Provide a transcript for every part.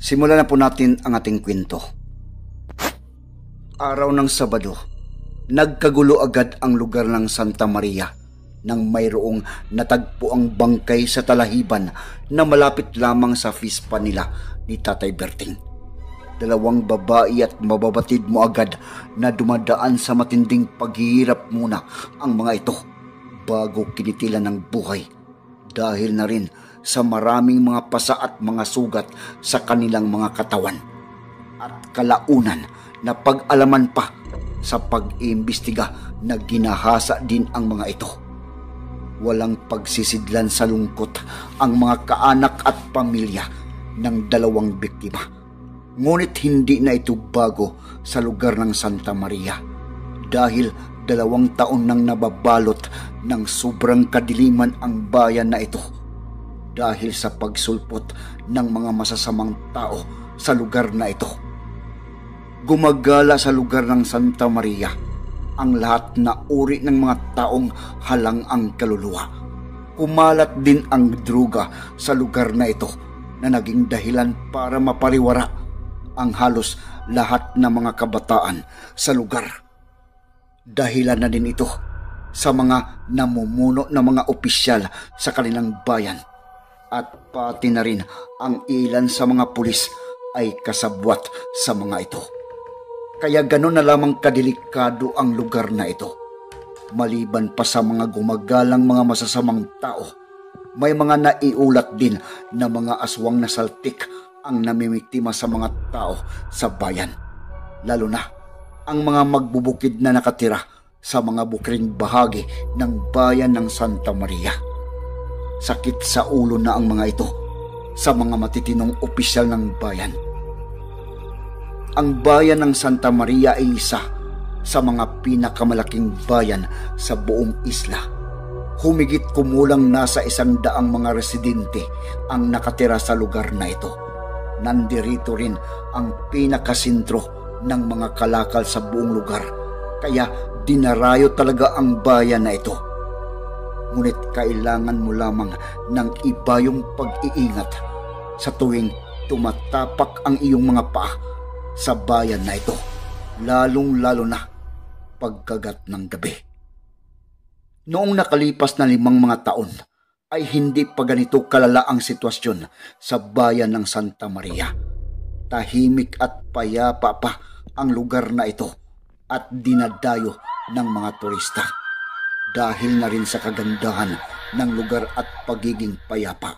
Simulan na po natin ang ating kwento. Araw ng Sabado, nagkagulo agad ang lugar ng Santa Maria nang mayroong natagpo ang bangkay sa talahiban na malapit lamang sa fispa nila ni Tatay Berting. Dalawang babae at mababatid mo agad na dumadaan sa matinding paghihirap muna ang mga ito bago kinitilan ng buhay dahil na rin sa maraming mga pasa at mga sugat sa kanilang mga katawan at kalaunan na pag-alaman pa sa pag-iimbestiga na ginahasa din ang mga ito. Walang pagsisidlan sa lungkot ang mga kaanak at pamilya ng dalawang biktima. Ngunit hindi na ito bago sa lugar ng Santa Maria dahil 2 taon nang nababalot ng sobrang kadiliman ang bayan na ito dahil sa pagsulpot ng mga masasamang tao sa lugar na ito. Gumagala sa lugar ng Santa Maria ang lahat na uri ng mga taong halang ang kaluluwa. Kumalat din ang druga sa lugar na ito na naging dahilan para mapariwara ang halos lahat ng mga kabataan sa lugar. Dahilan na din ito sa mga namumuno na mga opisyal sa kanilang bayan at pati na rin ang ilan sa mga pulis ay kasabwat sa mga ito. Kaya gano'n na lamang kadelikado ang lugar na ito. Maliban pa sa mga gumagalang mga masasamang tao, may mga naiulat din na mga aswang na saltik ang namimiktima sa mga tao sa bayan. Lalo na ang mga magbubukid na nakatira sa mga bukring bahagi ng bayan ng Santa Maria. Sakit sa ulo na ang mga ito sa mga matitinong opisyal ng bayan. Ang bayan ng Santa Maria ay isa sa mga pinakamalaking bayan sa buong isla. Humigit kumulang nasa 100 mga residente ang nakatira sa lugar na ito. Nandirito rin ang pinakasentro ng mga kalakal sa buong lugar, kaya dinarayo talaga ang bayan na ito. Ngunit kailangan mo lamang ng iba yung pag-iingat sa tuwing tumatapak ang iyong mga paa sa bayan na ito, lalong-lalo na pagkagat ng gabi. Noong nakalipas na 5 mga taon ay hindi pa ganito kalala ang sitwasyon sa bayan ng Santa Maria. Tahimik at payapa pa ang lugar na ito at dinadayo ng mga turista. Dahil na rin sa kagandahan ng lugar at pagiging payapa.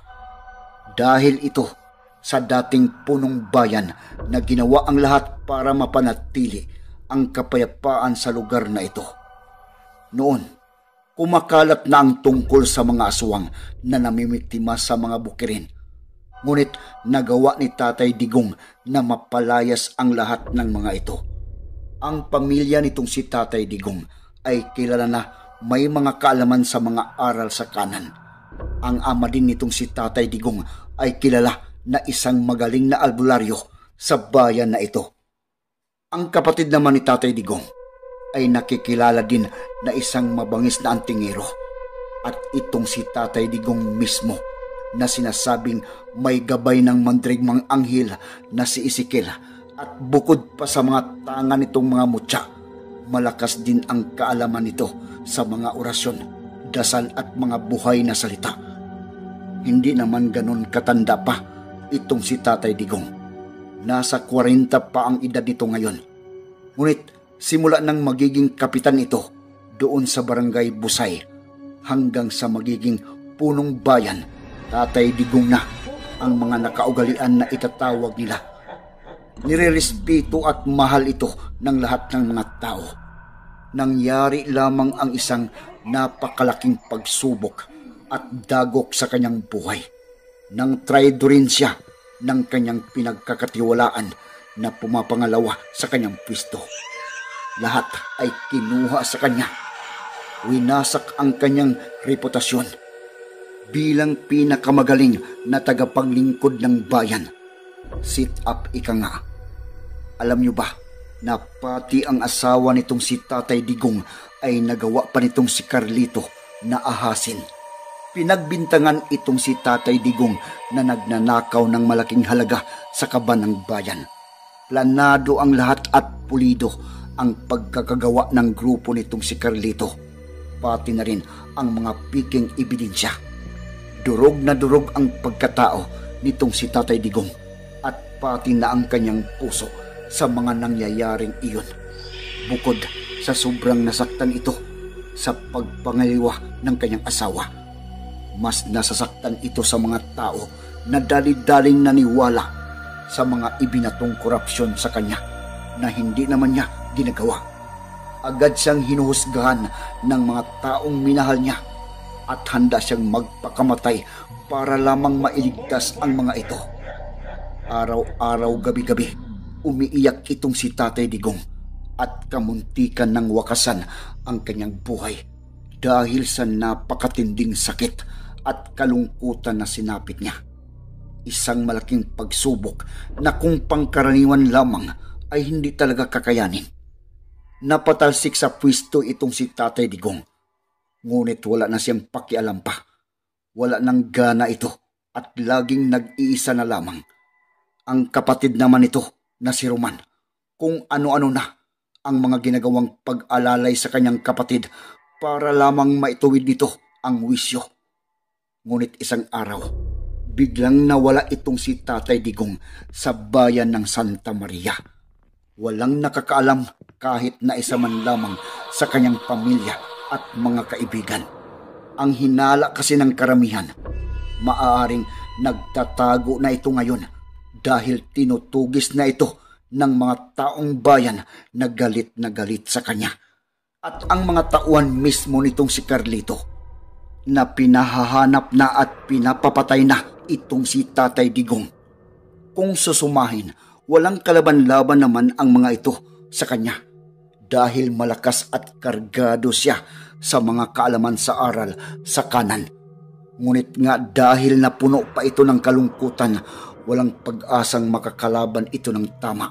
Dahil ito sa dating punong bayan na ginawa ang lahat para mapanatili ang kapayapaan sa lugar na ito. Noon, kumakalat na ang tungkol sa mga aswang na namimiktima sa mga bukirin. Ngunit nagawa ni Tatay Digong na mapalayas ang lahat ng mga ito. Ang pamilya nitong si Tatay Digong ay kilala na may mga kaalaman sa mga aral sa kanan. Ang ama din nitong si Tatay Digong ay kilala na isang magaling na albularyo sa bayan na ito. Ang kapatid naman ni Tatay Digong ay nakikilala din na isang mabangis na antingero. At itong si Tatay Digong mismo na sinasabing may gabay ng mandrigmang anghel na si Ezekiel. At bukod pa sa mga tanga nitong mga mutya, malakas din ang kaalaman nito sa mga orasyon, dasal at mga buhay na salita. Hindi naman ganun katanda pa itong si Tatay Digong. Nasa 40 pa ang edad nito ngayon. Ngunit simula nang magiging kapitan ito doon sa barangay Busay hanggang sa magiging punong bayan, Tatay Digong na ang mga nakaugalian na itatawag nila. Nirerespeto at mahal ito ng lahat ng mga tao. Nangyari lamang ang isang napakalaking pagsubok at dagok sa kanyang buhay. Nang traido rin siya ng kanyang pinagkakatiwalaan na pumapangalawa sa kanyang pwesto. Lahat ay kinuha sa kanya. Winasak ang kanyang reputasyon bilang pinakamagaling na tagapaglingkod ng bayan. Sit up ika nga. Alam niyo ba na pati ang asawa nitong si Tatay Digong ay nagawa pa nitong si Carlito na ahasin. Pinagbintangan itong si Tatay Digong na nagnanakaw ng malaking halaga sa kaban ng bayan. Planado ang lahat at pulido ang pagkakagawa ng grupo nitong si Carlito, pati na rin ang mga piking ebidensya. Durog na durog ang pagkatao nitong si Tatay Digong at pati na ang kanyang puso sa mga nangyayaring iyon. Bukod sa sobrang nasaktan ito sa pagpangaliwa ng kanyang asawa, mas nasasaktan ito sa mga tao na dali-daling naniwala sa mga ibinatong korupsyon sa kanya na hindi naman niya ginagawa. Agad siyang hinuhusgahan ng mga taong minahal niya at handa siyang magpakamatay para lamang mailigtas ang mga ito. Araw-araw, gabi-gabi, umiiyak itong si Tatay Digong at kamuntikan ng wakasan ang kanyang buhay dahil sa napakatinding sakit at kalungkutan na sinapit niya. Isang malaking pagsubok na kung pangkaraniwan lamang ay hindi talaga kakayanin. Napatalsik sa pwesto itong si Tatay Digong, ngunit wala na siyang pakialam pa. Wala nang gana ito at laging nag-iisa na lamang. Ang kapatid naman ito na si Roman, kung ano-ano na ang mga ginagawang pag-alalay sa kanyang kapatid para lamang maituwid nito ang wisyo. Ngunit isang araw, biglang nawala itong si Tatay Digong sa bayan ng Santa Maria. Walang nakakaalam kahit na isa man lamang sa kanyang pamilya at mga kaibigan. Ang hinala kasi ng karamihan, maaaring nagtatago na ito ngayon dahil tinutugis na ito ng mga taong bayan na galit sa kanya. At ang mga tauhan mismo nitong si Carlito na pinahahanap na at pinapapatay na itong si Tatay Digong. Kung susumahin, walang kalaban-laban naman ang mga ito sa kanya dahil malakas at kargado siya sa mga kaalaman sa aral sa kanan. Ngunit nga dahil napuno pa ito ng kalungkutan, walang pag-asang makakalaban ito ng tama.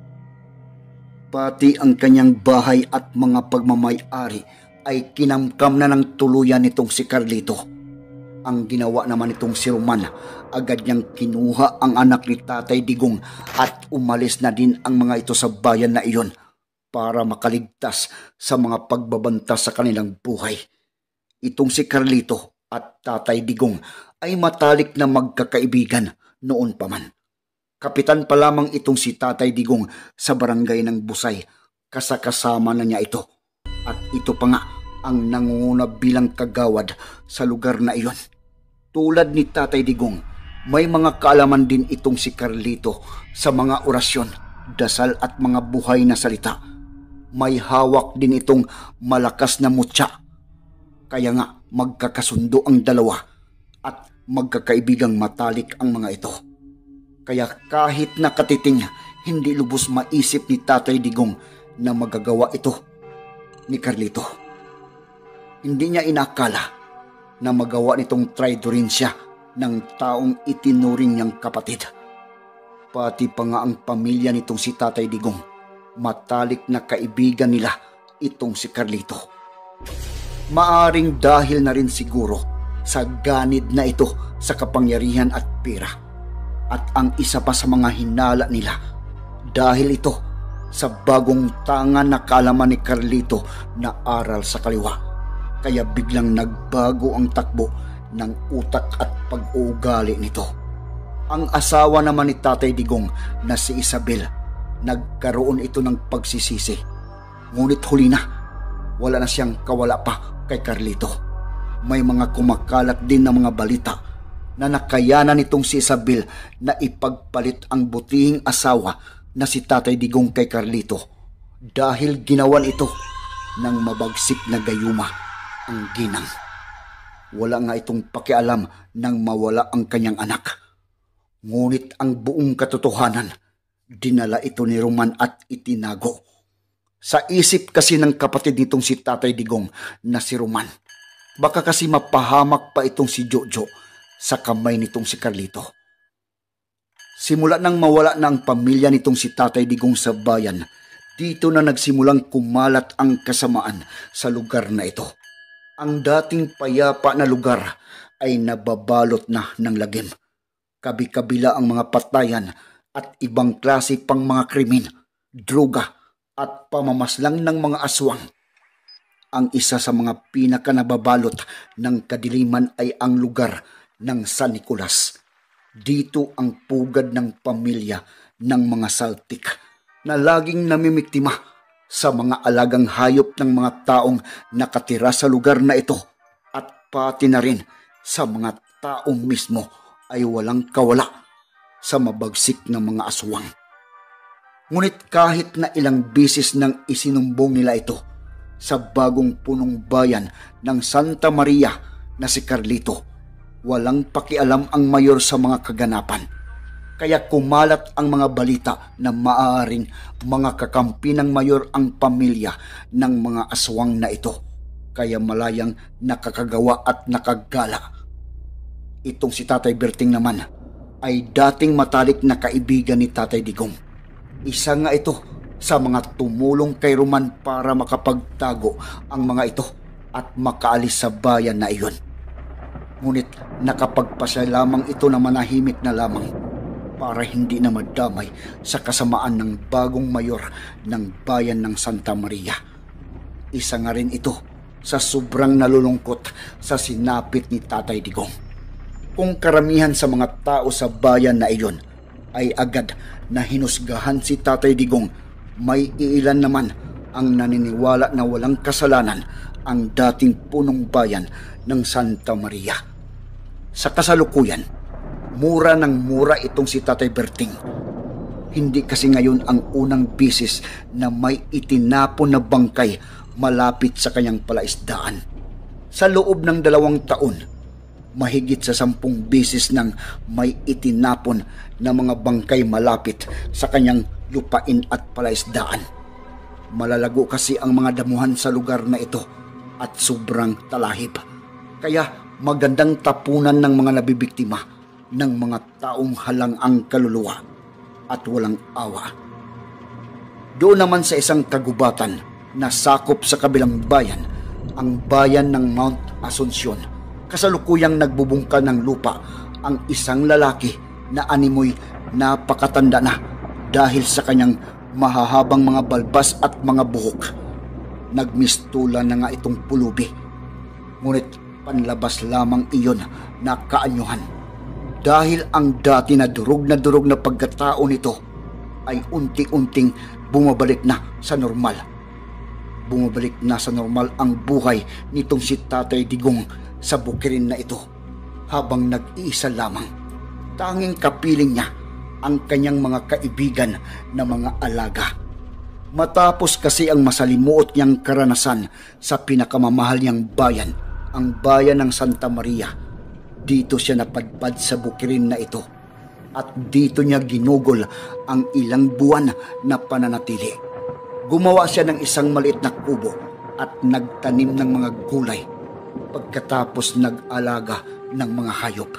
Pati ang kanyang bahay at mga pagmamay-ari ay kinamkam na ng tuluyan nitong si Carlito. Ang ginawa naman nitong si Roman, agad niyang kinuha ang anak ni Tatay Digong at umalis na din ang mga ito sa bayan na iyon para makaligtas sa mga pagbabanta sa kanilang buhay. Itong si Carlito at Tatay Digong ay matalik na magkakaibigan noon pa man. Kapitan pa lamang itong si Tatay Digong sa barangay ng Busay, kasakasama na niya ito. At ito pa nga ang nangunguna bilang kagawad sa lugar na iyon. Tulad ni Tatay Digong, may mga kaalaman din itong si Carlito sa mga orasyon, dasal at mga buhay na salita. May hawak din itong malakas na mutya. Kaya nga magkakasundo ang dalawa at magkakaibigang matalik ang mga ito. Kaya kahit nakatiting, hindi lubos maisip ni Tatay Digong na magagawa ito ni Carlito. Hindi niya inakala na magawa nitong traidorin siya ng taong itinuring niyang kapatid. Pati pa nga ang pamilya nitong si Tatay Digong, matalik na kaibigan nila itong si Carlito. Maaring dahil na rin siguro sa ganid na ito sa kapangyarihan at pera. At ang isa pa sa mga hinala nila, dahil ito sa bagong tangan na kaalaman ni Carlito na aral sa kaliwa. Kaya biglang nagbago ang takbo ng utak at pag-uugali nito. Ang asawa naman ni Tatay Digong na si Isabel, nagkaroon ito ng pagsisisi. Ngunit huli na, wala na siyang kawala pa kay Carlito. May mga kumakalat din na mga balita na nakayanan nitong si Isabel na ipagpalit ang butihing asawa na si Tatay Digong kay Carlito dahil ginawan ito ng mabagsik na gayuma ang ginang. Wala nga itong pakialam nang mawala ang kanyang anak. Ngunit ang buong katotohanan, dinala ito ni Roman at itinago. Sa isip kasi ng kapatid nitong si Tatay Digong na si Roman, baka kasi mapahamak pa itong si Jojo sa kamay nitong si Carlito. Simula nang mawala na ang pamilya nitong si Tatay Digong sa bayan, dito na nagsimulang kumalat ang kasamaan sa lugar na ito. Ang dating payapa na lugar ay nababalot na ng lagim. Kabi-kabila ang mga patayan at ibang klase pang mga krimen, droga at pamamaslang ng mga aswang. Ang isa sa mga pinakanababalot ng kadiliman ay ang lugar ng San Nicolas. Dito ang pugad ng pamilya ng mga Saltik na laging namimiktima sa mga alagang hayop ng mga taong nakatira sa lugar na ito, at pati na rin sa mga taong mismo ay walang kawala sa mabagsik ng mga aswang. Ngunit kahit na ilang bisis nang isinumbong nila ito sa bagong punong bayan ng Santa Maria na si Carlito, walang pakialam ang mayor sa mga kaganapan. Kaya kumalat ang mga balita na maaaring mga kakampi ng mayor ang pamilya ng mga aswang na ito, kaya malayang nakakagawa at nakagala. Itong si Tatay Berting naman ay dating matalik na kaibigan ni Tatay Digong. Isa nga ito sa mga tumulong kay Roman para makapagtago ang mga ito at makaalis sa bayan na iyon. Ngunit nakapagpasya lamang ito na manahimik na lamang para hindi na madamay sa kasamaan ng bagong mayor ng bayan ng Santa Maria. Isa nga rin ito sa sobrang nalulungkot sa sinapit ni Tatay Digong. Kung karamihan sa mga tao sa bayan na iyon ay agad na hinusgahan si Tatay Digong, may iilan naman ang naniniwala na walang kasalanan ang dating punong bayan ng Santa Maria. Sa kasalukuyan, mura ng mura itong si Tatay Berting. Hindi kasi ngayon ang unang bisis na may itinapon na bangkay malapit sa kanyang palaisdaan. Sa loob ng 2 taon, mahigit sa 10 bisis nang may itinapon na mga bangkay malapit sa kanyang lupain at palaisdaan. Malalago kasi ang mga damuhan sa lugar na ito at sobrang talahib. Kaya magandang tapunan ng mga nabibiktima ng mga taong halang ang kaluluwa at walang awa. Doon naman sa isang kagubatan na sakop sa kabilang bayan, ang bayan ng Mount Asuncion, kasalukuyang nagbubungkal ng lupa ang isang lalaki na animoy napakatanda na dahil sa kanyang mahahabang mga balbas at mga buhok. Nagmistulan na nga itong pulubi. Ngunit panlabas lamang iyon na kaanyuhan. Dahil ang dati na durog na pagkatao nito ay unti-unting bumabalik na sa normal. Bumabalik na sa normal ang buhay nitong si Tatay Digong sa bukirin na ito habang nag-iisa lamang. Tanging kapiling niya ang kanyang mga kaibigan na mga alaga. Matapos kasi ang masalimuot niyang karanasan sa pinakamamahal niyang bayan, ang bayan ng Santa Maria, dito siya napadpad sa bukirin na ito at dito niya ginugol ang ilang buwan na pananatili. Gumawa siya ng isang maliit na kubo at nagtanim ng mga gulay pagkatapos nag-alaga ng mga hayop.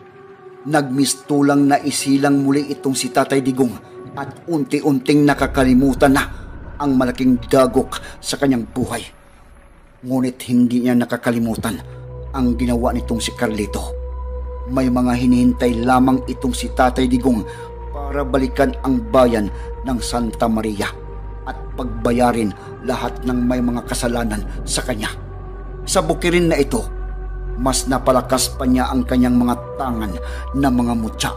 Nagmistulang na isilang muli itong si Tatay Digong at unti-unting nakakalimutan na ang malaking dagok sa kanyang buhay. Ngunit hindi niya nakakalimutan ang ginawa nitong si Carlito. May mga hinihintay lamang itong si Tatay Digong para balikan ang bayan ng Santa Maria at pagbayarin lahat ng may mga kasalanan sa kanya. Sa bukirin na ito, mas napalakas pa niya ang kanyang mga tangan na mga mutya.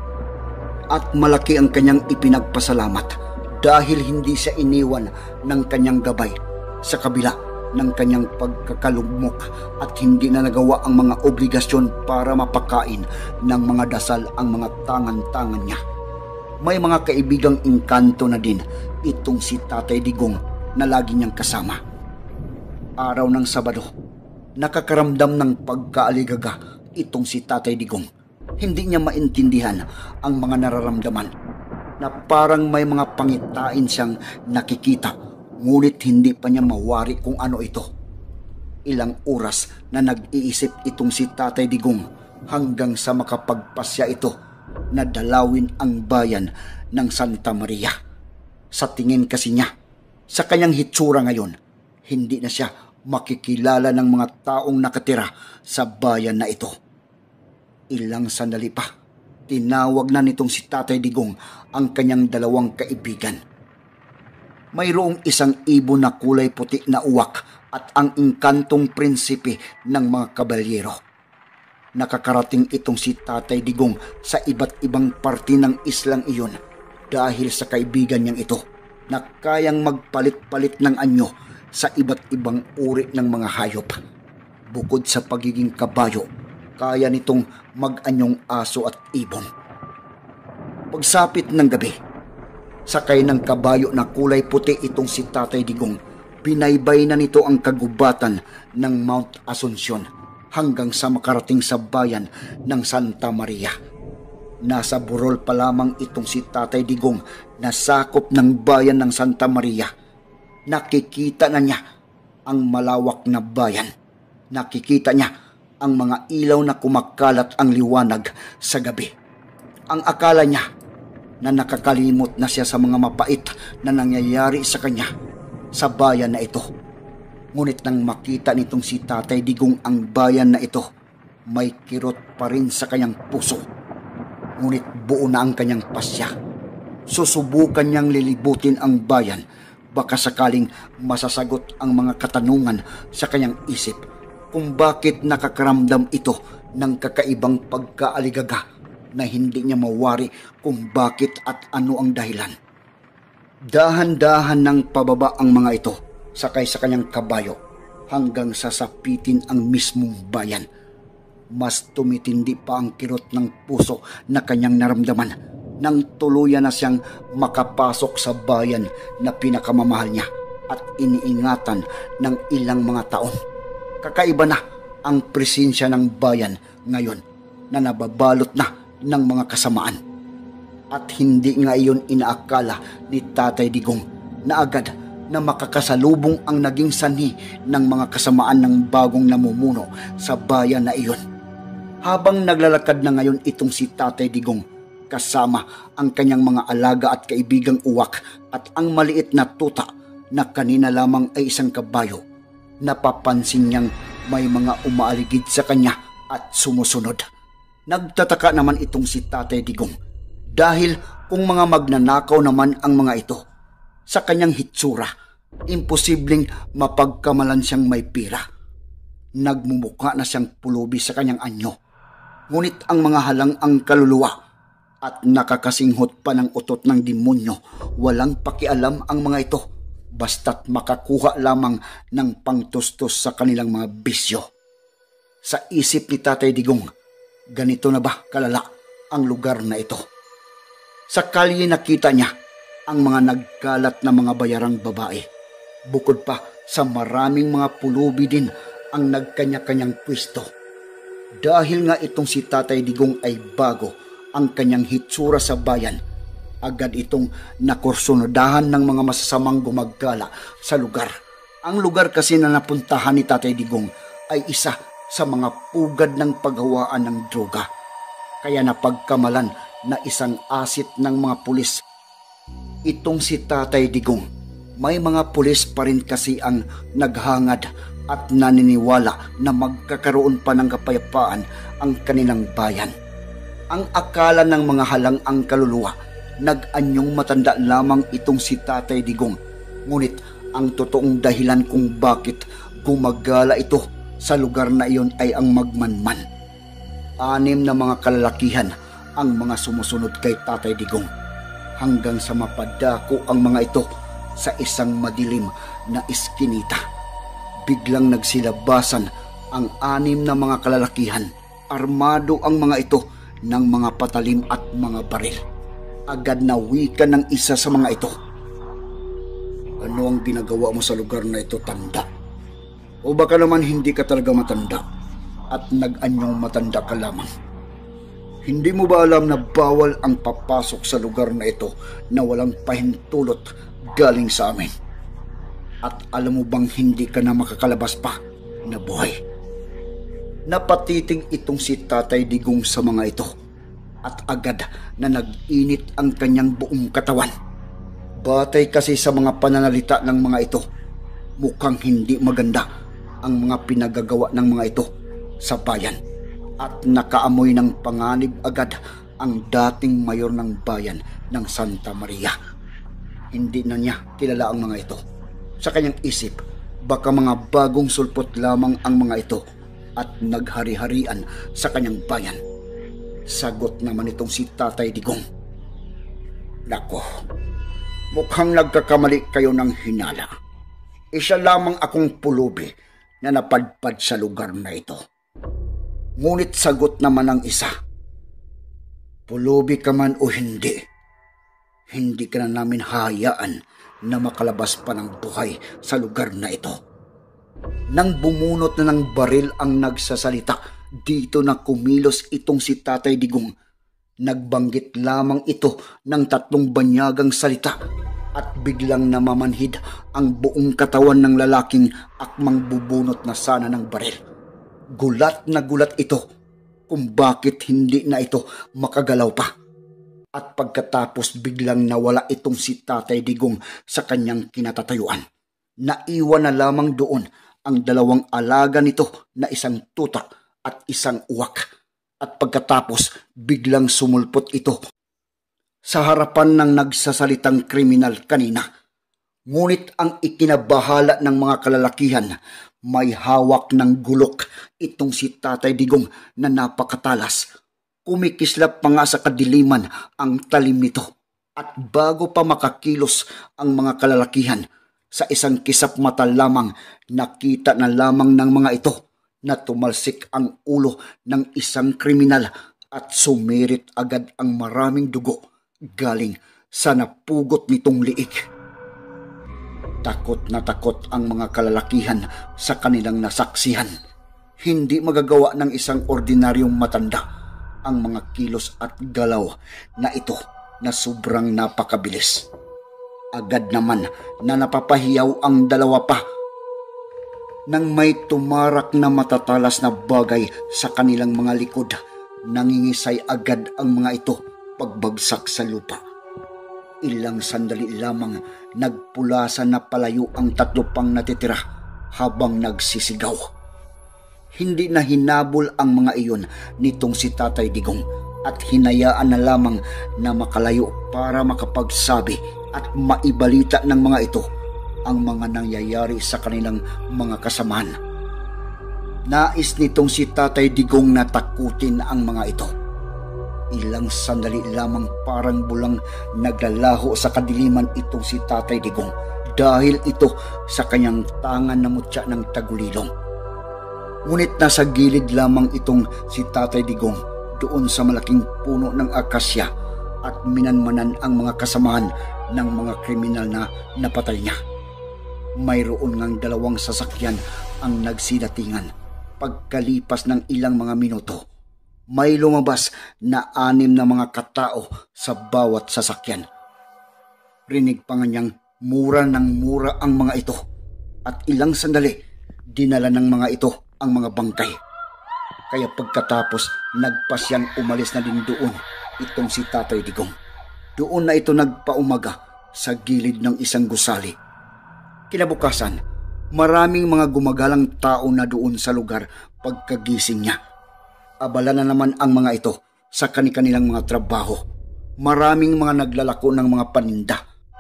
At malaki ang kanyang ipinagpasalamat dahil hindi siya iniwan ng kanyang gabay sa kabila ng kanyang pagkakalugmok at hindi na nagawa ang mga obligasyon para mapakain ng mga dasal ang mga tangan-tangan niya. May mga kaibigang engkanto na din itong si Tatay Digong na lagi niyang kasama. Araw ng Sabado, nakakaramdam ng pagkaaligaga itong si Tatay Digong. Hindi niya maintindihan ang mga nararamdaman na parang may mga pangitain siyang nakikita, ngunit hindi pa niya mawari kung ano ito. Ilang oras na nag-iisip itong si Tatay Digong hanggang sa makapagpasya ito na dalawin ang bayan ng Santa Maria. Sa tingin kasi niya, sa kanyang hitsura ngayon, hindi na siya makikilala ng mga taong nakatira sa bayan na ito. Ilang sandali pa, tinawag na nitong si Tatay Digong ang kanyang dalawang kaibigan. Mayroong isang ibon na kulay puti na uwak at ang engkantong prinsipe ng mga kabalyero. Nakakarating itong si Tatay Digong sa iba't ibang parte ng islang iyon dahil sa kaibigan niyang ito na kayang magpalit-palit ng anyo sa iba't ibang uri ng mga hayop. Bukod sa pagiging kabayo, kaya nitong mag-anyong aso at ibon. Pagsapit ng gabi, sakay ng kabayo na kulay puti itong si Tatay Digong, binaybay na nito ang kagubatan ng Mount Asuncion hanggang sa makarating sa bayan ng Santa Maria. Nasa burol pa lamang itong si Tatay Digong na sakop ng bayan ng Santa Maria. Nakikita na niya ang malawak na bayan. Nakikita niya ang mga ilaw na kumakalat ang liwanag sa gabi. Ang akala niya na nakakalimot na siya sa mga mapait na nangyayari sa kanya sa bayan na ito. Ngunit nang makita nitong si Tatay Digong ang bayan na ito, may kirot pa rin sa kanyang puso. Ngunit buo na ang kanyang pasya. Susubukan niyang lilibutin ang bayan, baka sakaling masasagot ang mga katanungan sa kanyang isip kung bakit nakakaramdam ito ng kakaibang pagkaaligaga na hindi niya mawari kung bakit at ano ang dahilan. Dahan-dahan ng pababa ang mga ito sakay sa kanyang kabayo hanggang sasapitin ang mismong bayan. Mas tumitindi pa ang kirot ng puso na kanyang naramdaman nang tuluyan na siyang makapasok sa bayan na pinakamamahal niya at iniingatan ng ilang mga taon. Kakaiba na ang presensya ng bayan ngayon na nababalot na ng mga kasamaan. At hindi nga iyon inaakala ni Tatay Digong na agad na makakasalubong ang naging sanhi ng mga kasamaan ng bagong namumuno sa bayan na iyon. Habang naglalakad na ngayon itong si Tatay Digong kasama ang kanyang mga alaga at kaibigang uwak at ang maliit na tuta na kanina lamang ay isang kabayo, napapansin niyang may mga umaaligid sa kanya at sumusunod. Nagtataka naman itong si Tatay Digong dahil kung mga magnanakaw naman ang mga ito, sa kanyang hitsura, imposibleng mapagkamalan siyang may pira. Nagmumukha na siyang pulubi sa kanyang anyo, ngunit ang mga halang ang kaluluwa at nakakasinghot pa ng utot ng demonyo, walang pakialam ang mga ito basta't makakuha lamang ng pangtustos sa kanilang mga bisyo. Sa isip ni Tatay Digong, ganito na ba kalala ang lugar na ito? Sa kalye nakita niya ang mga nagkalat na mga bayarang babae. Bukod pa sa maraming mga pulubi din ang nagkanya-kanyang pwesto. Dahil nga itong si Tatay Digong ay bago ang kanyang hitsura sa bayan, agad itong nakursunodahan ng mga masasamang gumagala sa lugar. Ang lugar kasi na napuntahan ni Tatay Digong ay isa sa mga pugad ng paghawaan ng droga. Kaya napagkamalan na isang asit ng mga pulis itong si Tatay Digong. May mga pulis pa rin kasi ang naghangad at naniniwala na magkakaroon pa ng kapayapaan ang kanilang bayan. Ang akala ng mga halang ang kaluluwa, nag-anyong matanda lamang itong si Tatay Digong. Ngunit ang totoong dahilan kung bakit gumagala ito sa lugar na iyon ay ang magmanman. 6 na mga kalalakihan ang mga sumusunod kay Tatay Digong hanggang sa mapadako ang mga ito sa isang madilim na iskinita. Biglang nagsilabasan ang 6 na mga kalalakihan. Armado ang mga ito ng mga patalim at mga baril. Agad na wika ng isa sa mga ito. Ano ang ginagawa mo sa lugar na ito, tanda? O baka naman hindi ka talaga matanda at nag-anyong matanda ka lamang? Hindi mo ba alam na bawal ang papasok sa lugar na ito na walang pahintulot galing sa amin? At alam mo bang hindi ka na makakalabas pa na buhay? Napatitig itong si Tatay Digong sa mga ito at agad na nag-init ang kanyang buong katawan. Batay kasi sa mga pananalita ng mga ito, mukhang hindi maganda ang mga pinagagawa ng mga ito sa bayan. at nakaamoy ng panganib agad ang dating mayor ng bayan ng Santa Maria. Hindi na niya kilala ang mga ito. Sa kanyang isip, baka mga bagong sulpot lamang ang mga ito at naghari-harian sa kanyang bayan. Sagot naman itong si Tatay Digong. Nako, mukhang nagkakamali kayo ng hinala. Isa lamang akong pulubi na napadpad sa lugar na ito. Ngunit sagot naman ng isa, pulubi ka man o hindi, hindi ka na namin hayaan na makalabas pa ng buhay sa lugar na ito. Nang bumunot na ng baril ang nagsasalita, dito na kumilos itong si Tatay Digong. Nagbanggit lamang ito ng 3 banyagang salita at biglang namamanhid ang buong katawan ng lalaking akmang bubunot na sana ng baril. Gulat na gulat ito kung bakit hindi na ito makagalaw pa. At pagkatapos biglang nawala itong si Tatay Digong sa kanyang kinatatayuan. Naiwan na lamang doon ang 2 alaga nito na isang tuta at isang uwak. At pagkatapos biglang sumulpot ito sa harapan ng nagsasalitang kriminal kanina. Ngunit ang ikinabahala ng mga kalalakihan, may hawak ng gulok itong si Tatay Digong na napakatalas. Kumikislap pa nga sa kadiliman ang talim nito. At bago pa makakilos ang mga kalalakihan, sa isang kisap mata lamang nakita na lamang ng mga ito na tumalsik ang ulo ng isang kriminal at sumirit agad ang maraming dugo galing sa napugot nitong liig. Takot na takot ang mga kalalakihan sa kanilang nasaksihan. Hindi magagawa ng isang ordinaryong matanda ang mga kilos at galaw na ito na sobrang napakabilis. Agad naman na napapahiyaw ang 2 pa nang may tumarak na matatalas na bagay sa kanilang mga likod. Nangingisay agad ang mga ito pagbagsak sa lupa. Ilang sandali lamang nagpulasan na palayo ang 3 pang natitira habang nagsisigaw. Hindi na hinabol ang mga iyon nitong si Tatay Digong at hinayaan na lamang na makalayo para makapagsabi at maibalita ng mga ito ang mga nangyayari sa kanilang mga kasamahan. Nais nitong si Tatay Digong na takutin ang mga ito. Ilang sandali lamang parang bulang naglalaho sa kadiliman itong si Tatay Digong dahil ito sa kanyang tangan na mutya ng tagulilong. Ngunit nasa gilid lamang itong si Tatay Digong doon sa malaking puno ng akasya at minanmanan ang mga kasamahan ng mga kriminal na napatay niya. Mayroon ngang 2 sasakyan ang nagsidatingan. Pagkalipas ng ilang mga minuto, may lumabas na 6 na mga katao sa bawat sasakyan. Rinig pa nga niyang mura ng mura ang mga ito at ilang sandali dinala ng mga ito ang mga bangkay. Kaya pagkatapos nagpasyang umalis na din doon itong si Tatay Digong. Doon na ito nagpaumaga sa gilid ng isang gusali. Kinabukasan, maraming mga gumagalang tao na doon sa lugar pagkagising niya. Abala na naman ang mga ito sa kanilang mga trabaho. Maraming mga naglalako ng mga paninda.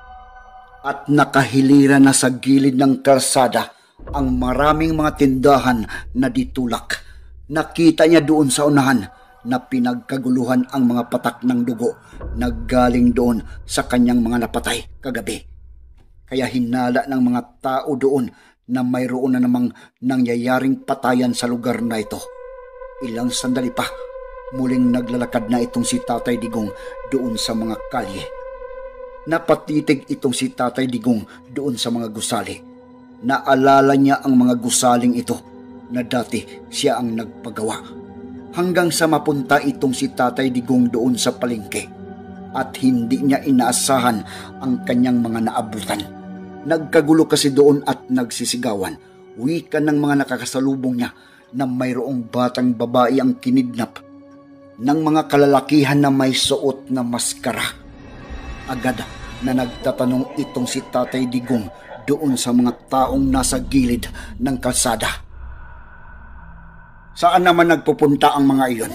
At nakahilira na sa gilid ng kalsada ang maraming mga tindahan na ditulak. Nakita niya doon sa unahan na pinagkaguluhan ang mga patak ng dugo na galing doon sa kanyang mga napatay kagabi. Kaya hinala ng mga tao doon na mayroon na namang nangyayaring patayan sa lugar na ito. Ilang sandali pa, muling naglalakad na itong si Tatay Digong doon sa mga kalye. Napatitig itong si Tatay Digong doon sa mga gusali. Naalala niya ang mga gusaling ito na dati siya ang nagpagawa. Hanggang sa mapunta itong si Tatay Digong doon sa palengke at hindi niya inaasahan ang kanyang mga naabutan. Nagkagulo kasi doon at nagsisigawan. Wika ng mga nakakasalubong niya na mayroong batang babae ang kinidnap ng mga kalalakihan na may suot na maskara. Agad na nagtatanong itong si Tatay Digong doon sa mga taong nasa gilid ng kalsada. Saan naman nagpupunta ang mga iyon?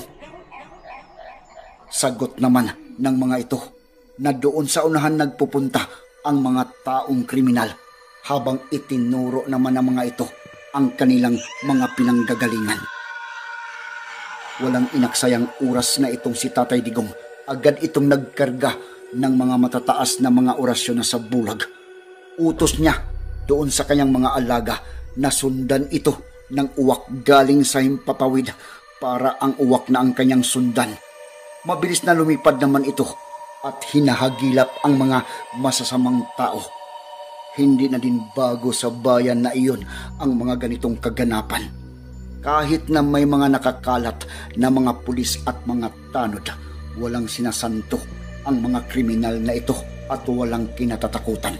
Sagot naman ng mga ito na doon sa unahan nagpupunta ang mga taong kriminal, habang itinuro naman ng mga ito ang kanilang mga pinanggagalingan. Walang inaksayang oras na itong si Tatay Digong, agad itong nagkarga ng mga matataas na mga orasyon na sa bulag. Utos niya doon sa kanyang mga alaga na sundan ito ng uwak galing sa himpapawid para ang uwak na ang kanyang sundan. Mabilis na lumipad naman ito at hinahagilap ang mga masasamang tao. Hindi na din bago sa bayan na iyon ang mga ganitong kaganapan. Kahit na may mga nakakalat na mga pulis at mga tanod, walang sinasanto ang mga kriminal na ito at walang kinatatakutan.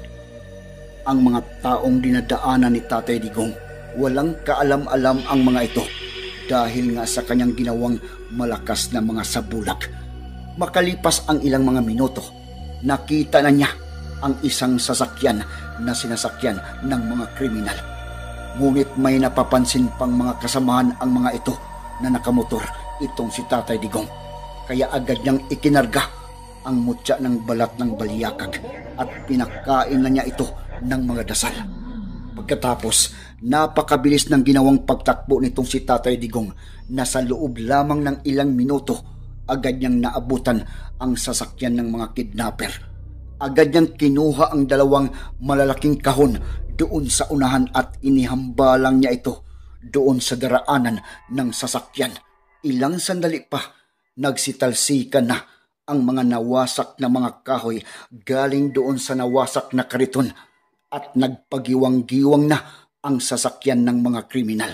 Ang mga taong dinadaanan ni Tatay Digong, walang kaalam-alam ang mga ito dahil nga sa kanyang ginawang malakas na mga sabulag. Makalipas ang ilang mga minuto, nakita na niya ang isang sasakyan na sinasakyan ng mga kriminal. Ngunit may napapansin pang mga kasamahan ang mga ito na nakamotor itong si Tatay Digong. Kaya agad niyang ikinarga ang mutya ng balat ng baliyakag at pinakain na niya ito ng mga dasal. Pagkatapos, napakabilis ng ginawang pagtakbo nitong si Tatay Digong na sa loob lamang ng ilang minuto, agad niyang naabutan ang sasakyan ng mga kidnapper. Agad niyang kinuha ang dalawang malalaking kahon doon sa unahan at inihambalang niya ito doon sa daraanan ng sasakyan. Ilang sandali pa, nagsitalsikan na ang mga nawasak na mga kahoy galing doon sa nawasak na kariton at nagpagiwang-giwang na ang sasakyan ng mga kriminal.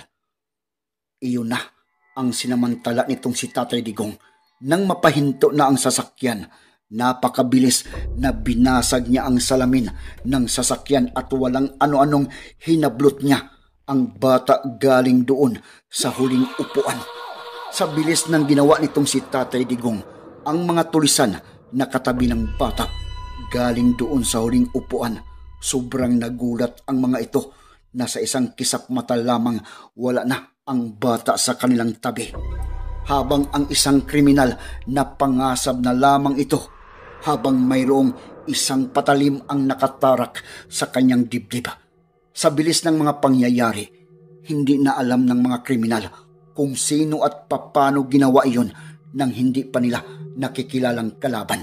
Iyon na ang sinamantala nitong si Tatay Digong. Nang mapahinto na ang sasakyan, napakabilis na binasag niya ang salamin ng sasakyan at walang ano-anong hinablot niya ang bata galing doon sa huling upuan. Sa bilis ng ginawa nitong si Tatay Digong, ang mga tulisan na katabi ng bata galing doon sa huling upuan, sobrang nagulat ang mga ito na sa isang kisap mata lamang wala na ang bata sa kanilang tabi. Habang ang isang kriminal na pangasab na lamang ito, habang mayroong isang patalim ang nakatarak sa kanyang dibdib. Sa bilis ng mga pangyayari, hindi na alam ng mga kriminal kung sino at paano ginawa iyon nang hindi pa nila nakikilalang kalaban.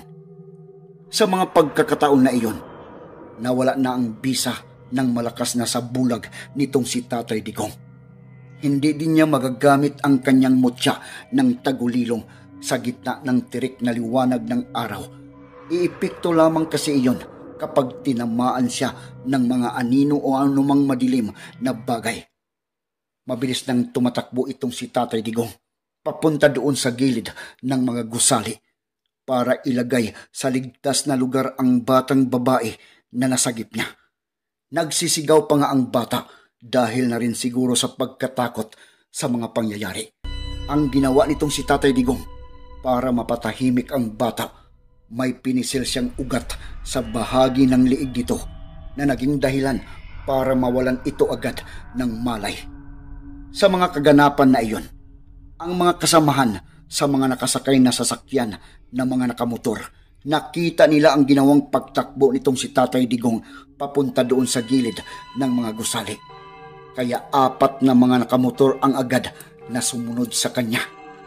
Sa mga pagkakataon na iyon, nawala na ang bisa ng malakas na sabulag nitong si Tatay Digong. Hindi din niya magagamit ang kanyang mutya ng tagulilong sa gitna ng tirik na liwanag ng araw. Iipikto lamang kasi iyon kapag tinamaan siya ng mga anino o anumang madilim na bagay. Mabilis nang tumatakbo itong si Tatay Digong papunta doon sa gilid ng mga gusali para ilagay sa ligtas na lugar ang batang babae na nasagip niya. Nagsisigaw pa nga ang bata dahil na rin siguro sa pagkatakot sa mga pangyayari. Ang ginawa nitong si Tatay Digong para mapatahimik ang bata, may pinisil siyang ugat sa bahagi ng liig nito na naging dahilan para mawalan ito agad ng malay. Sa mga kaganapan na iyon, ang mga kasamahan sa mga nakasakay na sasakyan na mga nakamotor, nakita nila ang ginawang pagtakbo nitong si Tatay Digong papunta doon sa gilid ng mga gusali. Kaya 4 na mga nakamotor ang agad na sumunod sa kanya.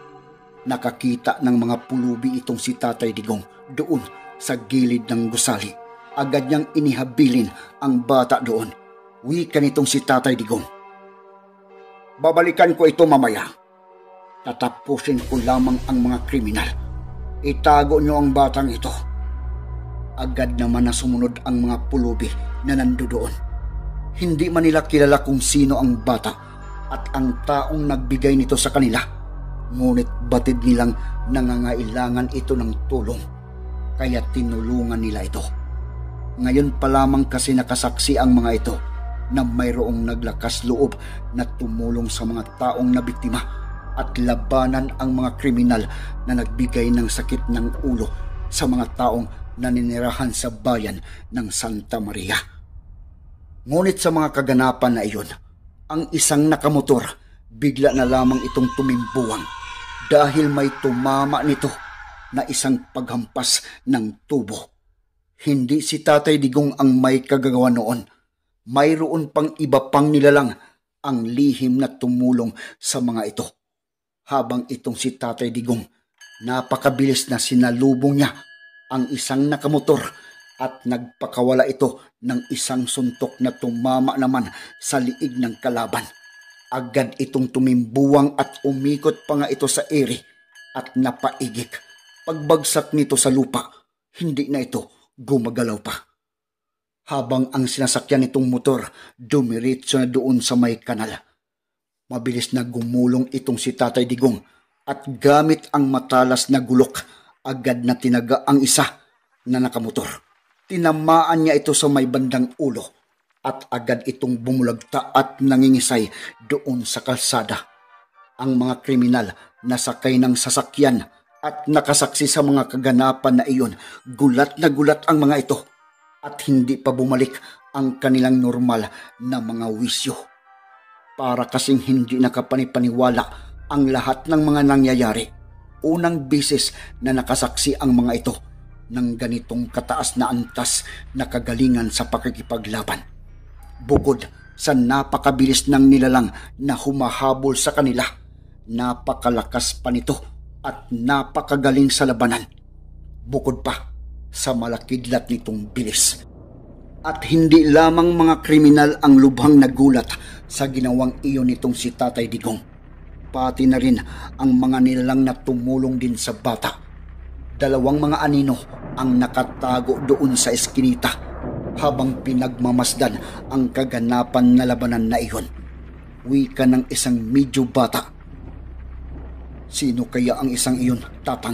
Nakakita ng mga pulubi itong si Tatay Digong doon sa gilid ng gusali. Agad niyang inihabilin ang bata doon. Wika nitong si Tatay Digong, "Babalikan ko ito mamaya. Tatapusin ko lamang ang mga kriminal. Itago niyo ang batang ito." Agad naman na sumunod ang mga pulubi na nandoon. Hindi man nila kilala kung sino ang bata at ang taong nagbigay nito sa kanila, ngunit batid nilang nangangailangan ito ng tulong, kaya tinulungan nila ito. Ngayon pa lamang kasi nakasaksi ang mga ito na mayroong naglakas loob na tumulong sa mga taong nabiktima at labanan ang mga kriminal na nagbigay ng sakit ng ulo sa mga taong naninirahan sa bayan ng Santa Maria. Ngunit sa mga kaganapan na iyon, ang isang nakamotor Bigla na lamang itong tumimbuwang dahil may tumama nito na isang paghampas ng tubo. Hindi si Tatay Digong ang may kagagawa noon. Mayroon pang iba pang nilalang ang lihim na tumulong sa mga ito. Habang itong si Tatay Digong, napakabilis na sinalubong niya ang isang nakamotor at nagpakawala ito ng isang suntok na tumama naman sa liig ng kalaban. Agad itong tumimbuwang at umikot pa nga ito sa ere at napaigik. Pagbagsak nito sa lupa, hindi na ito gumagalaw pa. Habang ang sinasakyan nitong motor dumiretso na doon sa may kanal. Mabilis na gumulong itong si Tatay Digong at gamit ang matalas na gulok, agad na tinaga ang isa na nakamotor. Tinamaan niya ito sa may bandang ulo at agad itong bumulagta at nangingisay doon sa kalsada. Ang mga kriminal na sakay ng sasakyan at nakasaksi sa mga kaganapan na iyon, gulat na gulat ang mga ito at hindi pa bumalik ang kanilang normal na mga wisyo. Para kasing hindi nakapanipaniwala ang lahat ng mga nangyayari. Unang beses na nakasaksi ang mga ito ng ganitong kataas na antas na kagalingan sa pakikipaglaban. Bukod sa napakabilis ng nilalang na humahabol sa kanila, napakalakas pa nito at napakagaling sa labanan. Bukod pa sa malakidlat nitong bilis. At hindi lamang mga kriminal ang lubhang nagulat sa ginawang iyon nitong si Tatay Digong. Pati na rin ang mga nilalang na tumulong din sa bata. 2 mga anino ang nakatago doon sa eskinita habang pinagmamasdan ang kaganapan na labanan na iyon. Wika ng isang medyo bata. Sino kaya ang isang iyon, Tatang?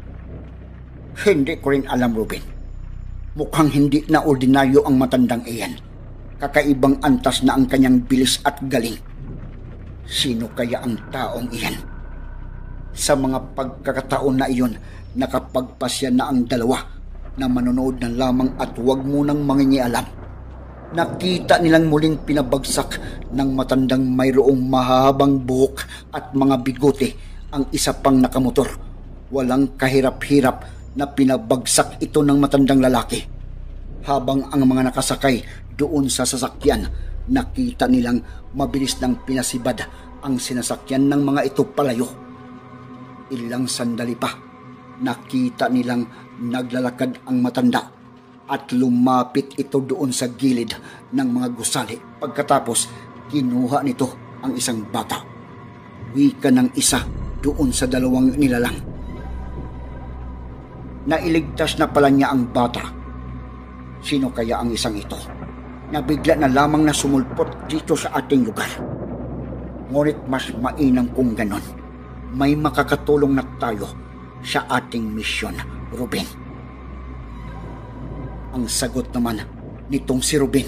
Hindi ko rin alam, Ruben. Mukhang hindi na ordinaryo ang matandang iyan. Kakaibang antas na ang kanyang bilis at galing. Sino kaya ang taong iyan? Sa mga pagkakataon na iyon, nakapagpasya na ang dalawa na manonood na lamang at huwag munang mangingialam. Nakita nilang muling pinabagsak ng matandang mayroong mahahabang buhok at mga bigote ang isa pang nakamotor. Walang kahirap-hirap na pinabagsak ito ng matandang lalaki. Habang ang mga nakasakay doon sa sasakyan, nakita nilang mabilis nang pinasibad ang sinasakyan ng mga ito palayo. Ilang sandali pa, nakita nilang naglalakad ang matanda at lumapit ito doon sa gilid ng mga gusali. Pagkatapos, kinuha nito ang isang bata. Wika ng isa doon sa 2 nilalang. Nailigtas na pala niya ang bata. Sino kaya ang isang ito? Nabigla na lamang na sumulpot dito sa ating lugar. Ngunit mas mainam kung ganon. May makakatulong na tayo sa ating misyon, Ruben. Ang sagot naman nitong si Ruben.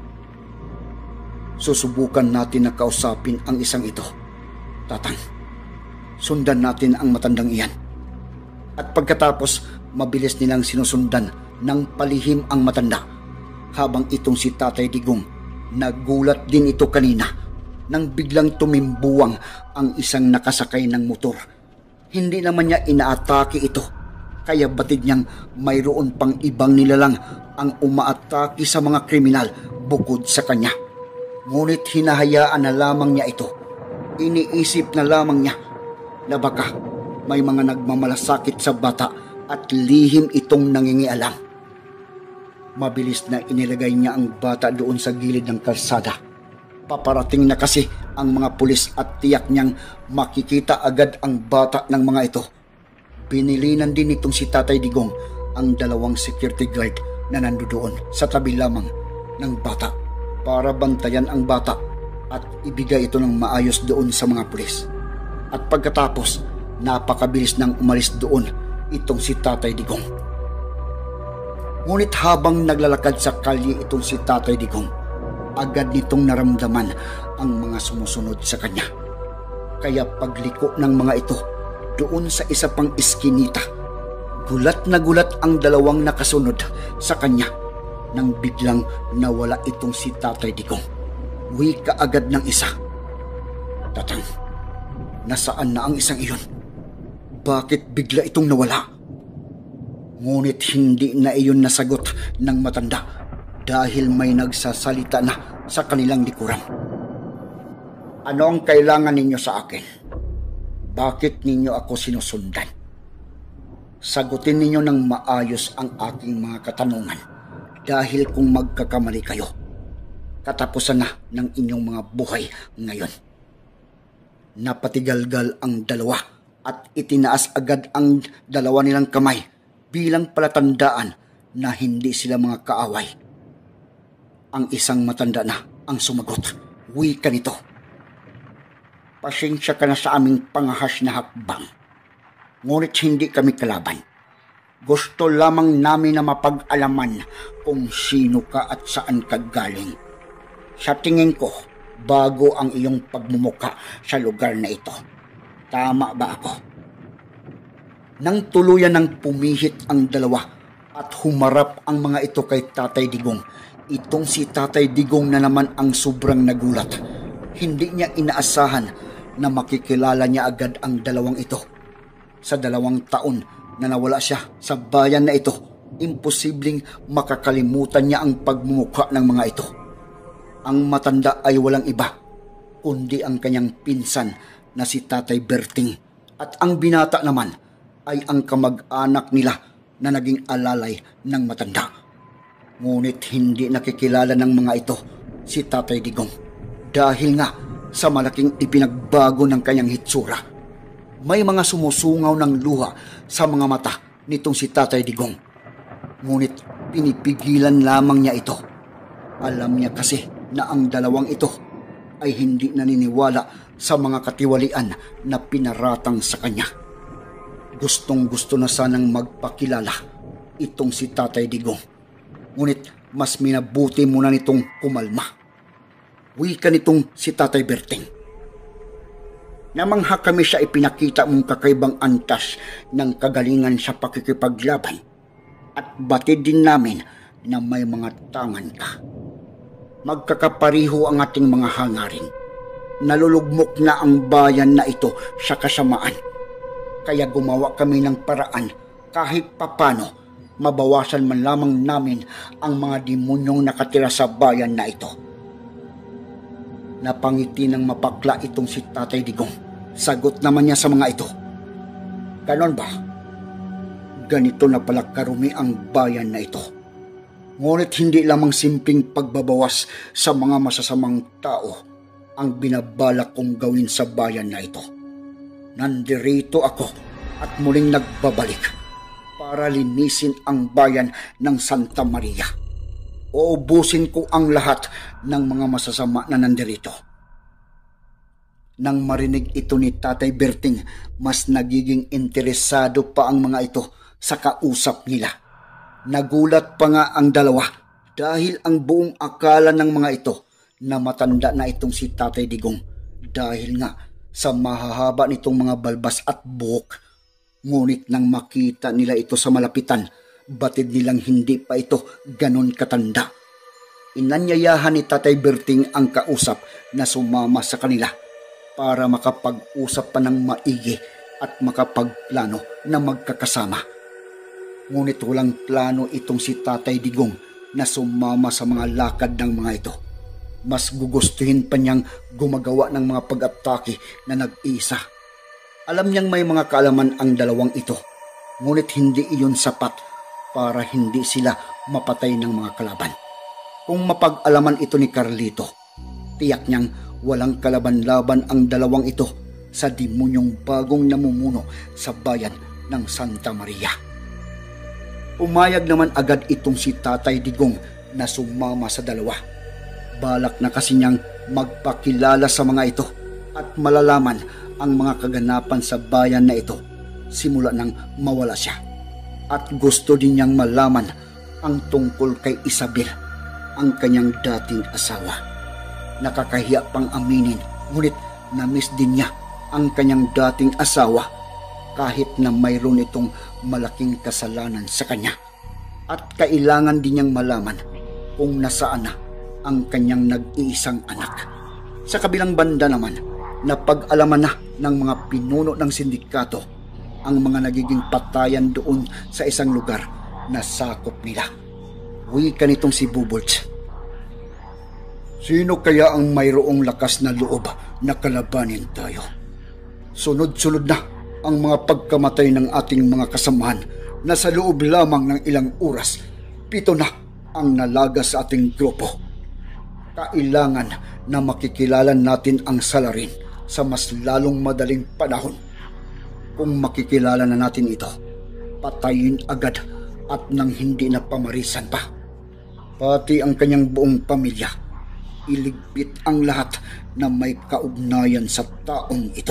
Susubukan natin na kausapin ang isang ito. Tatang, sundan natin ang matandang iyan. At pagkatapos, mabilis nilang sinusundan ng palihim ang matanda. Habang itong si Tatay Digong, nagulat din ito kanina nang biglang tumimbuwang ang isang nakasakay ng motor. Hindi naman niya inaatake ito, kaya batid niyang mayroon pang ibang nilalang ang umaatake sa mga kriminal bukod sa kanya. Ngunit hinahayaan na lamang niya ito. Iniisip na lamang niya na baka may mga nagmamalasakit sa bata at lihim itong nangingialam. Mabilis na inilagay niya ang bata doon sa gilid ng kalsada. Paparating na kasi ang mga pulis at tiyak niyang makikita agad ang bata ng mga ito. Binilinan din itong si Tatay Digong ang 2 security guard na nandoon sa tabi lamang ng bata para bantayan ang bata at ibigay ito ng maayos doon sa mga pulis. At pagkatapos, napakabilis nang umalis doon itong si Tatay Digong. Ngunit habang naglalakad sa kalye itong si Tatay Digong, agad nitong naramdaman ang mga sumusunod sa kanya. Kaya pagliko ng mga ito doon sa isa pang iskinita, gulat na gulat ang 2 nakasunod sa kanya nang biglang nawala itong si Tatay Digong. Wika agad ng isa. Tatang, nasaan na ang isang iyon? Bakit bigla itong nawala? Ngunit hindi na iyon nasagot ng matanda dahil may nagsasalita na sa kanilang likuran. Ano ang kailangan ninyo sa akin? Bakit ninyo ako sinusundan? Sagutin ninyo ng maayos ang aking mga katanungan dahil kung magkakamali kayo, katapusan na ng inyong mga buhay ngayon. Napatigalgal ang dalawa at itinaas agad ang dalawa nilang kamay bilang palatandaan na hindi sila mga kaaway. Ang isang matanda na ang sumagot. Wika nito. Pasensya ka na sa aming pangahas na hakbang. Ngunit hindi kami kalaban. Gusto lamang namin na mapag-alaman kung sino ka at saan ka galing. Sa tingin ko, bago ang iyong pagmumuka sa lugar na ito. Tama ba ako? Nang tuluyan ng pumihit ang dalawa at humarap ang mga ito kay Tatay Digong, itong si Tatay Digong na naman ang sobrang nagulat. Hindi niya inaasahan na makikilala niya agad ang dalawang ito. Sa 2 taon na nawala siya sa bayan na ito, imposibleng makakalimutan niya ang pagmumukha ng mga ito. Ang matanda ay walang iba, kundi ang kanyang pinsan na si Tatay Berting. At ang binata naman ay ang kamag-anak nila na naging alalay ng matanda. Ngunit hindi nakikilala ng mga ito si Tatay Digong dahil nga sa malaking ipinagbago ng kanyang hitsura. May mga sumusungaw ng luha sa mga mata nitong si Tatay Digong. Ngunit pinipigilan lamang niya ito. Alam niya kasi na ang dalawang ito ay hindi naniniwala sa mga katiwalian na pinaratang sa kanya. Gustong-gusto na sanang magpakilala itong si Tatay Digong. Ngunit mas minabuti muna nitong kumalma. Wika nitong si Tatay Berting. Namangha kami sa ipinakita mong kakaibang antas ng kagalingan sa pakikipaglaban at batid din namin na may mga tangan ka. Magkakapariho ang ating mga hangarin. Nalulugmok na ang bayan na ito sa kasamaan. Kaya gumawa kami ng paraan kahit papano mabawasan man lamang namin ang mga demonyong nakatira sa bayan na ito. Napangiti ng mapakla itong si Tatay Digong. Sagot naman niya sa mga ito. Ganon ba? Ganito na pala karumi ang bayan na ito. Ngunit hindi lamang simpleng pagbabawas sa mga masasamang tao ang binabalak kong gawin sa bayan na ito. Nandirito ako at muling nagbabalik para linisin ang bayan ng Santa Maria. Uubusin ko ang lahat ng mga masasama na nandirito. Nang marinig ito ni Tatay Berting, mas nagiging interesado pa ang mga ito sa kausap nila. Nagulat pa nga ang dalawa dahil ang buong akala ng mga ito na matanda na itong si Tatay Digong dahil nga sa mahahaba nitong mga balbas at buhok. Ngunit nang makita nila ito sa malapitan, batid nilang hindi pa ito ganon katanda. Inanyayahan ni Tatay Berting ang kausap na sumama sa kanila para makapag-usap pa ng maigi at makapagplano na magkakasama. Ngunit walang plano itong si Tatay Digong na sumama sa mga lakad ng mga ito. Mas gugustuhin pa niyang gumagawa ng mga pag-atake na nag-isa. Alam niyang may mga kaalaman ang dalawang ito, ngunit hindi iyon sapat para hindi sila mapatay ng mga kalaban. Kung mapag-alaman ito ni Carlito, tiyak niyang walang kalaban-laban ang dalawang ito sa demonyong bagong namumuno sa bayan ng Santa Maria. Umayag naman agad itong si Tatay Digong na sumama sa dalawa. Balak na kasi niyang magpakilala sa mga ito at malalaman ang mga kaganapan sa bayan na ito simula nang mawala siya. At gusto din niyang malaman ang tungkol kay Isabel, ang kanyang dating asawa. Nakakahiya pang aminin, ngunit na-miss din niya ang kanyang dating asawa kahit na mayroon itong malaking kasalanan sa kanya. At kailangan din niyang malaman kung nasaan na ang kanyang nag-iisang anak. Sa kabilang banda naman, Napag-alaman na ng mga pinuno ng sindikato ang mga nagiging patayan doon sa isang lugar na sakop nila. Wika nitong si Bubolts. Sino kaya ang mayroong lakas na loob na kalabanin tayo? Sunod-sunod na ang mga pagkamatay ng ating mga kasamahan na sa loob lamang ng ilang oras, 7 na ang nalaga sa ating grupo. Kailangan na makikilala natin ang salarin sa mas lalong madaling panahon. Kung makikilala na natin ito, patayin agad at nang hindi na pamarisan pa. Pati ang kanyang buong pamilya, iligpit ang lahat na may kaugnayan sa taong ito.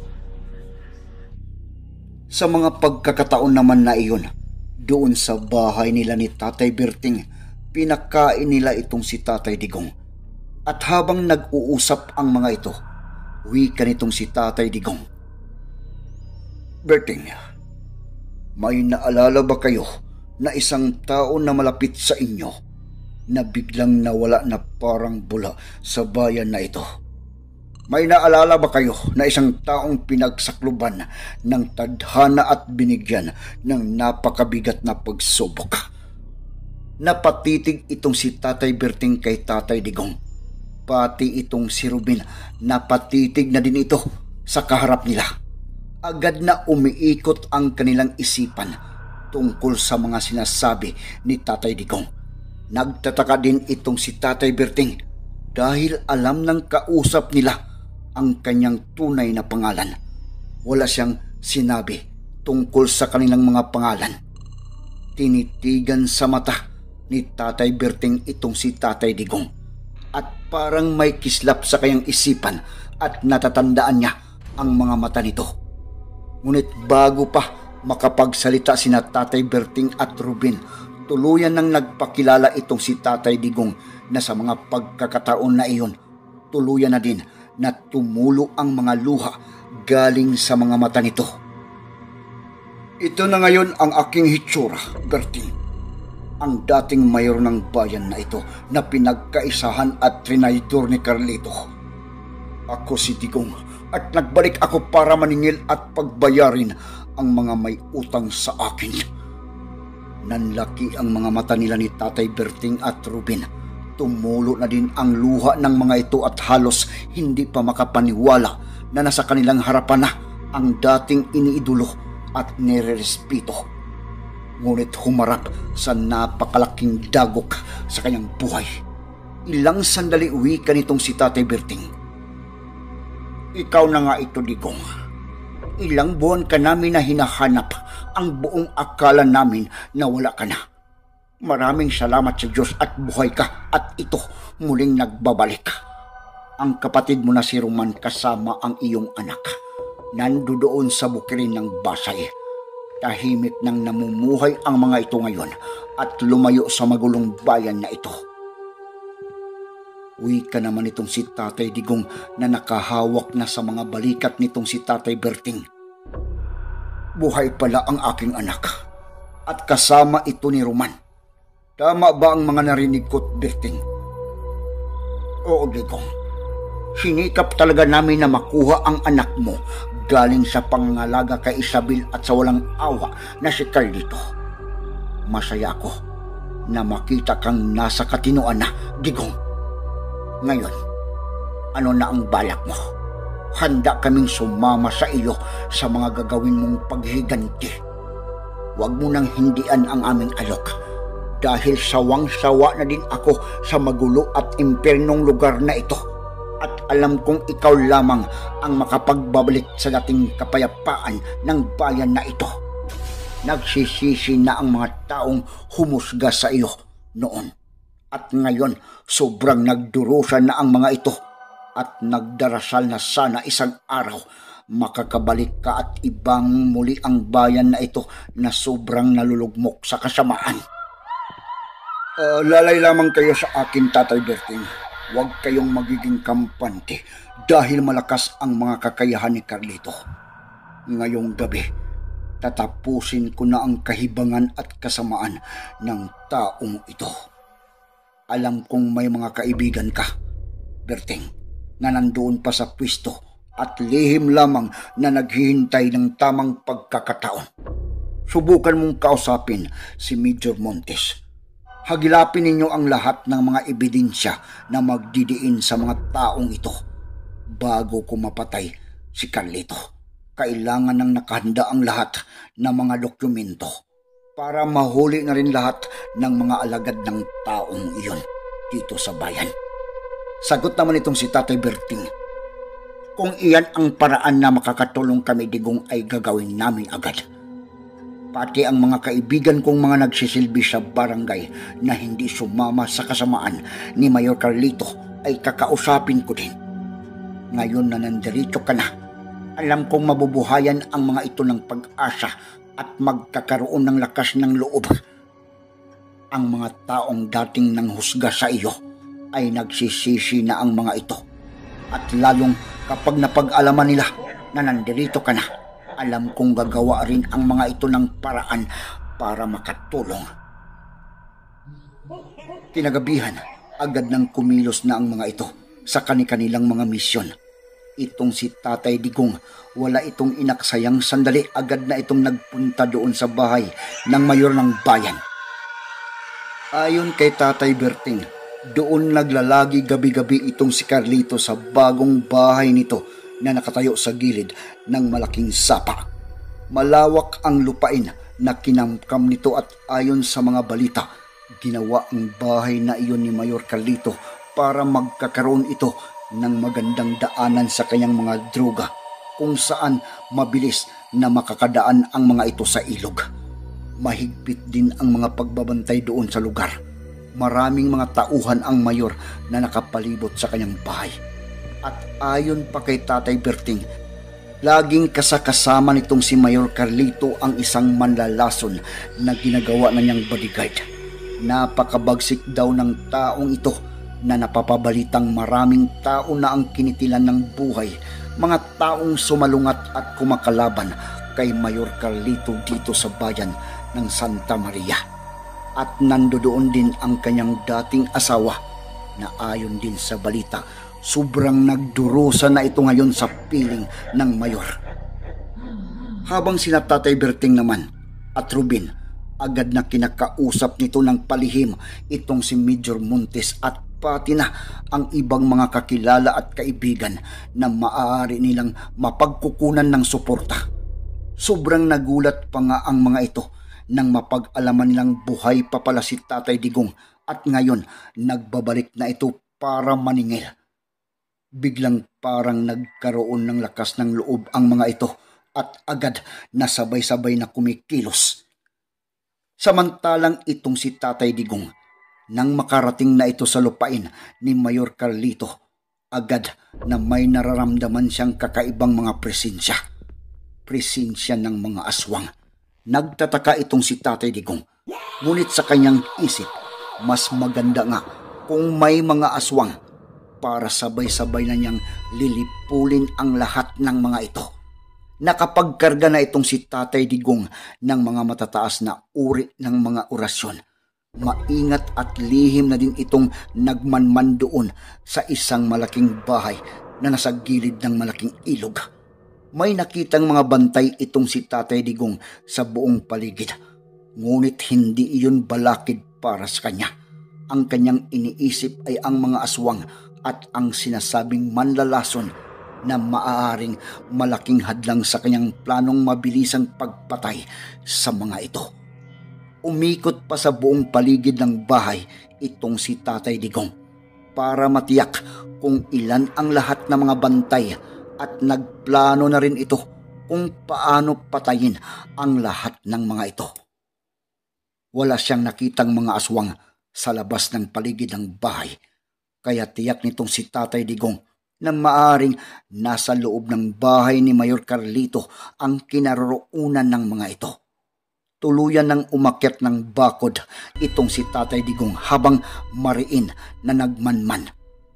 Sa mga pagkakataon naman na iyon, doon sa bahay nila ni Tatay Berting, pinakain nila itong si Tatay Digong. At habang nag-uusap ang mga ito, wika nitong si Tatay Digong. Berting, may naalala ba kayo na isang tao na malapit sa inyo na biglang nawala na parang bula sa bayan na ito? May naalala ba kayo na isang taong pinagsakluban ng tadhana at binigyan ng napakabigat na pagsubok? Napatitig itong si Tatay Berting kay Tatay Digong. Pati itong si Ruben, napatitig na din ito sa kaharap nila. Agad na umiikot ang kanilang isipan tungkol sa mga sinasabi ni Tatay Digong. Nagtataka din itong si Tatay Berting dahil alam ng kausap nila ang kanyang tunay na pangalan. Wala siyang sinabi tungkol sa kanilang mga pangalan. Tinitigan sa mata ni Tatay Berting itong si Tatay Digong at parang may kislap sa kanyang isipan at natatandaan niya ang mga mata nito. Ngunit bago pa makapagsalita sina Tatay Berting at Ruben, tuluyan nang nagpakilala itong si Tatay Digong na sa mga pagkakataon na iyon, tuluyan na din na tumulo ang mga luha galing sa mga mata nito. Ito na ngayon ang aking hitsura, Berting. Ang dating mayor ng bayan na ito na pinagkaisahan at trinaydor ni Carlito. Ako si Digong at nagbalik ako para maningil at pagbayarin ang mga may utang sa akin. Nanlaki ang mga mata nila ni Tatay Berting at Ruben. Tumulo na din ang luha ng mga ito at halos hindi pa makapaniwala na nasa kanilang harapan na ang dating iniidolo at nirerespeto. Ngunit humarap sa napakalaking dagok sa kanyang buhay. Ilang sandali wika nitong si Tatay Berting. Ikaw na nga ito, Digong. Ilang buwan ka namin na hinahanap, ang buong akala namin na wala ka na. Maraming salamat sa Diyos at buhay ka at ito muling nagbabalik. Ang kapatid mo na si Roman kasama ang iyong anak nandoon sa bukirin ng Basay. Tahimik nang namumuhay ang mga ito ngayon at lumayo sa magulong bayan na ito. Wika naman itong si Tatay Digong na nakahawak na sa mga balikat nitong si Tatay Berting. Buhay pala ang aking anak at kasama ito ni Roman. Tama ba ang mga narinig ko't Berting? Oo, Digong. Sinikap talaga namin na makuha ang anak mo galing sa pangangalaga kay Isabel at sa walang awa na si Carlito. Masaya ako na makita kang nasa katinoan na, Digong. Ngayon, ano na ang balak mo? Handa kaming sumama sa iyo sa mga gagawin mong paghiganti. Huwag mo nang hindian ang aming alok. Dahil sawang-sawa na din ako sa magulo at impernong lugar na ito. At alam kong ikaw lamang ang makapagbabalik sa dating kapayapaan ng bayan na ito. Nagsisisi na ang mga taong humusga sa iyo noon. At ngayon, sobrang nagdurusa na ang mga ito. At nagdarasal na sana isang araw makakabalik ka at ibang muli ang bayan na ito na sobrang nalulugmok sa kasamaan. Lalay lamang kayo sa akin, Tatay Berting. Huwag kayong magiging kampante dahil malakas ang mga kakayahan ni Carlito. Ngayong gabi, tatapusin ko na ang kahibangan at kasamaan ng taong ito. Alam kong may mga kaibigan ka, Berting, na nandoon pa sa pwesto at lihim lamang na naghihintay ng tamang pagkakataon. Subukan mong kausapin si Major Montes. Hagilapin ninyo ang lahat ng mga ebidensya na magdidiin sa mga taong ito. Bago ko mapatay si Carlito, kailangan nang nakahanda ang lahat ng mga dokumento para mahuli na rin lahat ng mga alagad ng taong iyon dito sa bayan. Sagot naman itong si Tatay Berting. Kung iyan ang paraan na makakatulong kami, Digong, ay gagawin namin agad. Pati ang mga kaibigan kong mga nagsisilbi sa barangay na hindi sumama sa kasamaan ni Mayor Carlito ay kakausapin ko din. Ngayon na nandirito ka na, alam kong mabubuhayan ang mga ito ng pag-asa at magkakaroon ng lakas ng loob. Ang mga taong dating nanghusga sa iyo ay nagsisisi na ang mga ito. At lalong kapag napag-alaman nila na nandirito ka na, alam kong gagawa rin ang mga ito ng paraan para makatulong. Kinagabihan, agad nang kumilos na ang mga ito sa kanilang mga misyon. Itong si Tatay Digong, wala itong inaksayang sandali, agad na itong nagpunta doon sa bahay ng mayor ng bayan. Ayon kay Tatay Berting, doon naglalagi gabi-gabi itong si Carlito sa bagong bahay nito na nakatayo sa gilid ng malaking sapa. Malawak ang lupain na kinamkam nito at ayon sa mga balita, ginawa ang bahay na iyon ni Mayor Carlito para magkakaroon ito ng magandang daanan sa kanyang mga droga, kung saan mabilis na makakadaan ang mga ito sa ilog. Mahigpit din ang mga pagbabantay doon sa lugar. Maraming mga tauhan ang mayor na nakapalibot sa kanyang bahay. At ayon pa kay Tatay Berting, laging kasakasama nitong si Mayor Carlito ang isang manlalason na ginagawa na niyang bodyguard. Napakabagsik daw ng taong ito na napapabalitang maraming tao na ang kinitilan ng buhay, mga taong sumalungat at kumakalaban kay Mayor Carlito dito sa bayan ng Santa Maria. At nandoon din ang kanyang dating asawa na ayon din sa balita, sobrang nagdurusa na ito ngayon sa piling ng mayor. Habang sina Tatay Berting naman at Ruben, agad na kinakausap nito ng palihim itong si Major Montes at pati na ang ibang mga kakilala at kaibigan na maaari nilang mapagkukunan ng suporta. Sobrang nagulat pa nga ang mga ito nang mapag-alaman nilang buhay pa pala si Tatay Digong at ngayon nagbabalik na ito para maningil. Biglang parang nagkaroon ng lakas ng loob ang mga ito at agad na sabay-sabay na kumikilos. Samantalang itong si Tatay Digong, nang makarating na ito sa lupain ni Mayor Carlito, agad na may nararamdaman siyang kakaibang mga presensya. Presensya ng mga aswang. Nagtataka itong si Tatay Digong, ngunit sa kanyang isip, mas maganda nga kung may mga aswang para sabay-sabay na niyang lilipulin ang lahat ng mga ito. Nakapagkarga na itong si Tatay Digong ng mga matataas na uri ng mga orasyon. Maingat at lihim na din itong nagmanman doon sa isang malaking bahay na nasa gilid ng malaking ilog. May nakitang mga bantay itong si Tatay Digong sa buong paligid. Ngunit hindi iyon balakid para sa kanya. Ang kanyang iniisip ay ang mga aswang at ang sinasabing manlalason na maaaring malaking hadlang sa kanyang planong mabilisang pagpatay sa mga ito. Umikot pa sa buong paligid ng bahay itong si Tatay Digong para matiyak kung ilan ang lahat ng mga bantay at nagplano na rin ito kung paano patayin ang lahat ng mga ito. Wala siyang nakitang mga aswang sa labas ng paligid ng bahay, kaya tiyak nitong si Tatay Digong na maaring nasa loob ng bahay ni Mayor Carlito ang kinaroroonan ng mga ito. Tuluyan ng umakyat ng bakod itong si Tatay Digong habang mariin na nagmanman.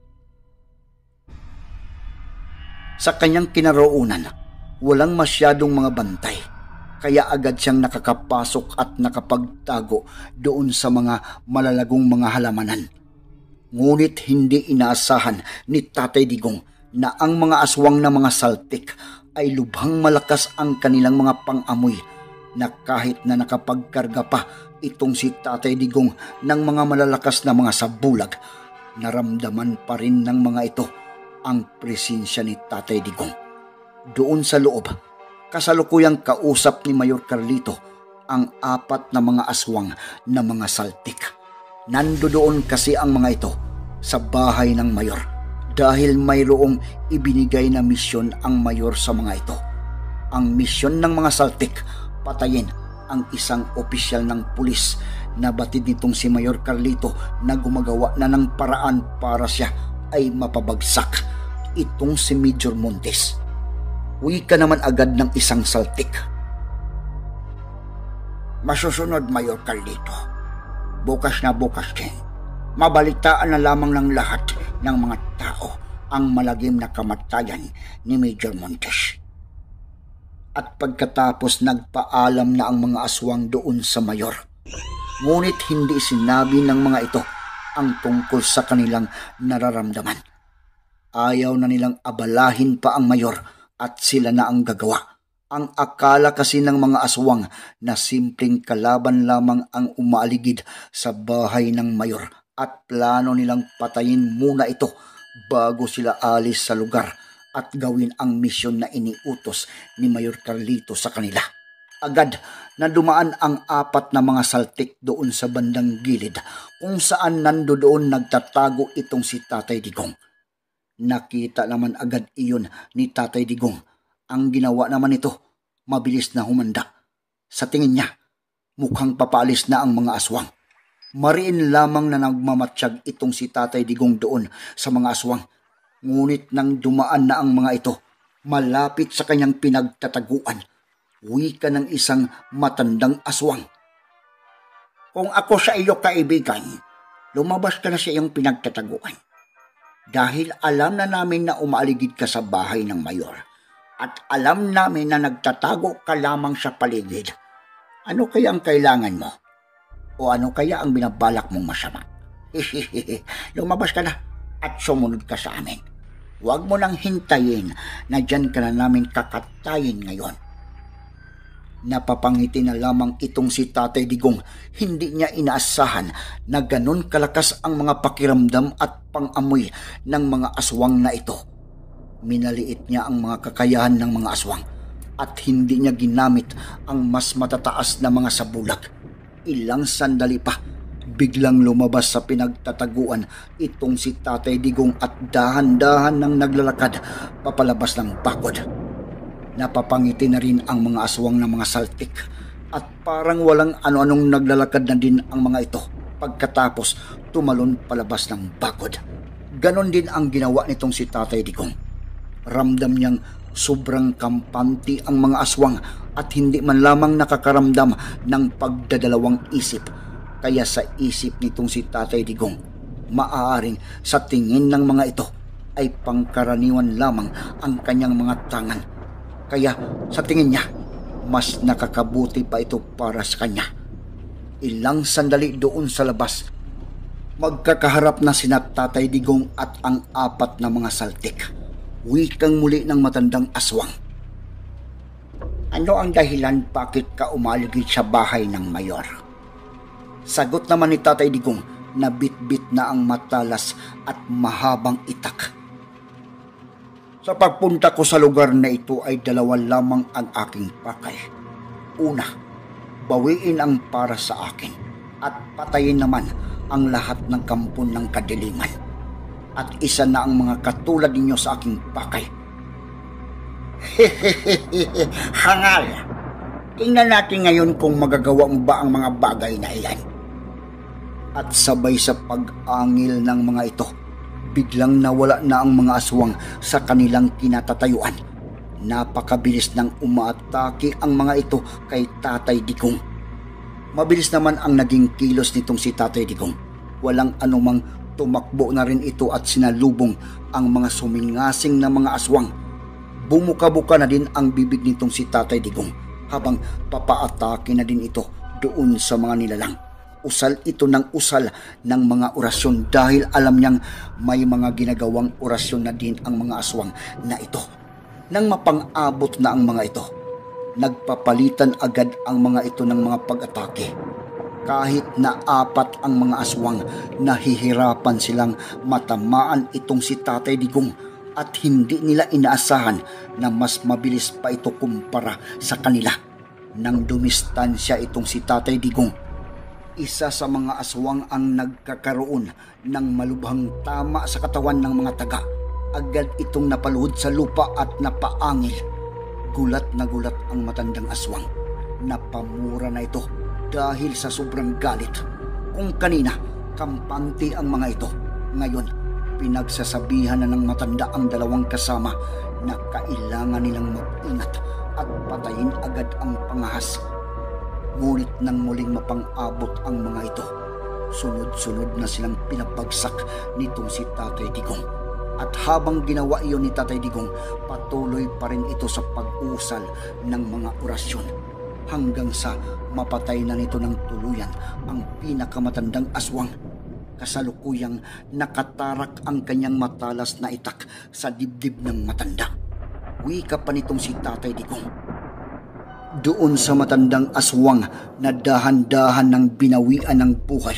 Sa kanyang kinaroonan, walang masyadong mga bantay, kaya agad siyang nakakapasok at nakapagtago doon sa mga malalagong mga halamanan. Ngunit hindi inaasahan ni Tatay Digong na ang mga aswang na mga saltik ay lubhang malakas ang kanilang mga pang-amoy na kahit na nakapagkarga pa itong si Tatay Digong ng mga malalakas na mga sabulag, naramdaman pa rin ng mga ito ang presensya ni Tatay Digong. Doon sa loob, kasalukuyang kausap ni Mayor Carlito ang 4 na mga aswang na mga saltik. Nandoon kasi ang mga ito sa bahay ng mayor dahil mayroong ibinigay na misyon ang mayor sa mga ito. Ang misyon ng mga saltik, patayin ang isang opisyal ng pulis na batid nitong si Mayor Carlito na gumagawa na ng paraan para siya ay mapabagsak, itong si Major Montes. Wika naman agad ng isang saltik. Masusunod, Mayor Carlito. Bukas na bukas din. Mabalitaan na lamang ng lahat ng mga tao ang malagim na kamatayan ni Major Montes. At pagkatapos nagpaalam na ang mga aswang doon sa mayor. Ngunit hindi sinabi ng mga ito ang tungkol sa kanilang nararamdaman. Ayaw na nilang abalahin pa ang mayor at sila na ang gagawa. Ang akala kasi ng mga aswang na simpleng kalaban lamang ang umaaligid sa bahay ng mayor at plano nilang patayin muna ito bago sila alis sa lugar at gawin ang misyon na iniutos ni Mayor Carlito sa kanila. Agad na dumaan ang 4 na mga saltik doon sa bandang gilid kung saan nandoon nagtatago itong si Tatay Digong. Nakita naman agad iyon ni Tatay Digong. Ang ginawa naman ito, mabilis na humanda. Sa tingin niya, mukhang papaalis na ang mga aswang. Mariin lamang na nagmamatsyag itong si Tatay Digong doon sa mga aswang. Ngunit nang dumaan na ang mga ito, malapit sa kanyang pinagtataguan, wika ng isang matandang aswang. Kung ako sa iyo kaibigan, lumabas ka na sa iyong pinagtataguan. Dahil alam na namin na umaaligid ka sa bahay ng mayor. At alam namin na nagtatago ka lamang sa paligid. Ano kaya ang kailangan mo? O ano kaya ang binabalak mong masama? Lumabas ka na at sumunod ka sa amin. Huwag mo nang hintayin na dyan ka na namin kakatayin ngayon. Napapangiti na lamang itong si Tatay Digong. Hindi niya inaasahan na ganon kalakas ang mga pakiramdam at pang-amoy ng mga aswang na ito. Minaliit niya ang mga kakayahan ng mga aswang at hindi niya ginamit ang mas matataas na mga sabulag. Ilang sandali pa, biglang lumabas sa pinagtataguan itong si Tatay Digong at dahan-dahan nang naglalakad papalabas ng bakod. Napapangiti na rin ang mga aswang ng mga saltik at parang walang ano-anong naglalakad na din ang mga ito pagkatapos tumalon palabas ng bakod. Ganon din ang ginawa nitong si Tatay Digong. Ramdam niyang sobrang kampante ang mga aswang at hindi man lamang nakakaramdam ng pagdadalawang isip. Kaya sa isip nitong si Tatay Digong, maaaring sa tingin ng mga ito ay pangkaraniwan lamang ang kanyang mga tangan. Kaya sa tingin niya, mas nakakabuti pa ito para sa kanya. Ilang sandali doon sa labas, magkakaharap na sina Tatay Digong at ang 4 na mga saltik. Wikang muli ng matandang aswang. Ano ang dahilan bakit ka umaligid sa bahay ng mayor? Sagot naman ni Tatay Digong na bit-bit na ang matalas at mahabang itak. Sa pagpunta ko sa lugar na ito ay 2 lamang ang aking pakay. Una, bawiin ang para sa akin at patayin naman ang lahat ng kampon ng kadiliman. At isa na ang mga katulad ninyo sa aking pakay. Hangal! Tingnan natin ngayon kung magagawa mo ba ang mga bagay na iyan. At sabay sa pag-angil ng mga ito, biglang nawala na ang mga aswang sa kanilang kinatatayuan. Napakabilis nang umaatake ang mga ito kay Tatay Digong. Mabilis naman ang naging kilos nitong si Tatay Digong. Walang anumang tumakbo na rin ito at sinalubong ang mga sumingasing na mga aswang. Bumuka-buka na din ang bibig nitong si Tatay Digong habang papaatake na din ito doon sa mga nilalang. Usal ito ng usal ng mga orasyon dahil alam niyang may mga ginagawang orasyon na din ang mga aswang na ito. Nang mapang-abot na ang mga ito, nagpapalitan agad ang mga ito ng mga pag-atake. Kahit na 4 ang mga aswang, nahihirapan silang matamaan itong si Tatay Digong at hindi nila inaasahan na mas mabilis pa ito kumpara sa kanila. Nang dumistansya itong si Tatay Digong, isa sa mga aswang ang nagkakaroon ng malubhang tama sa katawan ng mga taga. Agad itong napaluhod sa lupa at napaangil. Gulat na gulat ang matandang aswang. Napamura na ito dahil sa sobrang galit. Kung kanina, kampante ang mga ito, ngayon, pinagsasabihan na ng matanda ang dalawang kasama na kailangan nilang mag-ingat at patayin agad ang pangahas. Ngunit nang muling mapang-abot ang mga ito, sunod-sunod na silang pinabagsak nitong si Tatay Digong. At habang ginawa iyon ni Tatay Digong, patuloy pa rin ito sa pag-usal ng mga orasyon hanggang sa mapatay na nito ng tuluyan ang pinakamatandang aswang. Kasalukuyang nakatarak ang kanyang matalas na itak sa dibdib ng matanda. Wika pa nitong si Tatay Digong. Doon sa matandang aswang na dahan-dahan ng binawian ng buhay.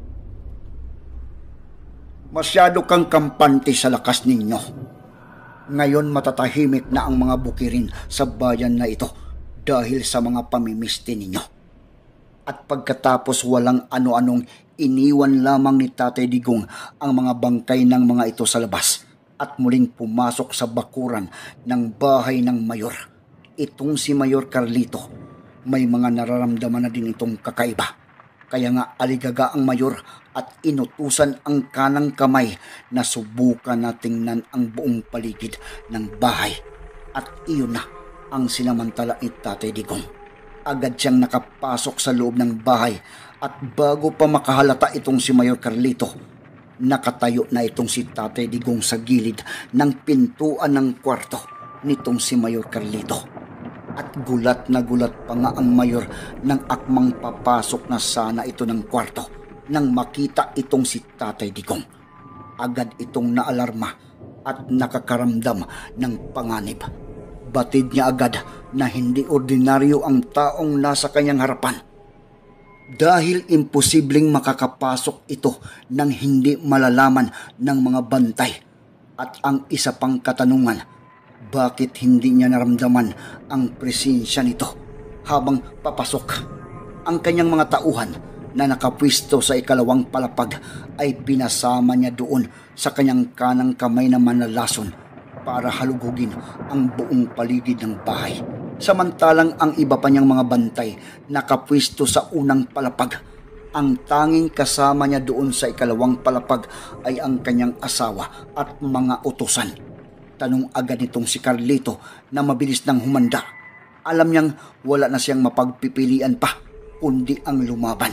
Masyado kang kampante sa lakas ninyo. Ngayon matatahimik na ang mga bukirin sa bayan na ito dahil sa mga pamimisti ninyo. At pagkatapos walang ano-anong iniwan lamang ni Tatay Digong ang mga bangkay ng mga ito sa labas at muling pumasok sa bakuran ng bahay ng mayor. Itong si Mayor Carlito, may mga nararamdaman na din itong kakaiba. Kaya nga aligaga ang mayor at inutusan ang kanang kamay na subukan na tingnan ang buong paligid ng bahay. At iyon na ang sinamantala ni Tatay Digong. Agad siyang nakapasok sa loob ng bahay at bago pa makahalata itong si Mayor Carlito, nakatayo na itong si Tatay Digong sa gilid ng pintuan ng kwarto nitong si Mayor Carlito. At gulat na gulat pa nga ang mayor nang akmang papasok na sana ito ng kwarto nang makita itong si Tatay Digong. Agad itong naalarma at nakakaramdam ng panganib. Batid niya agad na hindi ordinaryo ang taong nasa kanyang harapan. Dahil imposibleng makakapasok ito nang hindi malalaman ng mga bantay. At ang isa pang katanungan, bakit hindi niya naramdaman ang presensya nito habang papasok? Ang kanyang mga tauhan na nakapwisto sa ikalawang palapag ay pinasama niya doon sa kanyang kanang kamay na manlalason para halugugin ang buong paligid ng bahay. Samantalang ang iba pa niyang mga bantay nakapwisto sa unang palapag. Ang tanging kasama niya doon sa ikalawang palapag ay ang kanyang asawa at mga utusan. Tanong agad nitong si Carlito na mabilis nang humanda. Alam niyang wala na siyang mapagpipilian pa kundi ang lumaban.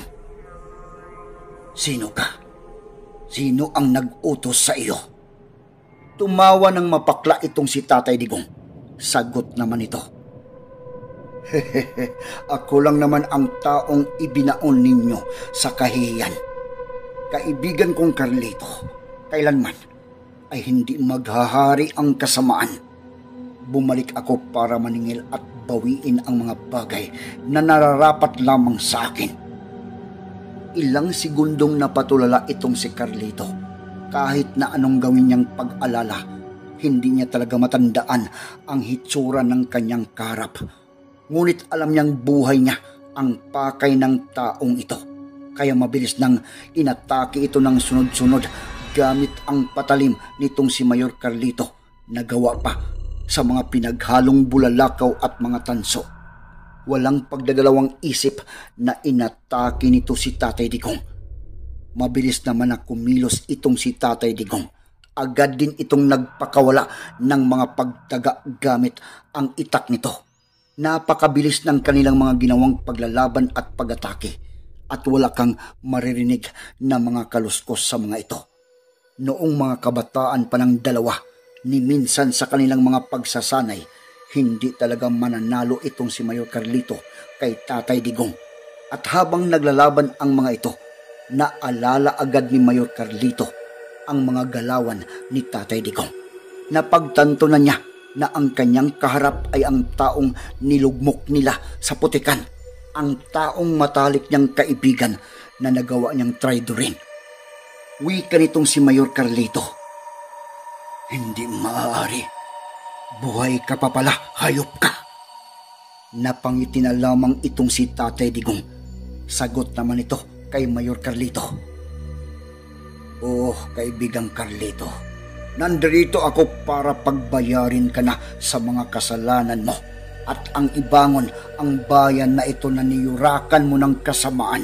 Sino ka? Sino ang nag-utos sa iyo? Tumawa ng mapakla itong si Tatay Digong. Sagot naman ito. Hehehe, ako lang naman ang taong ibinaon ninyo sa kahihiyan. Kaibigan kong Carlito, kailanman ay hindi maghahari ang kasamaan. Bumalik ako para maningil at bawiin ang mga bagay na nararapat lamang sa akin. Ilang segundong napatulala itong si Carlito. Kahit na anong gawin niyang pag-alala, hindi niya talaga matandaan ang hitsura ng kanyang karap. Ngunit alam niyang buhay niya ang pakay ng taong ito. Kaya mabilis nang inatake ito ng sunod-sunod gamit ang patalim nitong si Mayor Carlito na gawa pa sa mga pinaghalong bulalakaw at mga tanso. Walang pagdadalawang isip na inatake nito si Tatay Digong. Mabilis naman na kumilos itong si Tatay Digong. Agad din itong nagpakawala ng mga pagtaga gamit ang itak nito. Napakabilis ng kanilang mga ginawang paglalaban at pag-atake at wala kang maririnig na mga kaluskos sa mga ito. Noong mga kabataan pa ng dalawa, ni minsan sa kanilang mga pagsasanay, hindi talaga mananalo itong si Mayor Carlito kay Tatay Digong. At habang naglalaban ang mga ito, naalala agad ni Mayor Carlito ang mga galawan ni Tatay Digong. Napagtanto na niya na ang kanyang kaharap ay ang taong nilugmok nila sa putikan, ang taong matalik niyang kaibigan na nagawa niyang traidorin. Wika nitong si Mayor Carlito, "Hindi maaari. Buhay ka pa pala, hayop ka." Napangiti na lamang itong si Tatay Digong. Sagot naman ito kay Mayor Carlito, "Oh, kaibigang Carlito, nandirito ako para pagbayarin ka na sa mga kasalanan mo at ang ibangon ang bayan na ito na niyurakan mo ng kasamaan."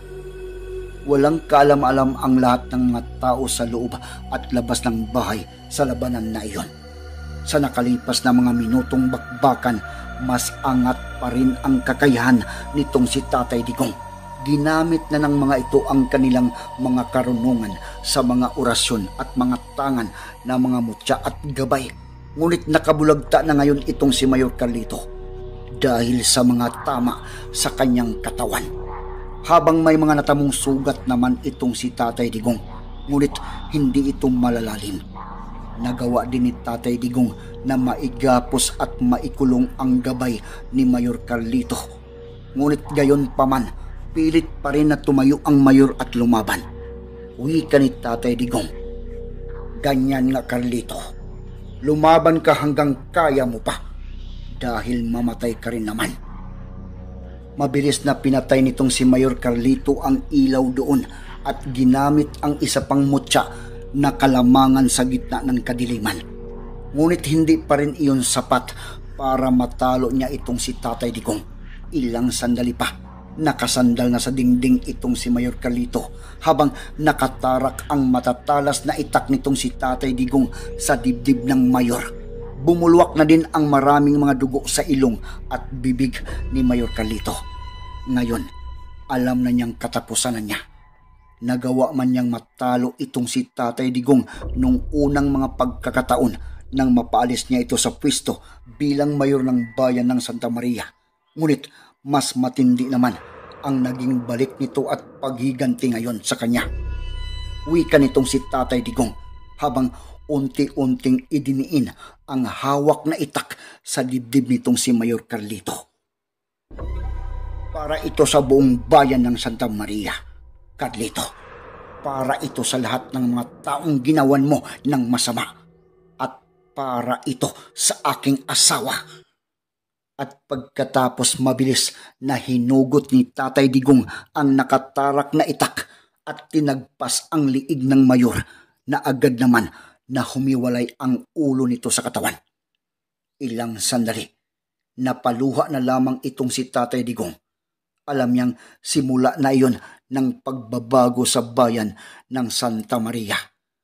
Walang kaalam-alam ang lahat ng mga tao sa loob at labas ng bahay sa labanan na iyon. Sa nakalipas na mga minutong bakbakan, mas angat pa rin ang kakayahan nitong si Tatay Digong. Ginamit na ng mga ito ang kanilang mga karunungan sa mga orasyon at mga tangan na mga mutya at gabay. Ngunit nakabulagta na ngayon itong si Mayor Carlito dahil sa mga tama sa kanyang katawan. Habang may mga natamong sugat naman itong si Tatay Digong, ngunit hindi ito malalalim. Nagawa din ni Tatay Digong na maigapos at maikulong ang gabay ni Mayor Carlito. Ngunit gayon paman, pilit pa rin na tumayo ang mayor at lumaban. Wika ni Tatay Digong, "Ganyan nga Carlito, lumaban ka hanggang kaya mo pa, dahil mamatay ka rin naman." Mabilis na pinatay nitong si Mayor Carlito ang ilaw doon at ginamit ang isa pang mutya na kalamangan sa gitna ng kadiliman. Ngunit hindi pa rin iyon sapat para matalo niya itong si Tatay Digong. Ilang sandali pa, nakasandal na sa dingding itong si Mayor Carlito habang nakatarak ang matatalas na itak nitong si Tatay Digong sa dibdib ng mayor. Bumulwak na din ang maraming mga dugo sa ilong at bibig ni Mayor Carlito. Ngayon, alam na niyang katapusan na niya. Nagawa man niyang matalo itong si Tatay Digong nung unang mga pagkakataon nang mapaalis niya ito sa pwesto bilang mayor ng bayan ng Santa Maria. Ngunit mas matindi naman ang naging balik nito at paghiganti ngayon sa kanya. Wika nitong si Tatay Digong habang unti-unting idiniin ang hawak na itak sa dibdib nitong si Mayor Carlito. "Para ito sa buong bayan ng Santa Maria, Carlito. Para ito sa lahat ng mga taong ginawan mo ng masama. At para ito sa aking asawa." At pagkatapos mabilis na hinugot ni Tatay Digong ang nakatarak na itak at tinagpas ang liig ng mayor na agad naman na humiwalay ang ulo nito sa katawan. Ilang sandali, napaluha na lamang itong si Tatay Digong. Alam niyang simula na iyon ng pagbabago sa bayan ng Santa Maria.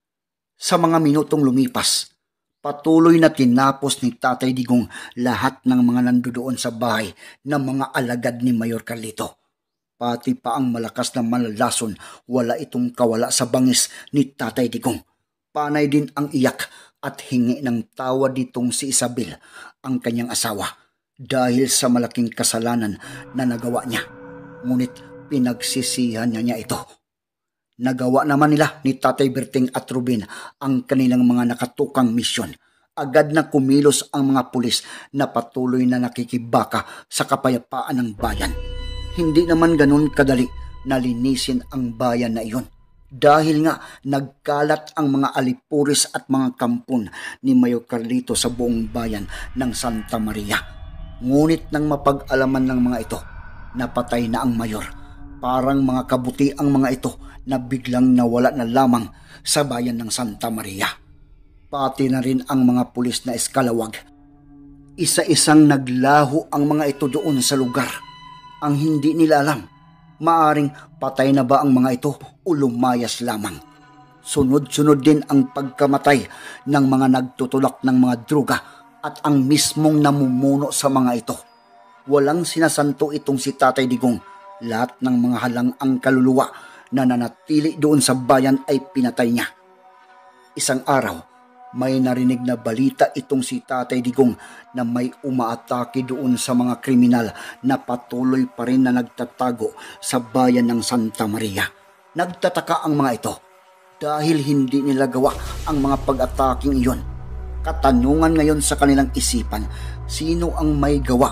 Sa mga minutong lumipas, patuloy na tinapos ni Tatay Digong lahat ng mga nandoon sa bahay ng mga alagad ni Mayor Carlito. Pati pa ang malakas na malalason, wala itong kawala sa bangis ni Tatay Digong. Panay din ang iyak at hingi ng tawad nitong si Isabel, ang kanyang asawa, dahil sa malaking kasalanan na nagawa niya. Ngunit pinagsisihan niya ito. Nagawa naman nila ni Tatay Berting at Rubin ang kanilang mga nakatukang misyon. Agad na kumilos ang mga pulis na patuloy na nakikibaka sa kapayapaan ng bayan. Hindi naman ganun kadali na linisin ang bayan na iyon. Dahil nga nagkalat ang mga alipuris at mga kampon ni Mayor Carlito sa buong bayan ng Santa Maria. Ngunit nang mapag-alaman ng mga ito, napatay na ang mayor. Parang mga kabuti ang mga ito na biglang nawala na lamang sa bayan ng Santa Maria. Pati na rin ang mga pulis na eskalawag. Isa-isang naglaho ang mga ito doon sa lugar. Ang hindi nila alam, maaring patay na ba ang mga ito o lumayas lamang. Sunod-sunod din ang pagkamatay ng mga nagtutulak ng mga droga at ang mismong namumuno sa mga ito. Walang sinasanto itong si Tatay Digong. Lahat ng mga halang ang kaluluwa na nanatili doon sa bayan ay pinatay niya. Isang araw, May narinig na balita itong si Tatay Digong na may umaatake doon sa mga kriminal na patuloy pa rin na nagtatago sa bayan ng Santa Maria. Nagtataka ang mga ito dahil hindi nila gawa ang mga pag-ataking iyon. Katanungan ngayon sa kanilang isipan, sino ang may gawa?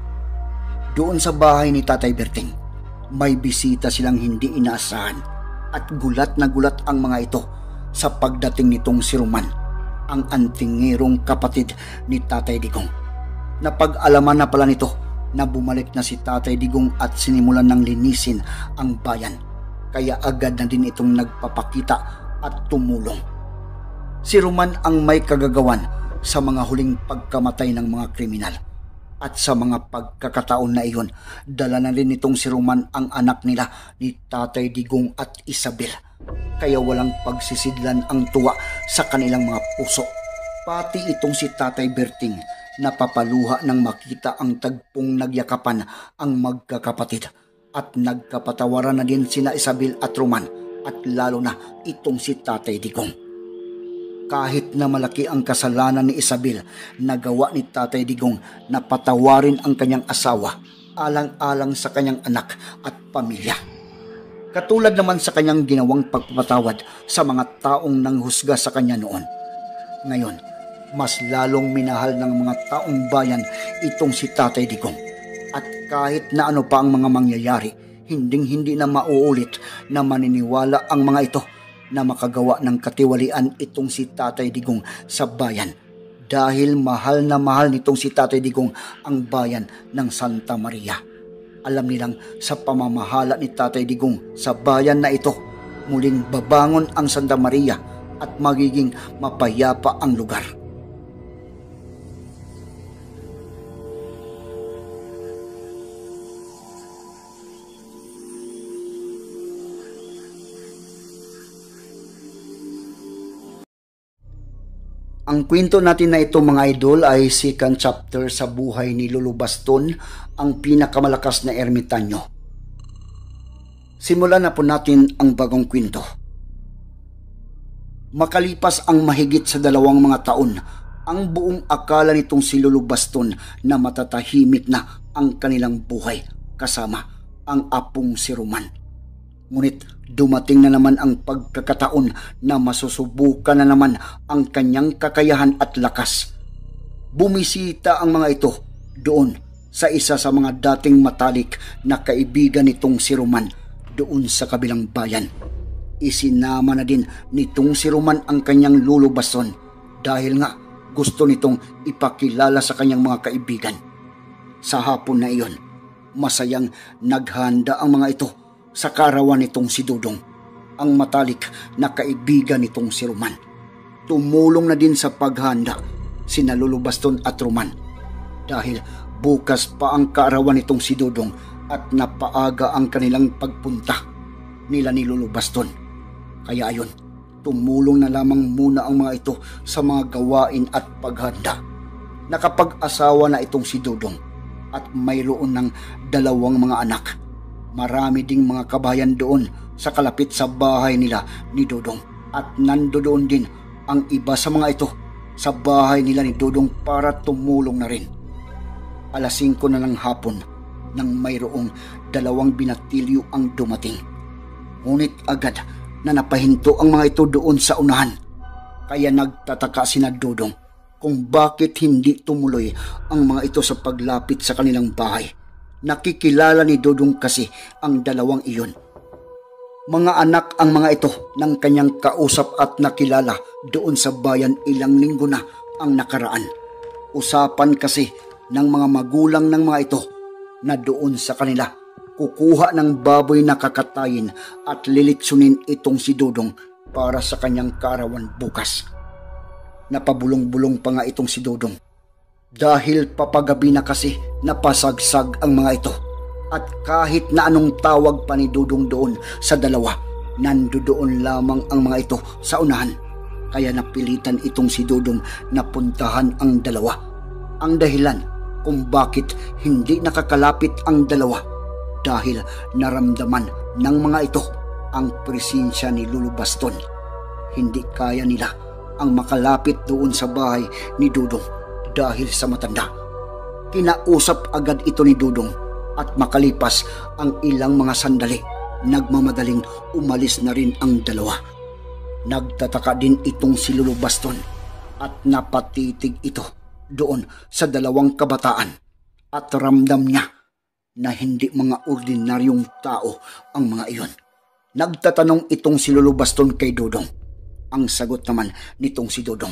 Doon sa bahay ni Tatay Berting, may bisita silang hindi inaasahan at gulat na gulat ang mga ito sa pagdating nitong si Roman, ang antingirong kapatid ni Tatay Digong. Napag-alaman na pala nito na bumalik na si Tatay Digong at sinimulan ng linisin ang bayan, kaya agad na din itong nagpapakita at tumulong. Si Roman ang may kagagawan sa mga huling pagkamatay ng mga kriminal. At sa mga pagkakataon na iyon, dala na rin itong si Roman ang anak nila ni Tatay Digong at Isabel. Kaya walang pagsisidlan ang tuwa sa kanilang mga puso. Pati itong si Tatay Berting napapaluha nang makita ang tagpong nagyakapan ang magkakapatid. At nagkapatawaran na din sina Isabel at Roman at lalo na itong si Tatay Digong. Kahit na malaki ang kasalanan ni Isabel, nagawa ni Tatay Digong na patawarin ang kanyang asawa alang-alang sa kanyang anak at pamilya. Katulad naman sa kanyang ginawang pagpapatawad sa mga taong nanghusga sa kanya noon. Ngayon, mas lalong minahal ng mga taong bayan itong si Tatay Digong. At kahit na ano pa ang mga mangyayari, hinding-hindi na mauulit na maniniwala ang mga ito na makagawa ng katiwalian itong si Tatay Digong sa bayan, dahil mahal na mahal nitong si Tatay Digong ang bayan ng Santa Maria. Alam nilang sa pamamahala ni Tatay Digong sa bayan na ito, muling babangon ang Santa Maria at magiging mapayapa ang lugar. Ang kwento natin na ito mga idol ay second chapter sa buhay ni Lolo Baston, ang pinakamalakas na ermitanyo. Simulan na po natin ang bagong kwento. Makalipas ang mahigit sa 2 mga taon, ang buong akala nitong si Lolo Baston na matatahimik na ang kanilang buhay kasama ang apong si Roman. Ngunit dumating na naman ang pagkakataon na masusubukan na naman ang kanyang kakayahan at lakas. Bumisita ang mga ito doon sa isa sa mga dating matalik na kaibigan nitong si Roman doon sa kabilang bayan. Isinama na din nitong si Roman ang kanyang Lolo Baston dahil nga gusto nitong ipakilala sa kanyang mga kaibigan. Sa hapon na iyon, masayang naghanda ang mga ito sa kaarawan nitong si Dudong, ang matalik na kaibigan nitong si Roman. Tumulong na din sa paghanda sina Lolo Baston at Roman dahil bukas pa ang kaarawan nitong si Dudong at napaaga ang kanilang pagpunta nila ni Lolo Baston. Kaya ayon, tumulong na lamang muna ang mga ito sa mga gawain at paghanda. Nakapag-asawa na itong si Dudong at mayroon ng 2 mga anak. Marami ding mga kabayan doon sa kalapit sa bahay nila ni Dudong at nandoon din ang iba sa mga ito sa bahay nila ni Dudong para tumulong na rin. 5:00 na ng hapon nang mayroong 2 binatilyo ang dumating. Ngunit agad na napahinto ang mga ito doon sa unahan. Kaya nagtataka sina Dudong kung bakit hindi tumuloy ang mga ito sa paglapit sa kanilang bahay. Nakikilala ni Dudong kasi ang 2 iyon. Mga anak ang mga ito ng kanyang kausap at nakilala doon sa bayan ilang linggo na ang nakaraan. Usapan kasi ng mga magulang ng mga ito na doon sa kanila kukuha ng baboy na kakatayin at lilitsunin itong si Dudong para sa kanyang kaarawan bukas. Napabulong-bulong pa nga itong si Dudong dahil papagabi na kasi napasagsag ang mga ito. At kahit na anong tawag pa ni Dudong doon sa 2, nandoon lamang ang mga ito sa unahan. Kaya napilitan itong si Dudong na puntahan ang 2. Ang dahilan kung bakit hindi nakakalapit ang 2 dahil naramdaman ng mga ito ang presensya ni Lolo Baston. Hindi kaya nila ang makalapit doon sa bahay ni Dudong dahil sa matanda. Kinausap agad ito ni Dudong at makalipas ang ilang mga sandali, nagmamadaling umalis na rin ang dalawa. Nagtataka din itong si Lolo Baston at napatitig ito doon sa dalawang kabataan at ramdam niya na hindi mga ordinaryong tao ang mga iyon. Nagtatanong itong si Lolo Baston kay Dudong. Ang sagot naman nitong si Dudong,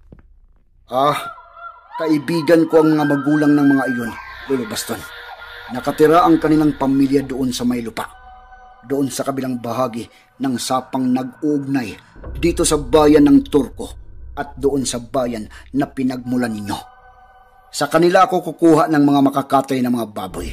kaibigan ko ang mga magulang ng mga iyon, Lolo Baston. Nakatira ang kanilang pamilya doon sa may lupa, doon sa kabilang bahagi ng sapang nag-uugnay dito sa bayan ng Turko at doon sa bayan na pinagmulan ninyo. Sa kanila ako kukuha ng mga makakatay na mga baboy.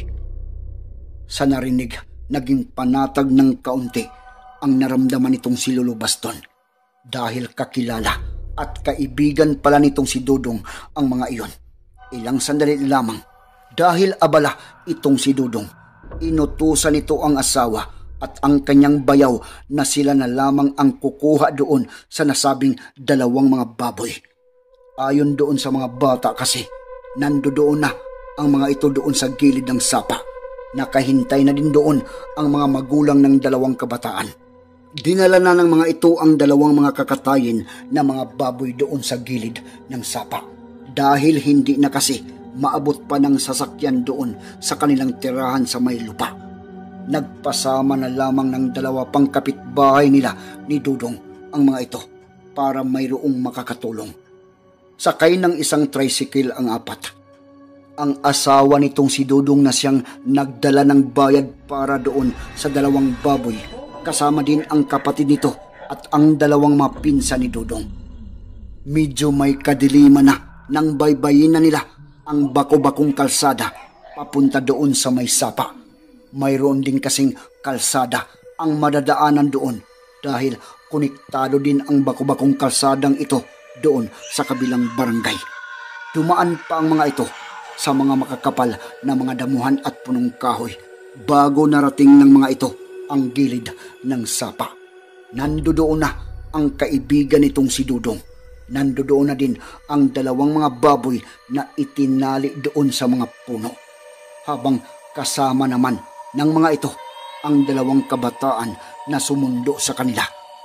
Sa narinig, naging panatag ng kaunti ang naramdaman nitong si Lolo Baston dahil kakilala at kaibigan pala nitong si Dudong ang mga iyon. Ilang sandali lamang, dahil abala itong si Dudong, inutusan nito ang asawa at ang kanyang bayaw na sila na lamang ang kukuha doon sa nasabing dalawang mga baboy. Ayon doon sa mga bata kasi, nandoon na ang mga ito doon sa gilid ng sapa. Nakahintay na din doon ang mga magulang ng dalawang kabataan. Dinala na ng mga ito ang dalawang mga kakatayin na mga baboy doon sa gilid ng sapa. Dahil hindi na kasi maabot pa ng sasakyan doon sa kanilang tirahan sa may lupa. Nagpasama na lamang ng dalawa pang kapitbahay nila ni Dudong ang mga ito para mayroong makakatulong. Sakay ng isang tricycle ang apat. Ang asawa nitong si Dudong na siyang nagdala ng bayad para doon sa dalawang baboy, kasama din ang kapatid nito at ang dalawang mapinsan ni Dudong. Medyo may kadiliman na nang baybayin na nila ang bako-bakong kalsada papunta doon sa may sapa. Mayroon din kasing kalsada ang madadaanan doon dahil konektado din ang bako-bakong kalsadang ito doon sa kabilang barangay. Dumaan pa ang mga ito sa mga makakapal na mga damuhan at punong kahoy bago narating ng mga ito ang gilid ng sapa. Nandoon na ang kaibigan nitong si Dudong. Nandoon na din ang dalawang mga baboy na itinali doon sa mga puno. Habang kasama naman ng mga ito ang dalawang kabataan na sumundo sa kanila.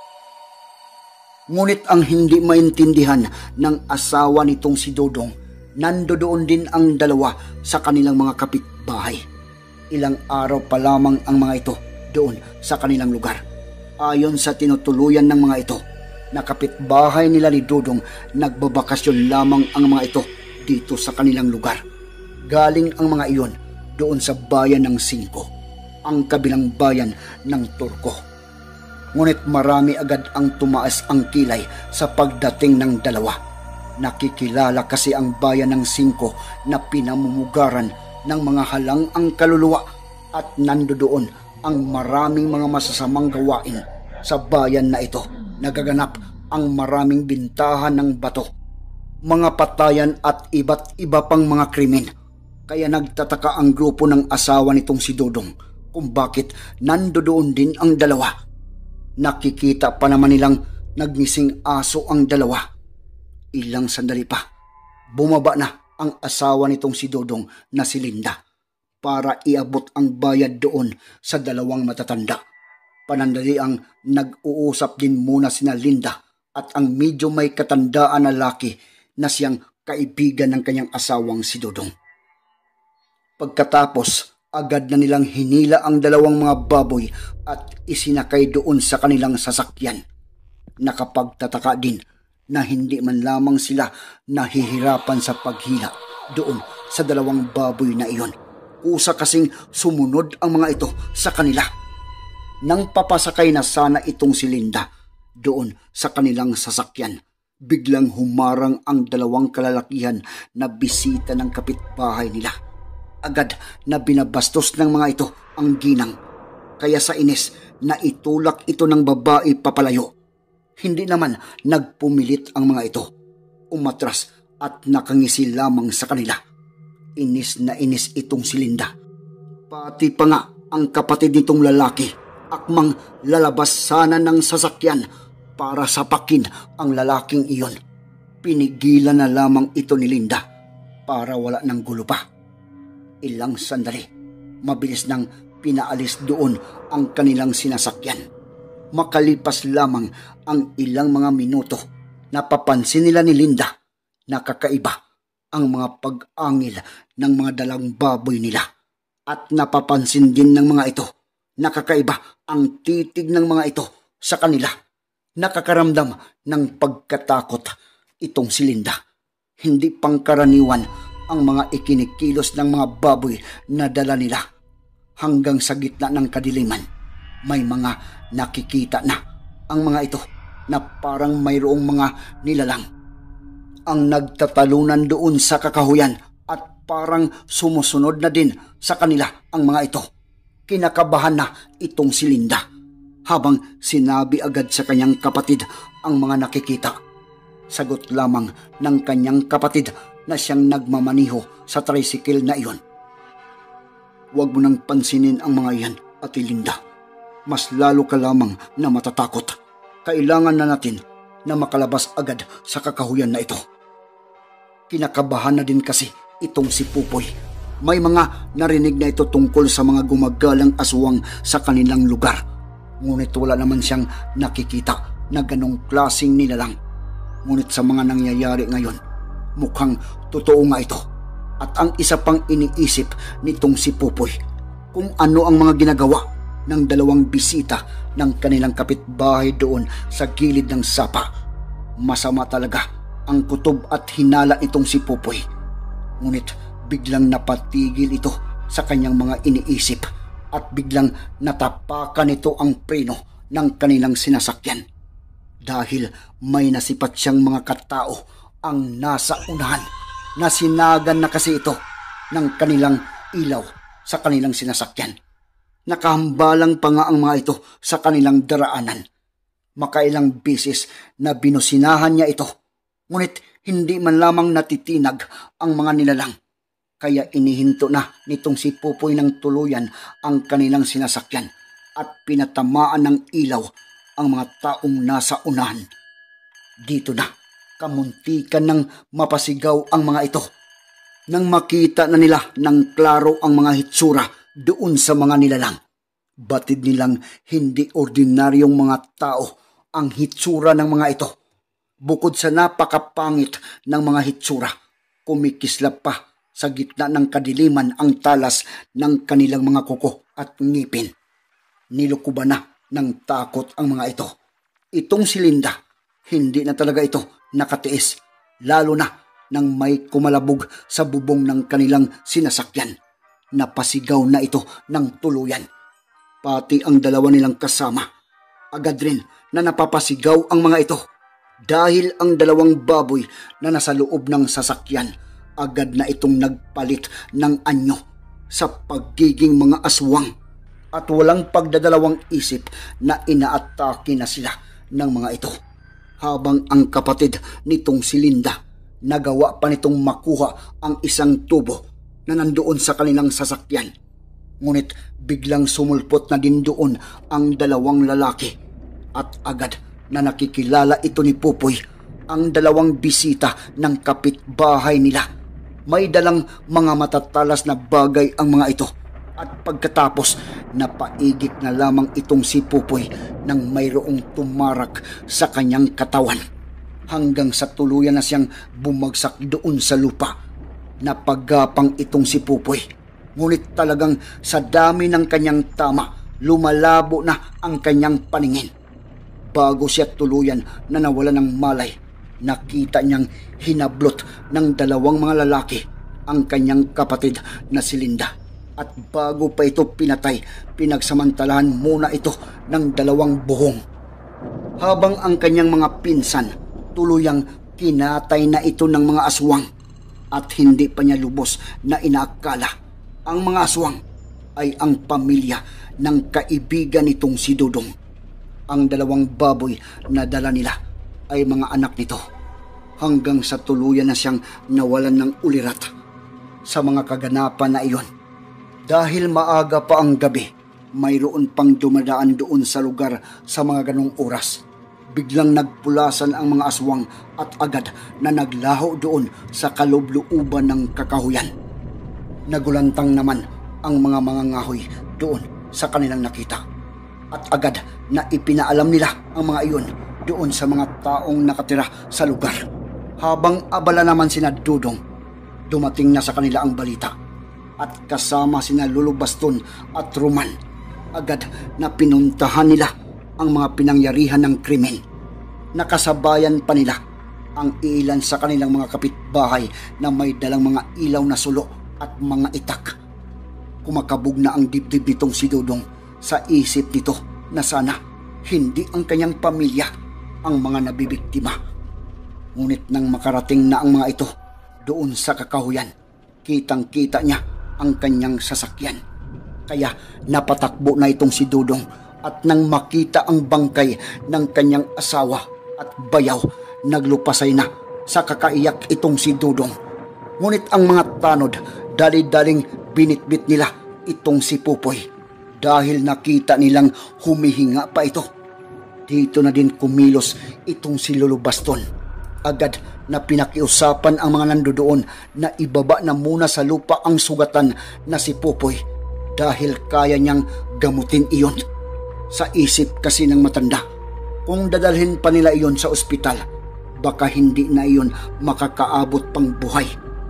Ngunit ang hindi maintindihan ng asawa nitong si Dudong, nandoon din ang dalawa sa kanilang mga kapitbahay. Ilang araw pa lamang ang mga ito doon sa kanilang lugar. Ayon sa tinutuluyan ng mga ito, na kapitbahay nila ni Dudong, nagbabakasyon lamang ang mga ito dito sa kanilang lugar. Galing ang mga iyon doon sa bayan ng Singko, ang kabilang bayan ng Turko. Ngunit marami agad ang tumaas ang kilay sa pagdating ng dalawa. Nakikilala kasi ang bayan ng Singko na pinamumugaran ng mga halang ang kaluluwa at nandoon ang maraming mga masasamang gawain sa bayan na ito. Nagaganap ang maraming bintahan ng bato, mga patayan at iba't iba pang mga krimen. Kaya nagtataka ang grupo ng asawa nitong si Dudong kung bakit nandoon din ang dalawa. Nakikita pa naman nilang nagmising aso ang dalawa. Ilang sandali pa, bumaba na ang asawa nitong si Dudong na si Linda para iabot ang bayad doon sa dalawang matatanda. Panandaliang nag-uusap din muna sina Linda at ang medyo may katandaan na laki na siyang kaibigan ng kanyang asawang si Dudong. Pagkatapos, agad na nilang hinila ang dalawang mga baboy at isinakay doon sa kanilang sasakyan. Nakapagtataka din na hindi man lamang sila nahihirapan sa paghila doon sa dalawang baboy na iyon. Kusa kasing sumunod ang mga ito sa kanila. Nang papasakay na sana itong si Linda doon sa kanilang sasakyan, biglang humarang ang dalawang kalalakihan na bisita ng kapitbahay nila. Agad na binabastos ng mga ito ang ginang, kaya sa inis na itulak ito ng babae papalayo. Hindi naman nagpumilit ang mga ito. Umatras at nakangisi lamang sa kanila. Inis na inis itong si Linda. Pati pa nga ang kapatid nitong lalaki, akmang lalabas sana ng sasakyan para sapakin ang lalaking iyon. Pinigilan na lamang ito ni Linda para wala ng gulo pa. Ilang sandali, mabilis nang pinaalis doon ang kanilang sinasakyan. Makalipas lamang ang ilang mga minuto, napapansin nila ni Linda na kakaiba ang mga pag-angil ng mga dalang baboy nila. At napapansin din ng mga ito na kakaiba ang titig ng mga ito sa kanila. Nakakaramdam ng pagkatakot itong si Linda. Hindi pangkaraniwan ang mga ikinikilos ng mga baboy na dala nila. Hanggang sa gitna ng kadiliman, may mga nakikita na ang mga ito na parang mayroong mga nilalang ang nagtatalunan doon sa kakahuyan at parang sumusunod na din sa kanila ang mga ito. Kinakabahan na itong si Linda habang sinabi agad sa kanyang kapatid ang mga nakikita. Sagot lamang ng kanyang kapatid na siyang nagmamaniho sa tricycle na iyon. Huwag mo nang pansinin ang mga iyan, Ate Linda. Mas lalo ka lamang na matatakot. Kailangan na natin na makalabas agad sa kakahuyan na ito. Kinakabahan na din kasi itong si Pupoy. May mga narinig na ito tungkol sa mga gumagalang aswang sa kanilang lugar. Ngunit wala naman siyang nakikita na ganong klaseng nilalang. Ngunit sa mga nangyayari ngayon, mukhang totoo nga ito. At ang isa pang iniisip nitong si Pupoy, kung ano ang mga ginagawa ng dalawang bisita ng kanilang kapitbahay doon sa gilid ng sapa. Masama talaga ang kutob at hinala nitong si Pupoy. Ngunit biglang napatigil ito sa kanyang mga iniisip at biglang natapakan nito ang preno ng kanilang sinasakyan. Dahil may nasipat siyang mga katao ang nasa unahan. Nasinagan na kasi ito ng kanilang ilaw sa kanilang sinasakyan. Nakahambalang pa nga ang mga ito sa kanilang daraanan. Makailang bisis na binusinahan niya ito, ngunit hindi man lamang natitinag ang mga nilalang. Kaya inihinto na nitong si Pupoy ng tuluyan ang kanilang sinasakyan at pinatamaan ng ilaw ang mga taong nasa unahan. Dito na kamuntikan ng mapasigaw ang mga ito. Nang makita na nila ng klaro ang mga hitsura doon sa mga nilalang. Batid nilang hindi ordinaryong mga tao ang hitsura ng mga ito. Bukod sa napakapangit ng mga hitsura, kumikislap pa sa gitna ng kadiliman ang talas ng kanilang mga kuko at ngipin. Nilukuban na ng takot ang mga ito. Itong si Linda, hindi na talaga ito nakatiis, lalo na nang may kumalabog sa bubong ng kanilang sinasakyan. Napasigaw na ito ng tuluyan. Pati ang dalawa nilang kasama, agad rin na napapasigaw ang mga ito. Dahil ang dalawang baboy na nasa loob ng sasakyan, agad na itong nagpalit ng anyo sa pagiging mga aswang. At walang pagdadalawang isip na inaatake na sila ng mga ito. Habang ang kapatid nitong si Linda, nagawa pa nitong makuha ang isang tubo na nandoon sa kanilang sasakyan. Ngunit biglang sumulpot na din doon ang dalawang lalaki at agad na nakikilala ito ni Pupoy ang dalawang bisita ng kapitbahay nila. May dalang mga matatalas na bagay ang mga ito. At pagkatapos, napaigit na lamang itong si Pupoy nang mayroong tumarak sa kanyang katawan. Hanggang sa tuluyan na siyang bumagsak doon sa lupa. Napagapang itong si Pupoy. Ngunit talagang sa dami ng kanyang tama, lumalabo na ang kanyang paningin. Bago siya tuluyan na nawala ng malay, nakita niyang hinablot ng dalawang mga lalaki ang kanyang kapatid na si Linda. At bago pa ito pinatay, pinagsamantalahan muna ito ng dalawang buhong. Habang ang kanyang mga pinsan, tuluyang kinatay na ito ng mga aswang. At hindi pa niya lubos na inaakala ang mga aswang ay ang pamilya ng kaibigan nitong si Dudong. Ang dalawang baboy na dala nila ay mga anak nito. Hanggang sa tuluyan na siyang nawalan ng ulirat sa mga kaganapan na iyon. Dahil maaga pa ang gabi, mayroon pang dumadaan doon sa lugar sa mga ganong oras. biglang nagpulasan ang mga aswang at agad na naglaho doon sa kalubluuban ng kakahuyan. Nagulantang naman ang mga mangangahoy doon sa kanilang nakita at agad na ipinaalam nila ang mga iyon doon sa mga taong nakatira sa lugar. Habang abala naman sina Dudong, dumating na sa kanila ang balita at kasama sina Lolo Baston at Roman, agad na pinuntahan nila ang mga pinangyarihan ng krimen. Nakasabayan pa nila ang ilan sa kanilang mga kapitbahay na may dalang mga ilaw na sulo at mga itak. Kumakabog na ang dibdib nitong si Dudong sa isip nito na sana hindi ang kanyang pamilya ang mga nabibiktima. Ngunit nang makarating na ang mga ito doon sa kakahuyan, kitang-kita niya ang kanyang sasakyan. Kaya napatakbo na itong si Dudong at nang makita ang bangkay ng kanyang asawa at bayaw, naglupasay na sa kakaiyak itong si Dudong. Ngunit ang mga tanod, dali-daling binitbit nila itong si Pupoy dahil nakita nilang humihinga pa ito. Dito na din kumilos itong si Lolo Baston. Agad na pinakiusapan ang mga nandoon na ibaba na muna sa lupa ang sugatan na si Pupoy dahil kaya niyang gamutin iyon. Sa isip kasi ng matanda, kung dadalhin pa nila iyon sa ospital, baka hindi na iyon makakaabot pang buhay.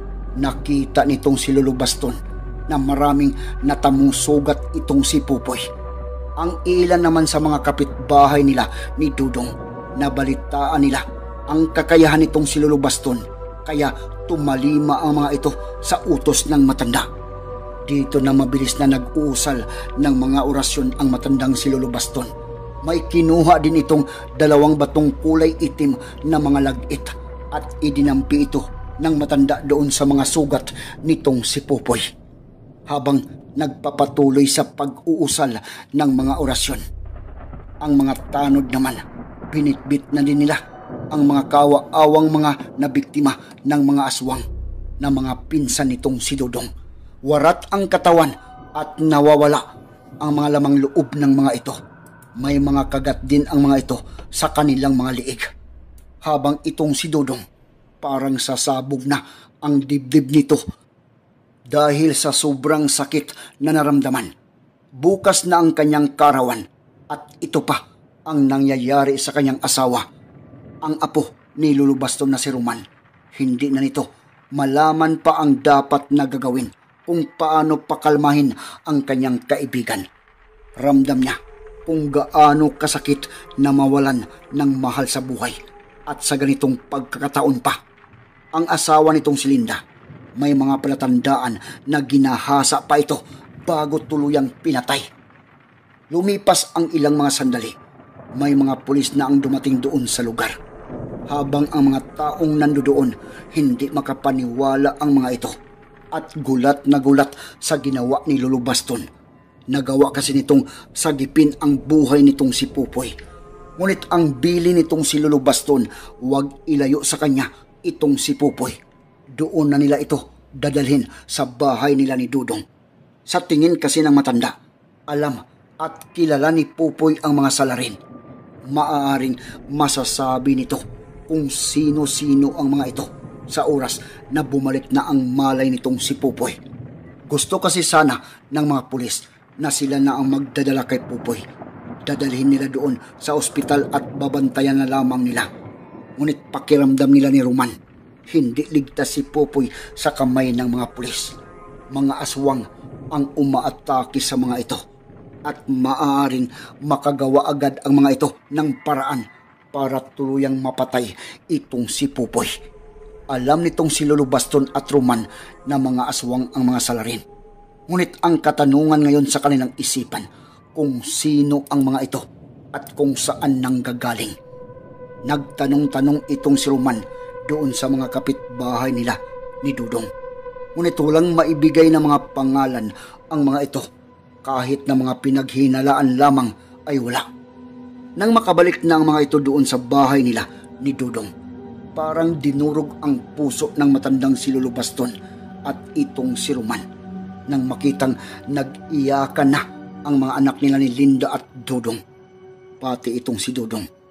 Nakita nitong si Lolo Baston na maraming natamong sugat itong si Pupoy. Ang ilan naman sa mga kapitbahay nila ni Dudong, nabalitaan nila ang kakayahan nitong si Lolo Baston, kaya tumalima ang mga ito sa utos ng matanda. Dito na mabilis na nag-uusal ng mga orasyon ang matandang si Lolo Baston. May kinuha din itong 2 batong kulay itim na mga lagit at idinampi ito ng matanda doon sa mga sugat nitong si Pupoy. Habang nagpapatuloy sa pag-uusal ng mga orasyon, ang mga tanod naman, binitbit na din nila ang mga kawa-awang mga nabiktima ng mga aswang na mga pinsan nitong si Dudong. Warat ang katawan at nawawala ang mga lamang loob ng mga ito. May mga kagat din ang mga ito sa kanilang mga liig. Habang itong si Dudong, parang sasabog na ang dibdib nito dahil sa sobrang sakit na naramdaman. Bukas na ang kanyang karawan at ito pa ang nangyayari sa kanyang asawa, ang apo ni Lolo Baston na si Roman. Hindi na nito malaman pa ang dapat na gagawin kung paano pakalmahin ang kanyang kaibigan. Ramdam niya kung gaano kasakit na mawalan ng mahal sa buhay at sa ganitong pagkakataon pa. Ang asawa nitong si Linda, may mga palatandaan na ginahasa pa ito bago tuluyang pinatay. Lumipas ang ilang mga sandali, may mga pulis na ang dumating doon sa lugar. Habang ang mga taong nandoon, hindi makapaniwala ang mga ito at gulat na gulat sa ginawa ni Lolo Baston. Nagawa kasi nitong sagipin ang buhay nitong si Pupoy. Ngunit ang bili nitong si Lolo Baston, huwag ilayo sa kanya itong si Pupoy. Doon na nila ito dadalhin sa bahay nila ni Dudong. Sa tingin kasi ng matanda, alam at kilala ni Pupoy ang mga salarin. Maaaring masasabi nito kung sino-sino ang mga ito sa oras na bumalik na ang malay nitong si Pupoy. Gusto kasi sana ng mga pulis na sila na ang magdadala kay Pupoy. Dadalhin nila doon sa ospital at babantayan na lamang nila. Ngunit pakiramdam nila ni Roman, hindi ligtas si Pupoy sa kamay ng mga pulis. Mga aswang ang umaatake sa mga ito at maaaring makagawa agad ang mga ito ng paraan para tuluyang mapatay itong si Pupoy. Alam nitong si Lolo Baston at Roman na mga aswang ang mga salarin. Ngunit ang katanungan ngayon sa kanilang isipan kung sino ang mga ito at kung saan nanggagaling. Nagtanong-tanong itong si Roman doon sa mga kapitbahay nila ni Dudong. Ngunit walang maibigay na mga pangalan ang mga ito, kahit na mga pinaghinalaan lamang ay wala. Nang makabalik na ang mga ito doon sa bahay nila ni Dudong, parang dinurog ang puso ng matandang si Lolo Baston at itong si Roman nang makitang nag-iyakan na ang mga anak nila ni Linda at Dudong. Pati itong si Dudong,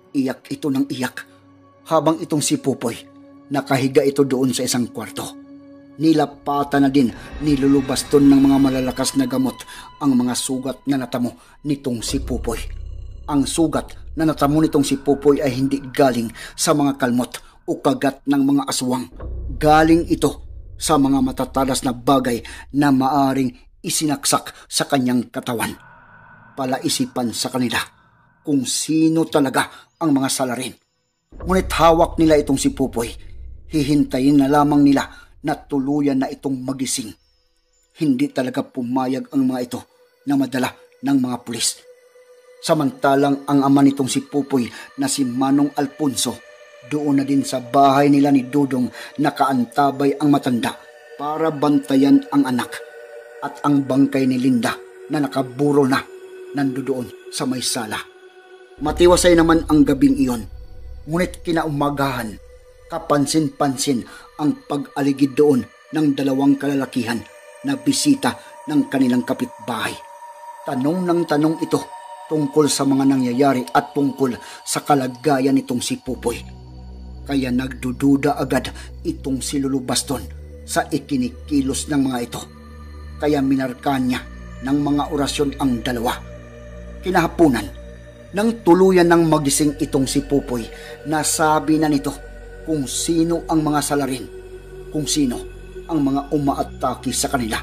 Iyak ito ng iyak habang itong si Pupoy nakahiga ito doon sa isang kwarto. Nilapatan na din ni Lolo Baston ng mga malalakas na gamot ang mga sugat na natamo nitong si Pupoy. Ang sugat na natamo nitong si Pupoy ay hindi galing sa mga kalmot o kagat ng mga aswang. Galing ito sa mga matatalas na bagay na maaring isinaksak sa kanyang katawan. Palaisipan sa kanila kung sino talaga ang mga salarin. Ngunit hawak nila itong si Pupoy. Hihintayin na lamang nila na tuluyan na itong magising. Hindi talaga pumayag ang mga ito na madala ng mga pulis. Samantalang ang ama nitong si Pupoy na si Manong Alfonso, doon na din sa bahay nila ni Dudong nakaantabay ang matanda para bantayan ang anak. At ang bangkay ni Linda na nakaburo na nandoon sa may sala. Matiwasay naman ang gabing iyon. Ngunit kinaumagahan, kapansin-pansin ang pag-aligid doon ng dalawang kalalakihan na bisita ng kanilang kapitbahay. Tanong ng tanong ito tungkol sa mga nangyayari at tungkol sa kalagayan nitong si Pupoy. Kaya nagdududa agad itong si Lolo Baston sa ikinikilos ng mga ito. Kaya minarka niya ng mga orasyon ang dalawa. Kinahapunan, nang tuluyan ng magising itong si Pupoy, nasabi na nito kung sino ang mga salarin, kung sino ang mga umaatake sa kanila.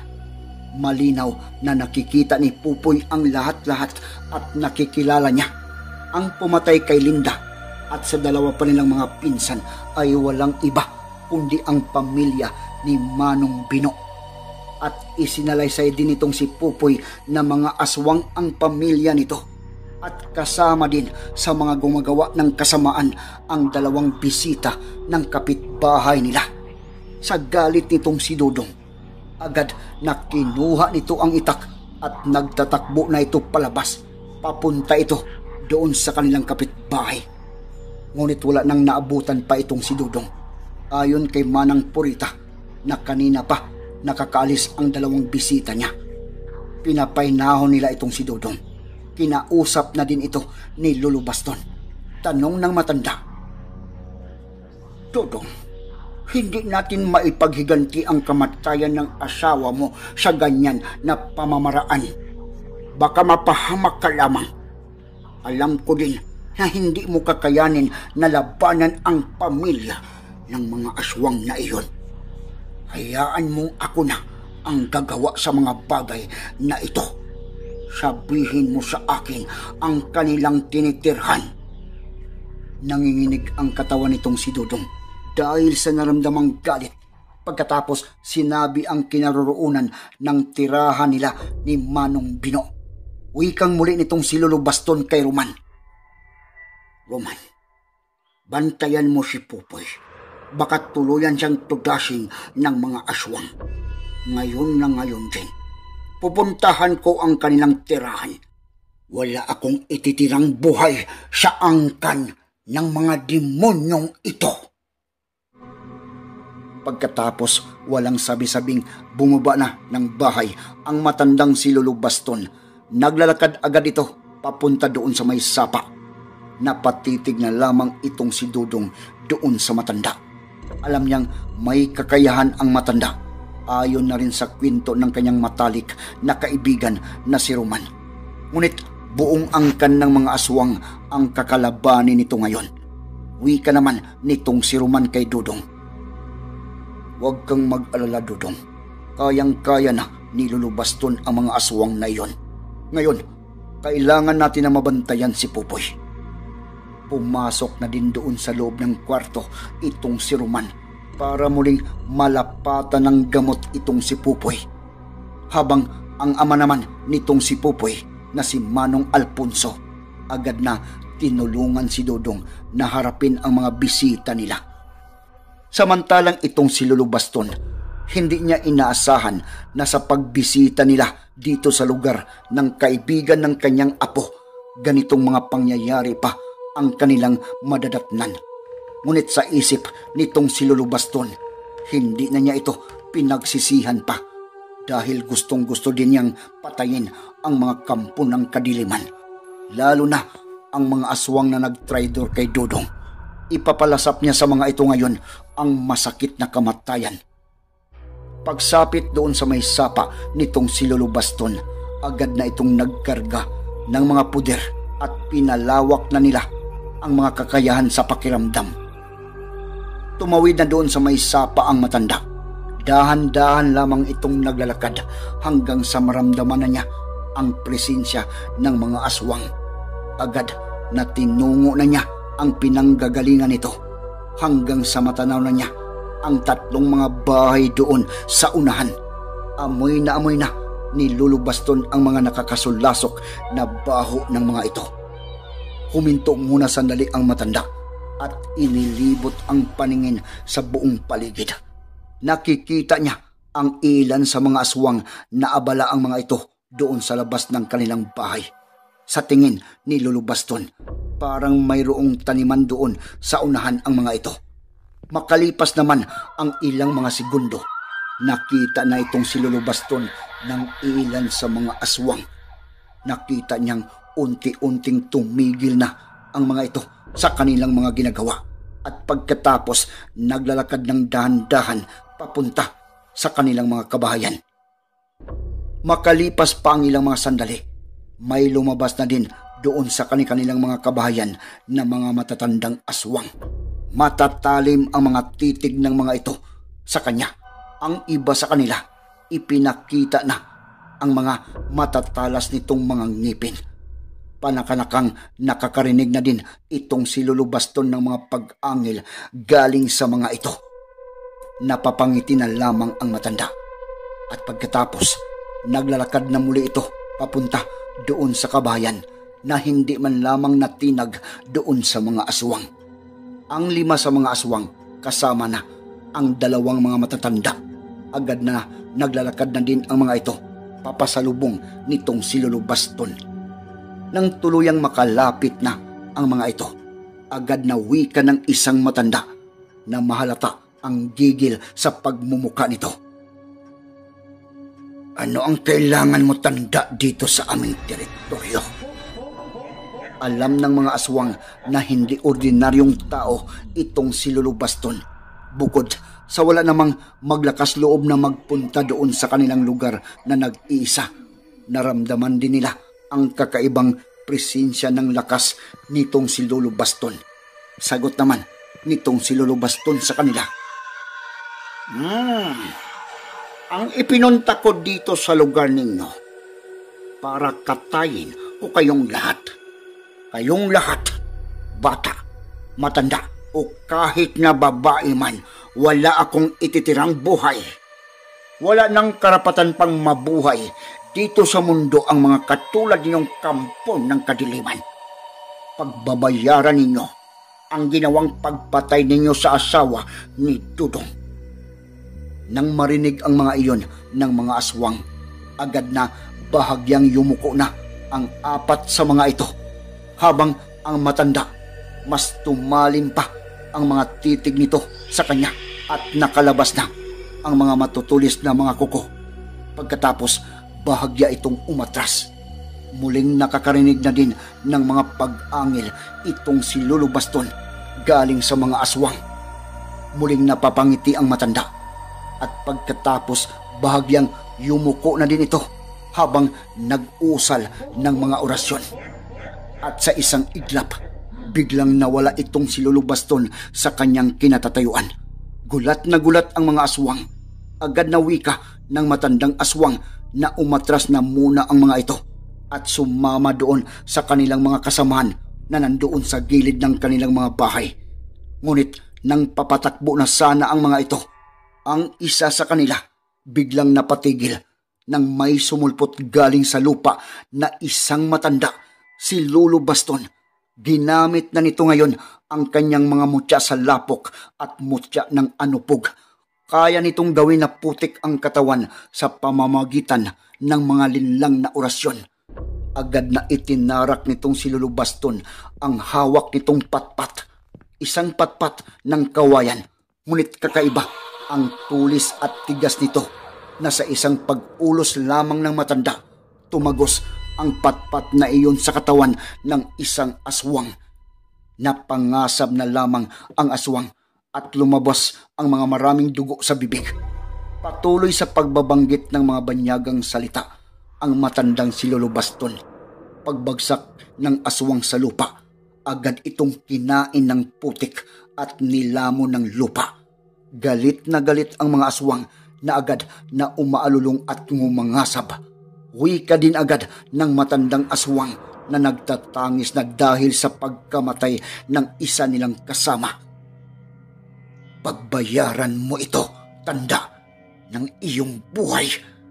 Malinaw na nakikita ni Pupoy ang lahat-lahat at nakikilala niya. Ang pumatay kay Linda at sa dalawa pa nilang mga pinsan ay walang iba kundi ang pamilya ni Manong Bino. At isinalaysay din itong si Pupoy na mga aswang ang pamilya nito. At kasama din sa mga gumagawa ng kasamaan ang dalawang bisita ng kapitbahay nila. Sa galit nitong si Dudong, agad na kinuha nito ang itak at nagtatakbo na ito palabas. Papunta ito doon sa kanilang kapitbahay. Ngunit wala nang naabutan pa itong si Dudong. Ayon kay Manang Purita na kanina pa nakakaalis ang dalawang bisita niya. Pinapainahon nila itong si Dudong. Kinausap na din ito ni Lolo Baston. Tanong ng matanda, Dudong, hindi natin maipaghiganti ang kamatayan ng asawa mo sa ganyan na pamamaraan. Baka mapahamak ka lamang. Alam ko din na hindi mo kakayanin na labanan ang pamilya ng mga aswang na iyon. Hayaan mong ako na ang gagawa sa mga bagay na ito. Sabihin mo sa akin ang kanilang tinitirhan. Nanginginig ang katawan nitong si Dudong dahil sa naramdamang galit. Pagkatapos sinabi ang kinaroroonan ng tirahan nila ni Manong Bino. Wikang muli nitong si Lolo Baston kay Roman. Roman, bantayan mo si Pupoy. Baka tuluyan siyang tudasin ng mga aswang. Ngayon na ngayon din, pupuntahan ko ang kanilang tirahan. Wala akong ititirang buhay sa angkan ng mga demonyong ito. Pagkatapos walang sabi-sabing bumaba na ng bahay ang matandang si Lolo Baston. Naglalakad agad ito papunta doon sa may sapa. Napatitig na lamang itong si Dudong doon sa matanda. Alam niyang may kakayahan ang matanda. Ayon na rin sa kwento ng kanyang matalik na kaibigan na si Roman. Ngunit buong angkan ng mga aswang ang kakalabanin nito ngayon. Wika naman nitong si Roman kay Dudong. Huwag kang mag-alala, Dudong. Kayang-kaya na ni Lolo Baston ang mga aswang na iyon. Ngayon, kailangan natin na mabantayan si Pupoy. Pumasok na din doon sa loob ng kwarto itong si Roman para muling malapatan ng gamot itong si Pupoy. Habang ang ama naman nitong si Pupoy na si Manong Alfonso agad na tinulungan si Dudong na harapin ang mga bisita nila. Samantalang itong si Lolo Baston, hindi niya inaasahan na sa pagbisita nila dito sa lugar ng kaibigan ng kanyang apo, ganitong mga pangyayari pa ang kanilang madadatnan. Ngunit sa isip nitong si Lolo Baston, hindi na niya ito pinagsisihan pa dahil gustong-gusto din niyang patayin ang mga kampo ng kadiliman, lalo na ang mga aswang na nagtraidor kay Dudong. Ipapalasap niya sa mga ito ngayon ang masakit na kamatayan. Pagsapit doon sa may sapa nitong si Lolo Baston, agad na itong nagkarga ng mga puder at pinalawak na nila ang mga kakayahan sa pakiramdam. Tumawid na doon sa may sapa ang matanda. Dahan-dahan lamang itong naglalakad hanggang sa maramdaman na niya ang presensya ng mga aswang. Agad na tinungo na niya ang pinanggagalingan nito hanggang sa matanaw na niya ang 3 mga bahay doon sa unahan. Amoy na ni Lolo Baston ang mga nakakasulasok na baho ng mga ito. Huminto muna sandali ang matanda at inilibot ang paningin sa buong paligid. Nakikita niya ang ilan sa mga aswang na abala ang mga ito doon sa labas ng kanilang bahay. Sa tingin ni Lolo Baston, parang mayroong taniman doon sa unahan ang mga ito. Makalipas naman ang ilang mga segundo, nakita na itong si Lolo Baston ng ilan sa mga aswang. Nakita niyang unti-unting tumigil na ang mga ito sa kanilang mga ginagawa at pagkatapos naglalakad ng dahan-dahan papunta sa kanilang mga kabahayan. Makalipas pa ang ilang mga sandali, may lumabas na din doon sa kanilang mga kabahayan na mga matatandang aswang. Matatalim ang mga titig ng mga ito sa kanya. Ang iba sa kanila, ipinakita na ang mga matatalas nitong mga ngipin. Panakanakang nakakarinig na din itong si Lolo Baston ng mga pag-angil galing sa mga ito. Napapangiti na lamang ang matanda. At pagkatapos, naglalakad na muli ito papunta doon sa kabahayan na hindi man lamang natinag doon sa mga aswang. Ang 5 sa mga aswang kasama na ang 2 mga matatanda. Agad na naglalakad na din ang mga ito papasalubong nitong si Lolo Baston. Nang tuluyang makalapit na ang mga ito, agad na wika ng isang matanda na mahalata ang gigil sa pagmumuka nito. Ano ang kailangan mo, tanda, dito sa aming teritoryo? Alam ng mga aswang na hindi ordinaryong tao itong si Lolo Baston. Bukod sa wala namang maglakas loob na magpunta doon sa kanilang lugar na nag-iisa, naramdaman din nila ang kakaibang presensya ng lakas nitong si Lolo Baston. Sagot naman nitong si Lolo Baston sa kanila. Ang ipinunta ko dito sa lugar ninyo para katayin ko kayong lahat. Kayong lahat, bata, matanda, o kahit na babae man, wala akong ititirang buhay. Wala nang karapatan pang mabuhay dito sa mundo ang mga katulad ninyong kampon ng kadiliman. Pagbabayaran ninyo ang ginawang pagpatay ninyo sa asawa ni Dudong. Nang marinig ang mga iyon ng mga aswang, agad na bahagyang yumuko na ang 4 sa mga ito, habang ang matanda mas tumalim pa ang mga titig nito sa kanya at nakalabas na ang mga matutulis na mga kuko. Pagkatapos, bahagya itong umatras. Muling nakakarinig na din ng mga pag-angil itong si Lolo Baston galing sa mga aswang. Muling napapangiti ang matanda at pagkatapos bahagyang yumuko na din ito habang nag-usal ng mga orasyon. At sa isang iglap, biglang nawala itong si Lolo Baston sa kanyang kinatatayuan. Gulat na gulat ang mga aswang. Agad na wika ng matandang aswang na umatras na muna ang mga ito at sumama doon sa kanilang mga kasamahan na nandoon sa gilid ng kanilang mga bahay. Ngunit nang papatakbo na sana ang mga ito, ang isa sa kanila biglang napatigil nang may sumulpot galing sa lupa na isang matanda, si Lolo Baston. Ginamit na nito ngayon ang kanyang mga mutya sa lapok at mutya ng anupog. Kaya nitong gawin na putik ang katawan sa pamamagitan ng mga linlang na orasyon. Agad na itinarak nitong si Lolo Baston ang hawak nitong patpat. Isang patpat ng kawayan, ngunit kakaiba ang tulis at tigas nito na sa isang pag-ulos lamang ng matanda, tumagos ang patpat na iyon sa katawan ng isang aswang. Napangasab na lamang ang aswang at lumabas ang mga maraming dugo sa bibig. Patuloy sa pagbabanggit ng mga banyagang salita ang matandang si Lolo Baston. Pagbagsak ng aswang sa lupa, agad itong kinain ng putik at nilamon ng lupa. Galit na galit ang mga aswang na agad na umaalulong at ngumangasab. Wika din agad ng matandang aswang na nagtatangis na dahil sa pagkamatay ng isa nilang kasama. Pagbayaran mo ito, tanda, ng iyong buhay.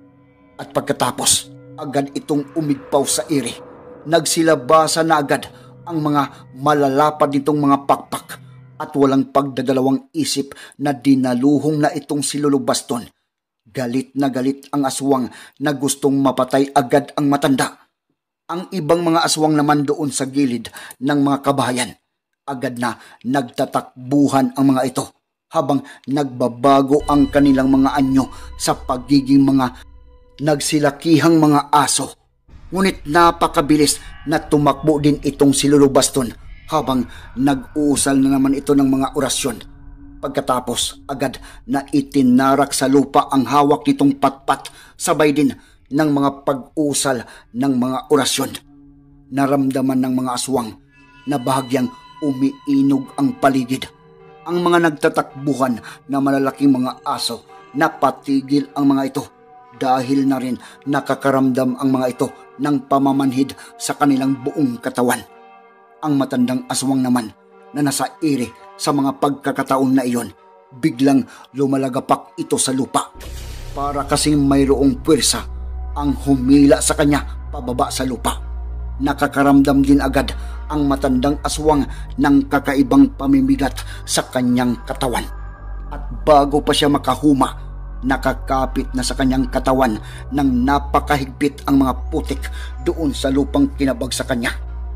At pagkatapos, agad itong umigpaw sa iri. Nagsilabasa na agad ang mga malalapad nitong mga pakpak at walang pagdadalawang isip na dinaluhong na itong si Lolo Baston. Galit na galit ang aswang na gustong mapatay agad ang matanda. Ang ibang mga aswang naman doon sa gilid ng mga kabahayan, agad na nagtatakbuhan ang mga ito habang nagbabago ang kanilang mga anyo sa pagiging mga nagsilakihang mga aso. Ngunit napakabilis na tumakbo din itong si Lolo Baston habang nag-uusal na naman ito ng mga orasyon. Pagkatapos, agad na itinarak sa lupa ang hawak nitong patpat, sabay din ng mga pag-usal ng mga orasyon. Naramdaman ng mga aswang na bahagyang umiinog ang paligid. Ang mga nagtatakbuhan na malalaking mga aso, napatigil ang mga ito dahil na rin nakakaramdam ang mga ito ng pamamanhid sa kanilang buong katawan. Ang matandang aswang naman na nasa iri sa mga pagkakataon na iyon, biglang lumalagapak ito sa lupa. Para kasing mayroong puwersa ang humila sa kanya pababa sa lupa. Nakakaramdam din agad ang matandang aswang ng kakaibang pamimigat sa kanyang katawan. At bago pa siya makahuma, nakakapit na sa kanyang katawan ng napakahigpit ang mga putik doon sa lupang kinabag sa kanya.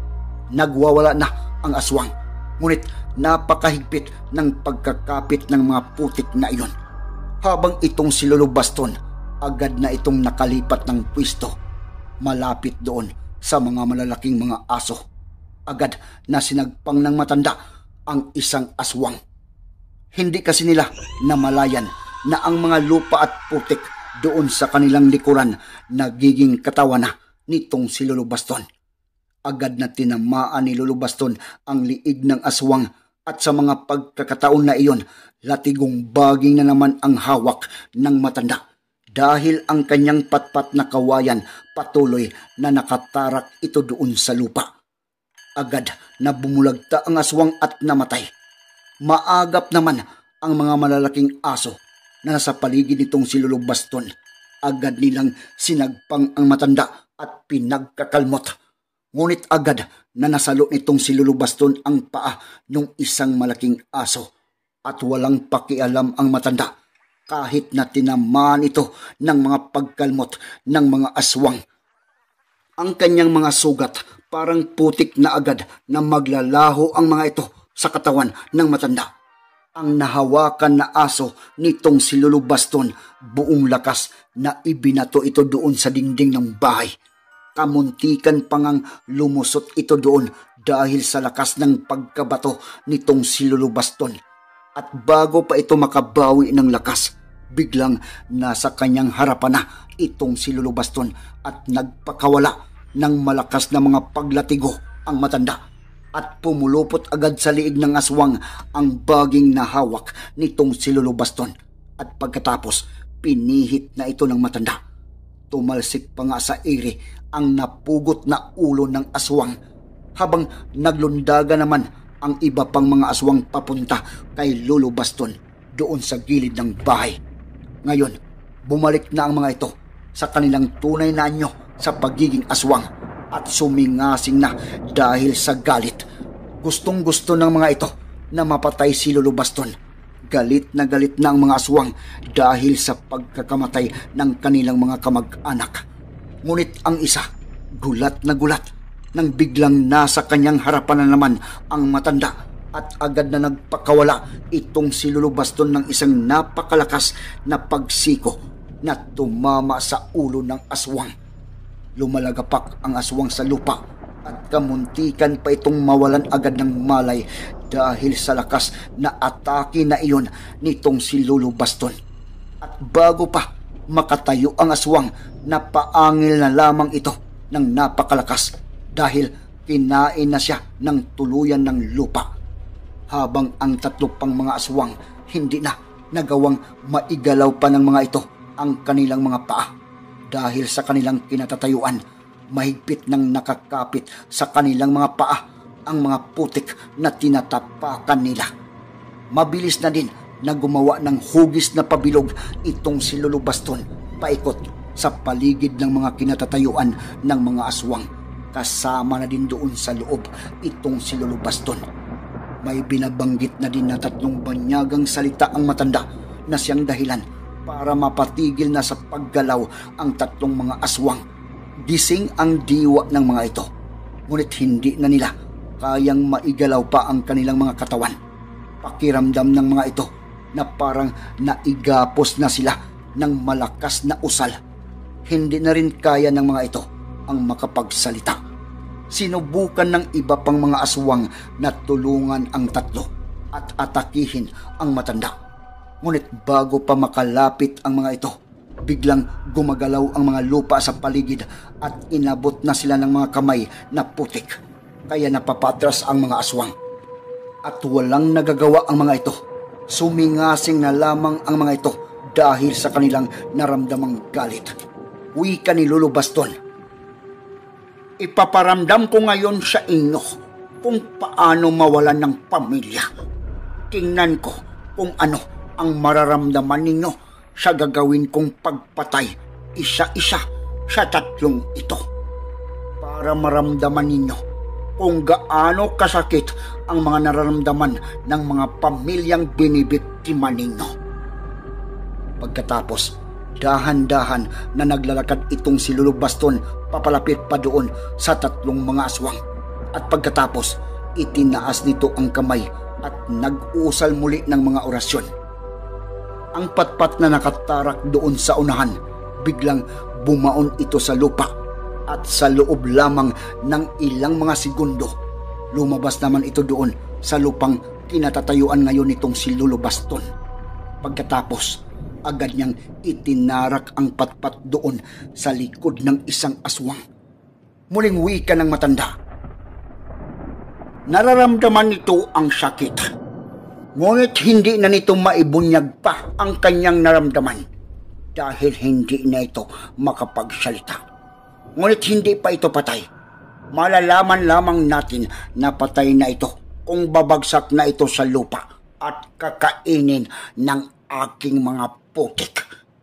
Nagwawala na ang aswang, ngunit napakahigpit ng pagkakapit ng mga putik na iyon. Habang itong si Lolo Baston, agad na itong nakalipat ng pwesto malapit doon sa mga malalaking mga aso. Agad na sinagpang ng matanda ang isang aswang. Hindi kasi nila namalayan na ang mga lupa at putik doon sa kanilang likuran nagiging katawan na nitong si Lolo Baston. Agad na tinamaan ni Lolo Baston ang liig ng aswang at sa mga pagkakataon na iyon, latigong baging na naman ang hawak ng matanda dahil ang kanyang patpat na kawayan patuloy na nakatarak ito doon sa lupa. Agad na bumulagta ang aswang at namatay. Maagap naman ang mga malalaking aso na nasa paligid nitong si Lolo Baston. Agad nilang sinagpang ang matanda at pinagkakalmot. Ngunit agad na nasalo nitong si Lolo Baston ang paa ng isang malaking aso at walang pakialam ang matanda kahit na tinamaan ito ng mga pagkalmot ng mga aswang. Ang kanyang mga sugat parang putik na agad na maglalaho ang mga ito sa katawan ng matanda. Ang nahawakan na aso nitong si Lolo Baston, buong lakas na ibinato ito doon sa dingding ng bahay. Kamuntikan pangang lumusot ito doon dahil sa lakas ng pagkabato nitong si Lolo Baston. At bago pa ito makabawi ng lakas, biglang nasa kanyang harapan na itong si Lolo Baston at nagpakawala ng malakas na mga paglatigo ang matanda. At pumulupot agad sa liig ng aswang ang baging na hawak nitong si Lolo Baston. At pagkatapos, pinihit na ito ng matanda. Tumalsik pa nga sa iri ang napugot na ulo ng aswang habang naglundaga naman ang iba pang mga aswang papunta kay Lolo Baston doon sa gilid ng bahay. Ngayon, bumalik na ang mga ito sa kanilang tunay na anyo sa pagiging aswang at sumingasing na dahil sa galit. Gustong-gusto ng mga ito na mapatay si Lolo Baston. Galit na ang mga aswang dahil sa pagkakamatay ng kanilang mga kamag-anak. Ngunit ang isa, gulat na gulat nang biglang nasa kanyang harapan na naman ang matanda at agad na nagpakawala itong si Lolo Baston ng isang napakalakas na pagsiko na tumama sa ulo ng aswang. Lumalagapak ang aswang sa lupa at kamuntikan pa itong mawalan agad ng malay dahil sa lakas na atake na iyon nitong si Lolo Baston. At bago pa makatayo ang aswang, napaangil na lamang ito ng napakalakas dahil kinain na siya ng tuluyan ng lupa. Habang ang tatlo pang mga aswang hindi na nagawang maigalaw pa ng mga ito ang kanilang mga paa dahil sa kanilang kinatatayuan, mahigpit nang nakakapit sa kanilang mga paa ang mga putik na tinatapakan nila. Mabilis na din na gumawa ng hugis na pabilog itong si Lolo Baston paikot sa paligid ng mga kinatatayuan ng mga aswang. Kasama na din doon sa loob itong si Lolo Baston. May binabanggit na din na 3 banyagang salita ang matanda na siyang dahilan para mapatigil na sa paggalaw ang 3 mga aswang. Gising ang diwa ng mga ito, ngunit hindi na nila kayang maigalaw pa ang kanilang mga katawan. Pakiramdam ng mga ito na parang naigapos na sila ng malakas na usal. Hindi na rin kaya ng mga ito ang makapagsalita. Sinubukan ng iba pang mga aswang na tulungan ang 3 at atakihin ang matanda. Ngunit bago pa makalapit ang mga ito, biglang gumagalaw ang mga lupa sa paligid at inabot na sila ng mga kamay na putik. Kaya napapatras ang mga aswang. At walang nagagawa ang mga ito. Sumingasing na lamang ang mga ito dahil sa kanilang naramdamang galit. Wika ni Lolo Baston, "Ipaparamdam ko ngayon sa inyo kung paano mawalan ng pamilya. Tingnan ko kung ano ang mararamdaman ninyo sa gagawin kong pagpatay isa-isa sa 3 ito. Para maramdaman ninyo kung gaano kasakit ang mga nararamdaman ng mga pamilyang binibiktima ninyo." Pagkatapos, dahan-dahan na naglalakad itong si Lolo Baston papalapit pa doon sa 3 mga aswang. At pagkatapos, itinaas nito ang kamay at nag-usal muli ng mga orasyon. Ang patpat na nakatarak doon sa unahan, biglang bumaon ito sa lupa at sa loob lamang ng ilang mga segundo, lumabas naman ito doon sa lupang kinatatayuan ngayon nitong si Lolo Baston. Pagkatapos, agad niyang itinarak ang patpat doon sa likod ng isang aswang. Muling wika ng matanda, "Nararamdaman nito ang sakit, ngunit hindi na nito maibunyag pa ang kanyang naramdaman dahil hindi na ito makapagsalita. Ngunit hindi pa ito patay. Malalaman lamang natin na patay na ito kung babagsak na ito sa lupa at kakainin ng aking mga putik."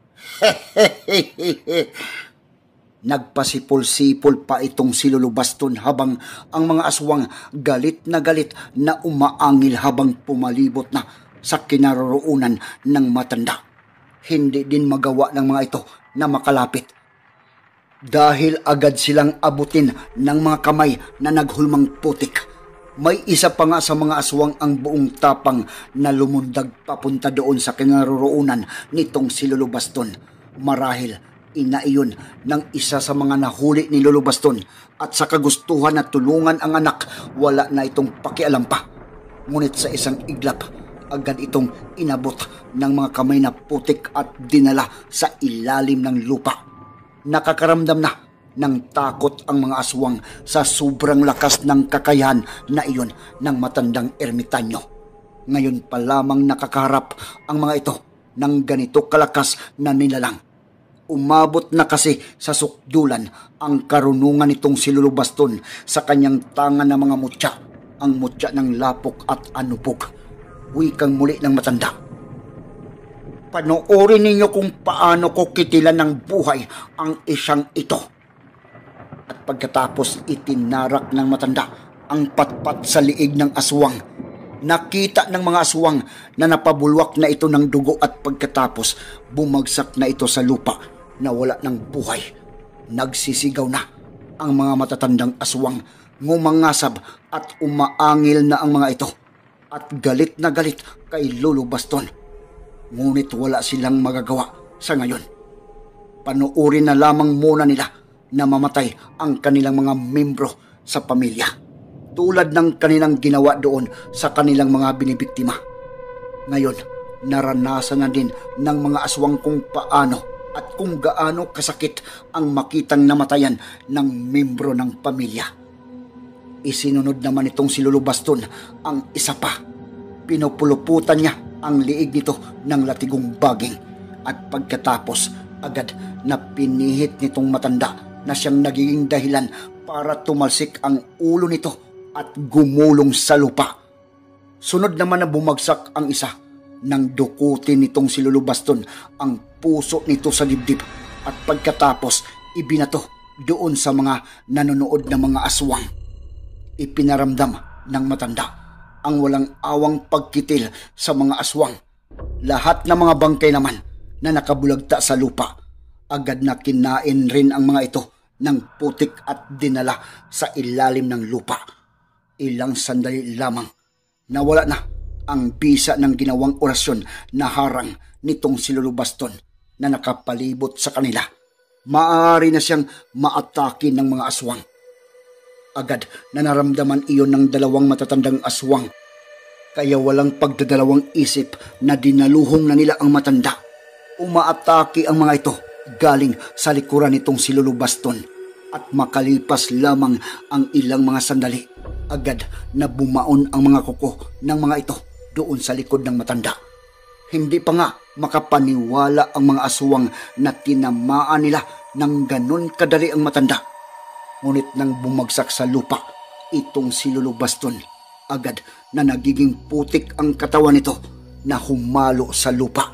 Nagpasipol-sipol pa itong si Lolo Baston habang ang mga aswang galit na umaangil habang pumalibot na sa kinaroroonan ng matanda. Hindi din magawa ng mga ito na makalapit dahil agad silang abutin ng mga kamay na naghulmang putik. May isa pa nga sa mga aswang ang buong tapang na lumundag papunta doon sa kinaroroonan nitong si Lolo Baston. Marahil inaiyon ng isa sa mga nahuli ni Lolo Baston at sa kagustuhan na tulungan ang anak, wala na itong pakialam pa. Ngunit sa isang iglap, agad itong inabot ng mga kamay na putik at dinala sa ilalim ng lupa. Nakakaramdam na ng takot ang mga aswang sa sobrang lakas ng kakayahan na iyon ng matandang ermitanyo. Ngayon pa lamang nakakaharap ang mga ito ng ganito kalakas na nilalang. Umabot na kasi sa sukdulan ang karunungan nitong si Lolo Baston sa kanyang tangan na mga mutya, ang mutya ng lapok at anupog. Wikang muli ng matanda, "Panoorin ninyo kung paano ko kitilan ng buhay ang isang ito." At pagkatapos itinarak ng matanda ang patpat sa liig ng aswang. Nakita ng mga aswang na napabulwak na ito ng dugo at pagkatapos bumagsak na ito sa lupa na wala ng buhay. Nagsisigaw na ang mga matatandang aswang, ngumangasab at umaangil na ang mga ito at galit na galit kay Lolo Baston. Ngunit wala silang magagawa sa ngayon. Panoorin na lamang muna nila na mamatay ang kanilang mga membro sa pamilya, tulad ng kanilang ginawa doon sa kanilang mga binibiktima. Ngayon, naranasan na din ng mga aswang kung paano at kung gaano kasakit ang makitang namatayan ng membro ng pamilya. Isinunod naman itong si Lolo Baston ang isa pa. Pinupuluputan niya ang liig nito ng latigong baging at pagkatapos agad na pinihit nitong matanda na siyang nagiging dahilan para tumalsik ang ulo nito at gumulong sa lupa. Sunod naman na bumagsak ang isa nang dukutin nitong si Lolo Baston ang puso nito sa dibdib at pagkatapos ibinato doon sa mga nanonood na mga aswang. Ipinaramdam ng matanda ang walang awang pagkitil sa mga aswang. Lahat ng mga bangkay naman na nakabulagta sa lupa, agad na kinain rin ang mga ito ng putik at dinala sa ilalim ng lupa. Ilang sandali lamang, nawala na ang bisa ng ginawang orasyon na harang nitong si Lolo Baston na nakapalibot sa kanila. Maaari na siyang maatake ng mga aswang. Agad na naramdaman iyon ng dalawang matatandang aswang, kaya walang pagdadalawang isip na dinaluhong na nila ang matanda. Umaatake ang mga ito galing sa likuran nitong si Lolo Baston at makalipas lamang ang ilang mga sandali, agad na bumaon ang mga kuko ng mga ito doon sa likod ng matanda. Hindi pa nga makapaniwala ang mga aswang na tinamaan nila ng ganon kadali ang matanda. Ngunit nang bumagsak sa lupa itong si Lolo Baston, agad na nagiging putik ang katawan nito na humalo sa lupa.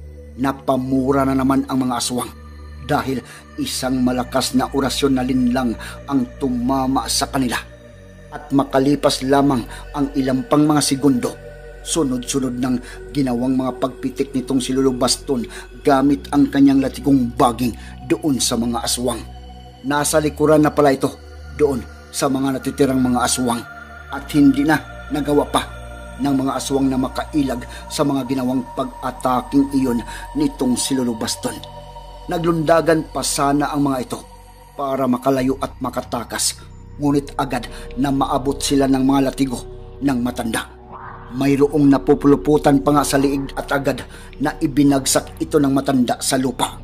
Napamura na naman ang mga aswang dahil isang malakas na orasyon na linlang ang tumama sa kanila. At makalipas lamang ang ilang pang mga segundo, sunod-sunod ng ginawang mga pagpitik nitong si Lolo Baston gamit ang kanyang latigong baging doon sa mga aswang. Nasa likuran na pala ito doon sa mga natitirang mga aswang at hindi na nagawa pa ng mga aswang na makailag sa mga ginawang pag-ataking iyon nitong si Lolo Baston. Naglundagan pa sana ang mga ito para makalayo at makatakas, ngunit agad na maabot sila ng mga latigo ng matanda. Mayroong napupuluputan pa nga sa liig at agad na ibinagsak ito ng matanda sa lupa.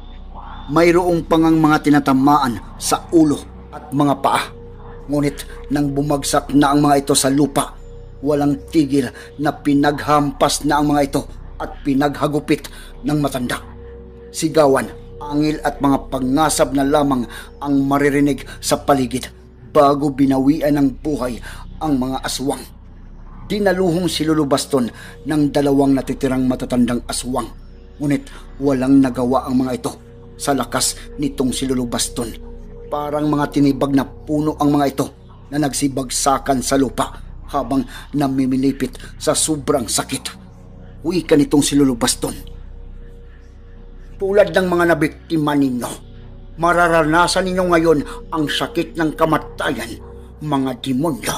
Mayroong pangang mga tinatamaan sa ulo at mga paa. Ngunit nang bumagsak na ang mga ito sa lupa, walang tigil na pinaghampas na ang mga ito at pinaghagupit ng matanda. Sigawan, angil at mga pangasab na lamang ang maririnig sa paligid bago binawian ng buhay ang mga aswang. Dinaluhong si Lolo Baston ng dalawang natitirang matatandang aswang, ngunit walang nagawa ang mga ito sa lakas nitong si Lolo Baston. Parang mga tinibag na puno ang mga ito na nagsibagsakan sa lupa habang namimilipit sa sobrang sakit. Wika nitong si Lolo Baston. Tulad ng mga nabiktima ninyo, mararanasan ninyo ngayon ang sakit ng kamatayan, mga demonyo.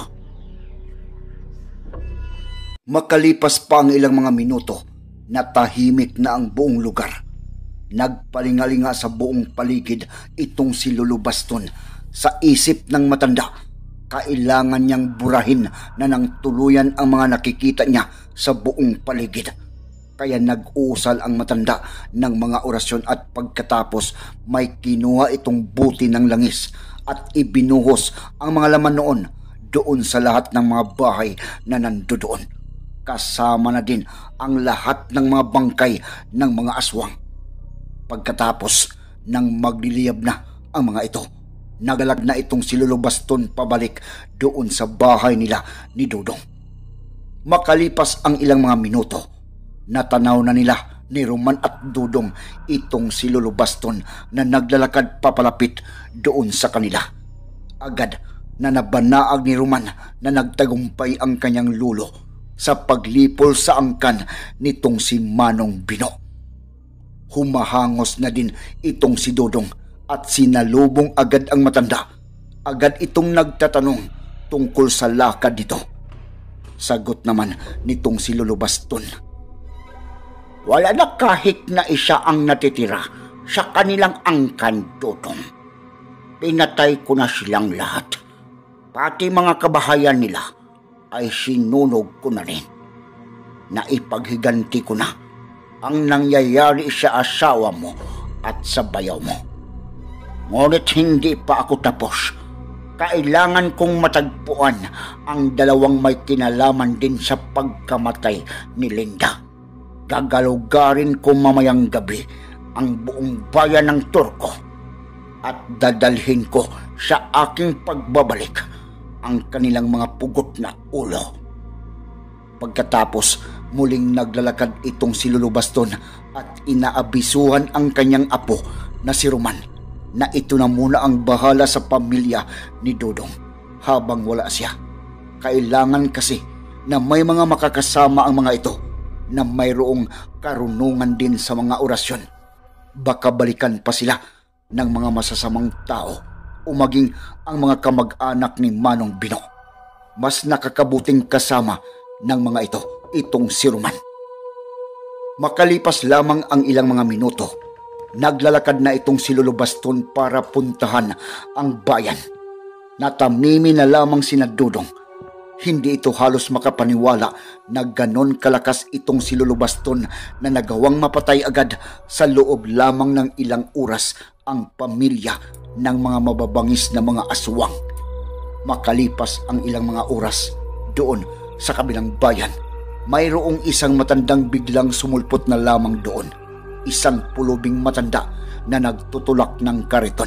Makalipas pa ang ilang mga minuto, natahimik na ang buong lugar. Nagpalingalinga sa buong paligid itong si Lolo Baston. Sa isip ng matanda, kailangan niyang burahin na nang tuluyan ang mga nakikita niya sa buong paligid. Kaya nag-uusal ang matanda ng mga orasyon at pagkatapos may kinuha itong buti ng langis at ibinuhos ang mga laman noon doon sa lahat ng mga bahay na nandoon. Kasama na din ang lahat ng mga bangkay ng mga aswang. Pagkatapos nang magliliyab na ang mga ito, nagalag na itong si Lolo Baston pabalik doon sa bahay nila ni Dudong. Makalipas ang ilang mga minuto, natanaw na nila ni Roman at Dudong itong si Lolo Baston na naglalakad papalapit doon sa kanila. Agad na nabanaag ni Roman na nagtagumpay ang kanyang lulo sa paglipol sa angkan nitong si Manong Bino. Humahangos na din itong si Dudong at sinalubong agad ang matanda. Agad itong nagtatanong tungkol sa lakad nito. Sagot naman nitong si Lolo Baston, wala na kahit na isa ang natitira sa kanilang angkan, Dudong. Pinatay ko na silang lahat. Pati mga kabahayan nila ay sinunog ko na rin. Naipaghiganti ko na ang nangyayari sa asawa mo at sa bayaw mo. Ngunit hindi pa ako tapos. Kailangan kong matagpuan ang dalawang may kinalaman din sa pagkamatay ni Linda. Gagalugarin ko mamayang gabi ang buong bayan ng Turko at dadalhin ko sa aking pagbabalik ang kanilang mga pugot na ulo. Pagkatapos, muling naglalakad itong si Lolo Baston at inaabisuhan ang kanyang apo na si Roman na ito na muna ang bahala sa pamilya ni Dudong habang wala siya. Kailangan kasi na may mga makakasama ang mga ito na mayroong karunungan din sa mga orasyon. Baka balikan pa sila ng mga masasamang tao o maging ang mga kamag-anak ni Manong Bino. Mas nakakabuting kasama ng mga ito itong si Roman. Makalipas lamang ang ilang mga minuto, naglalakad na itong si Lolo Baston para puntahan ang bayan. Natamimi na lamang sina Dudong. Hindi ito halos makapaniwala na ganon kalakas itong si Lolo Baston na nagawang mapatay agad sa loob lamang ng ilang oras ang pamilya ng mga mababangis na mga aswang. Makalipas ang ilang mga oras, doon sa kabilang bayan, mayroong isang matandang biglang sumulpot na lamang doon. Isang pulubing matanda na nagtutulak ng kariton.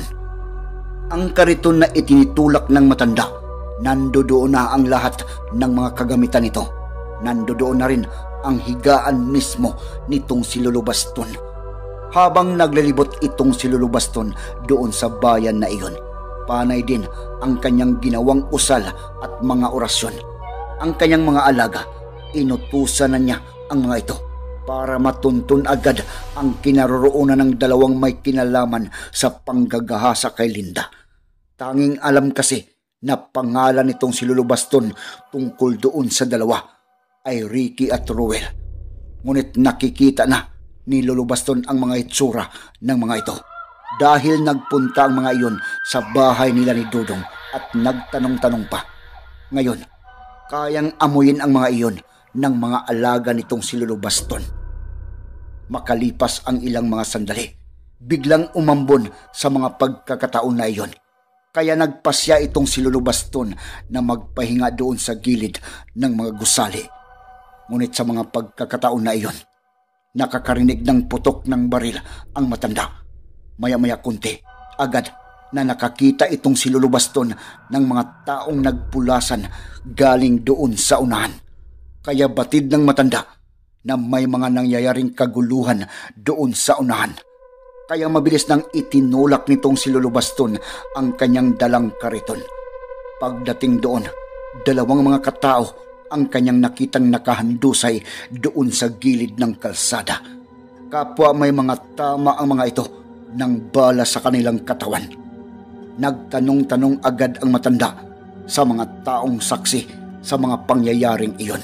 Ang kariton na itinitulak ng matanda, nandoon na ang lahat ng mga kagamitan nito. Nandoon na rin ang higaan mismo nitong si Lolo Baston. Habang naglalibot itong si Lolo Baston doon sa bayan na iyon, panay din ang kanyang ginawang usal at mga orasyon. Ang kanyang mga alaga, inutusan na niya ang mga ito para matuntun agad ang kinaroroonan ng dalawang may kinalaman sa panggagahasa kay Linda. Tanging alam kasi na pangalan nitong si Lolo Baston tungkol doon sa dalawa ay Ricky at Ruel. Ngunit nakikita na ni Lolo Baston ang mga itsura ng mga ito dahil nagpunta ang mga iyon sa bahay nila ni Dudong at nagtanong-tanong pa. Ngayon, kayang amuyin ang mga iyon ng mga alaga nitong si Lolo Baston. Makalipas ang ilang mga sandali, biglang umambon sa mga pagkakataon na iyon. Kaya nagpasya itong si Lolo Baston na magpahinga doon sa gilid ng mga gusali. Ngunit sa mga pagkakataon na iyon, nakakarinig ng putok ng baril ang matanda. Maya-maya kunti, agad na nakakita itong si Lolo Baston ng mga taong nagpulasan galing doon sa unahan. Kaya batid ng matanda na may mga nangyayaring kaguluhan doon sa unahan. Kaya mabilis nang itinulak nitong si Lolo Baston ang kanyang dalang kariton. Pagdating doon, dalawang mga katao ang kanyang nakitang nakahandusay doon sa gilid ng kalsada. Kapwa may mga tama ang mga ito ng bala sa kanilang katawan. Nagtanong-tanong agad ang matanda sa mga taong saksi sa mga pangyayaring iyon.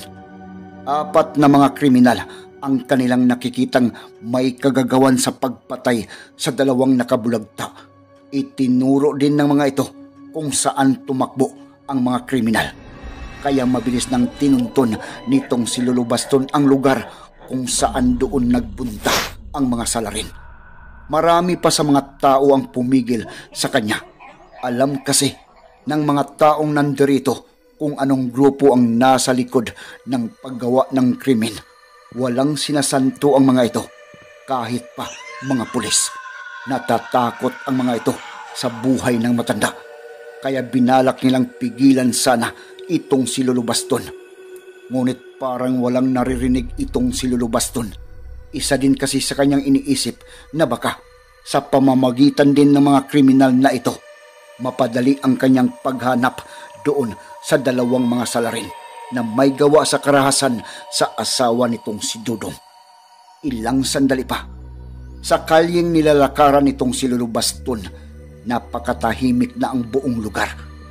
4 na mga kriminal ang kanilang nakikitang may kagagawan sa pagpatay sa dalawang nakabulagta. Itinuro din ng mga ito kung saan tumakbo ang mga kriminal. Kaya mabilis nang tinuntun nitong si Lolo Baston ang lugar kung saan doon nagbunta ang mga salarin. Marami pa sa mga tao ang pumigil sa kanya. Alam kasi ng mga taong nandirito kung anong grupo ang nasa likod ng paggawa ng krimen. Walang sinasanto ang mga ito, kahit pa mga pulis. Natatakot ang mga ito sa buhay ng matanda. Kaya binalak nilang pigilan sana itong si Lolo Baston. Ngunit parang walang naririnig itong si Lolo Baston. Isa din kasi sa kanyang iniisip na baka sa pamamagitan din ng mga kriminal na ito, mapadali ang kanyang paghanap doon sa dalawang mga salarin na may gawa sa karahasan sa asawa nitong si Dudong. Ilang sandali pa, sa kalyeng nilalakaran nitong si Lolo Baston, napakatahimik na ang buong lugar.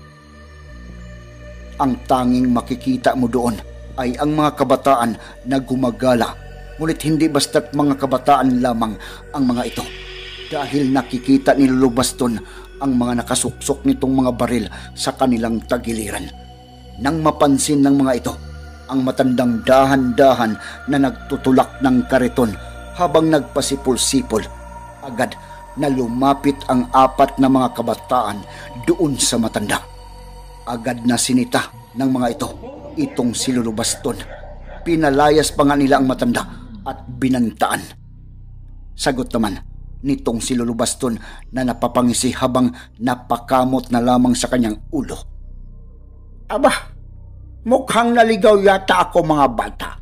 Ang tanging makikita mo doon ay ang mga kabataan na gumagala, ngunit hindi basta't mga kabataan lamang ang mga ito. Dahil nakikita ni Lolo Baston ang mga nakasuksok nitong mga baril sa kanilang tagiliran. Nang mapansin ng mga ito, ang matandang dahan-dahan na nagtutulak ng kariton habang nagpasipol-sipol, agad na lumapit ang 4 na mga kabataan doon sa matanda. Agad na sinita ng mga ito itong si Lolo Baston. Pinalayas pa nga nila ang matanda at binantaan. Sagot naman nitong si Lolo Baston na napapangisi habang napakamot na lamang sa kanyang ulo. Aba, mukhang naligaw yata ako, mga bata.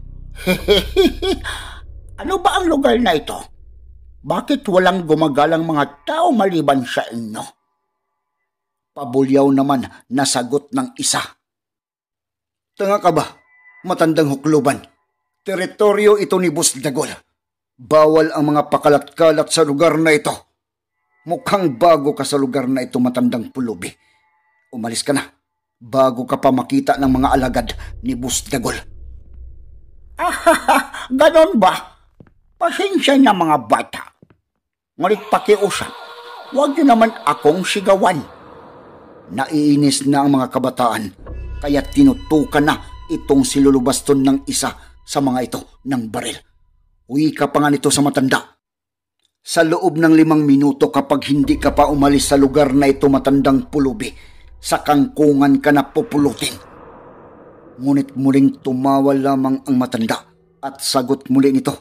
Ano ba ang lugar na ito? Bakit walang gumagalang mga tao maliban sa inyo? Pabulyaw naman na sagot ng isa. Tanga ka ba, matandang hukluban? Teritoryo ito ni Boss Dagol. Bawal ang mga pakalat-kalat sa lugar na ito. Mukhang bago ka sa lugar na ito, matandang pulubi. Umalis ka na bago ka pa makita ng mga alagad ni Boss Dagol. Ganon ba? Pasensya na, mga bata. Ngunit pakiusap, huwag niyo naman akong sigawan. Naiinis na ang mga kabataan, kaya tinutukan na itong si Lolo Baston ng isa sa mga ito ng baril. Uwi ka pa nga nito sa matanda. Sa loob ng 5 minuto kapag hindi ka pa umalis sa lugar na ito, matandang pulubi, sa kangkungan ka na pupulutin. Ngunit muling tumawa lamang ang matanda at sagot muli nito.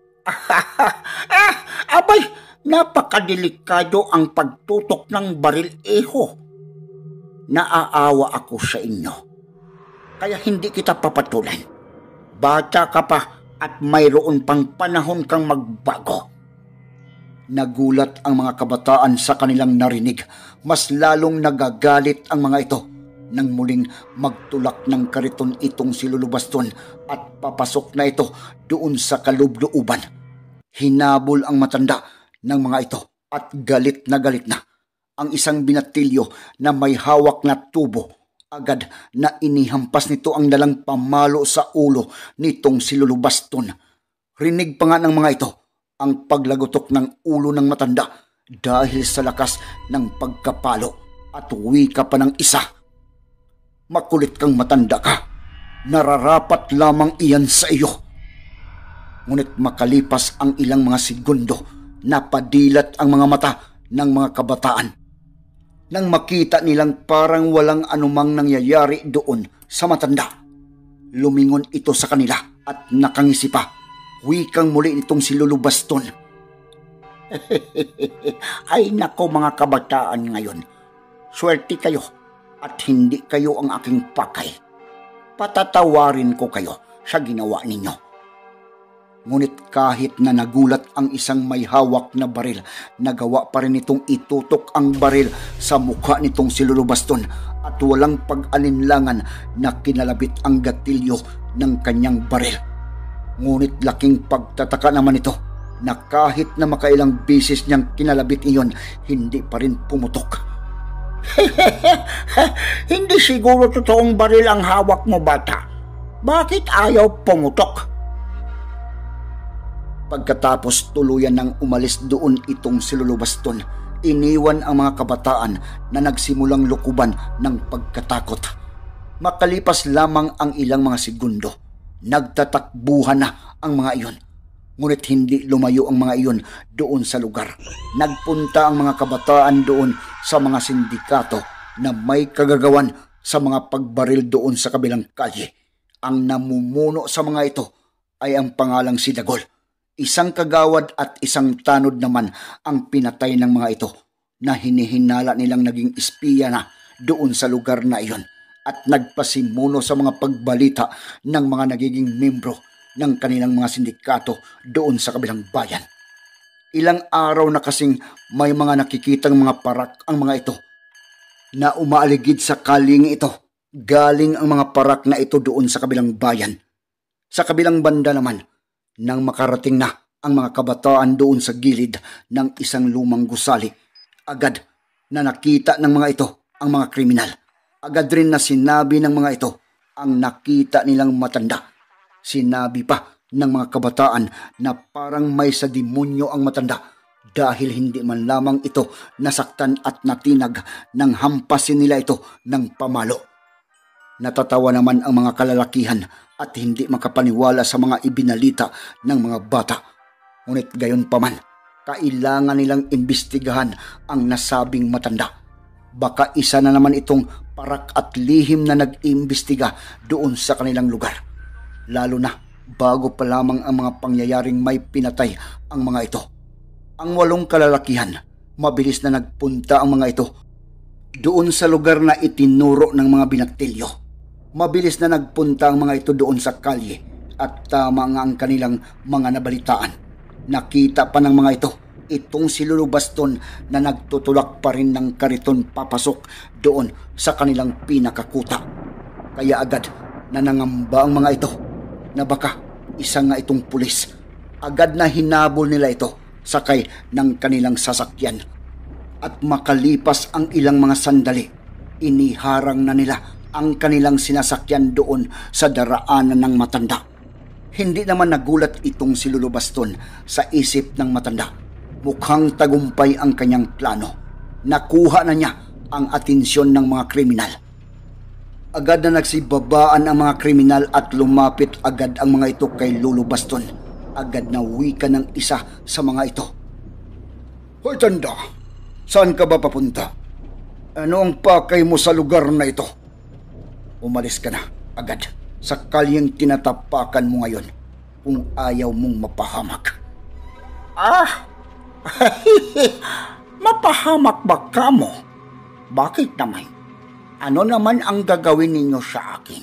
Abay, napakadelikado ang pagtutok ng baril, iho. Naaawa ako sa inyo, kaya hindi kita papatulan. Bata ka pa at mayroon pang panahon kang magbago. Nagulat ang mga kabataan sa kanilang narinig. Mas lalong nagagalit ang mga ito nang muling magtulak ng kariton itong si Lolo Baston at papasok na ito doon sa kalubluuban. Hinabol ang matanda ng mga ito at galit na ang isang binatilyo na may hawak na tubo. Agad na inihampas nito ang dalang pamalo sa ulo nitong si Lolo Baston. Rinig pa nga ng mga ito ang paglagotok ng ulo ng matanda dahil sa lakas ng pagkapalo at wika pa ng isa. Makulit kang matanda ka. Nararapat lamang iyan sa iyo. Ngunit makalipas ang ilang mga segundo, napadilat ang mga mata ng mga kabataan. Nang makita nilang parang walang anumang nangyayari doon sa matanda, lumingon ito sa kanila at nakangisi pa. Wikang muli nitong si Lolo Baston. Ay nako, mga kabataan ngayon. Swerte kayo at hindi kayo ang aking pakay. Patatawarin ko kayo sa ginawa ninyo. Ngunit kahit na nagulat ang isang may hawak na baril, nagawa pa rin itong itutok ang baril sa mukha nitong si Lolo Baston at walang pag-alinlangan na kinalabit ang gatilyo ng kanyang baril. Ngunit laking pagtataka naman ito na kahit na makailang beses niyang kinalabit iyon, hindi pa rin pumutok. Hindi siguro totoong baril ang hawak mo, bata. Bakit ayaw pumutok? Pagkatapos tuluyan ng umalis doon itong si Lolo Baston, iniwan ang mga kabataan na nagsimulang lukuban ng pagkatakot. Makalipas lamang ang ilang mga segundo, nagtatakbuhan na ang mga iyon. Ngunit hindi lumayo ang mga iyon doon sa lugar. Nagpunta ang mga kabataan doon sa mga sindikato na may kagagawan sa mga pagbaril doon sa kabilang kalye. Ang namumuno sa mga ito ay ang pangalang si Dagol. Isang kagawad at isang tanod naman ang pinatay ng mga ito na hinihinala nilang naging espiya na doon sa lugar na iyon at nagpasimuno sa mga pagbalita ng mga nagiging membro ng kanilang mga sindikato doon sa kabilang bayan. Ilang araw na kasing may mga nakikitang mga parak ang mga ito na umaaligid sa kaling ito. Galing ang mga parak na ito doon sa kabilang bayan. Sa kabilang banda naman, nang makarating na ang mga kabataan doon sa gilid ng isang lumang gusali, agad na nakita ng mga ito ang mga kriminal. Agad rin na sinabi ng mga ito ang nakita nilang matanda. Sinabi pa ng mga kabataan na parang may sa demonyo ang matanda dahil hindi man lamang ito nasaktan at natinag nang hampasin nila ito ng pamalo. Natatawa naman ang mga kalalakihan at hindi makapaniwala sa mga ibinalita ng mga bata. Ngunit gayon paman, kailangan nilang imbestigahan ang nasabing matanda. Baka isa na naman itong parak at lihim na nag-iimbestiga doon sa kanilang lugar. Lalo na bago pa lamang ang mga pangyayaring may pinatay ang mga ito. Ang 8 kalalakihan, mabilis na nagpunta ang mga ito doon sa lugar na itinuro ng mga binaktilyo. Mabilis na nagpunta ang mga ito doon sa kalye at tama nga ang kanilang mga nabalitaan. Nakita pa ng mga ito itong si Lolo Baston na nagtutulak pa rin ng kariton papasok doon sa kanilang pinakakuta. Kaya agad na nangamba ang mga ito na baka isa nga itong pulis. Agad na hinabol nila ito sakay ng kanilang sasakyan. At makalipas ang ilang mga sandali, iniharang na nila ang kanilang sinasakyan doon sa daraanan ng matanda. Hindi naman nagulat itong si Lolo Baston sa isip ng matanda. Mukhang tagumpay ang kanyang plano. Nakuha na niya ang atensyon ng mga kriminal. Agad na nagsibabaan ang mga kriminal at lumapit agad ang mga ito kay Lolo Baston. Agad na wika ng isa sa mga ito. Hoy tanda, saan ka ba papunta? Ano ang pakay mo sa lugar na ito? Umalis ka na agad sa kalyeng tinatapakan mo ngayon kung ayaw mong mapahamak. Mapahamak ba ka mo? Bakit naman? Ano naman ang gagawin ninyo sa akin?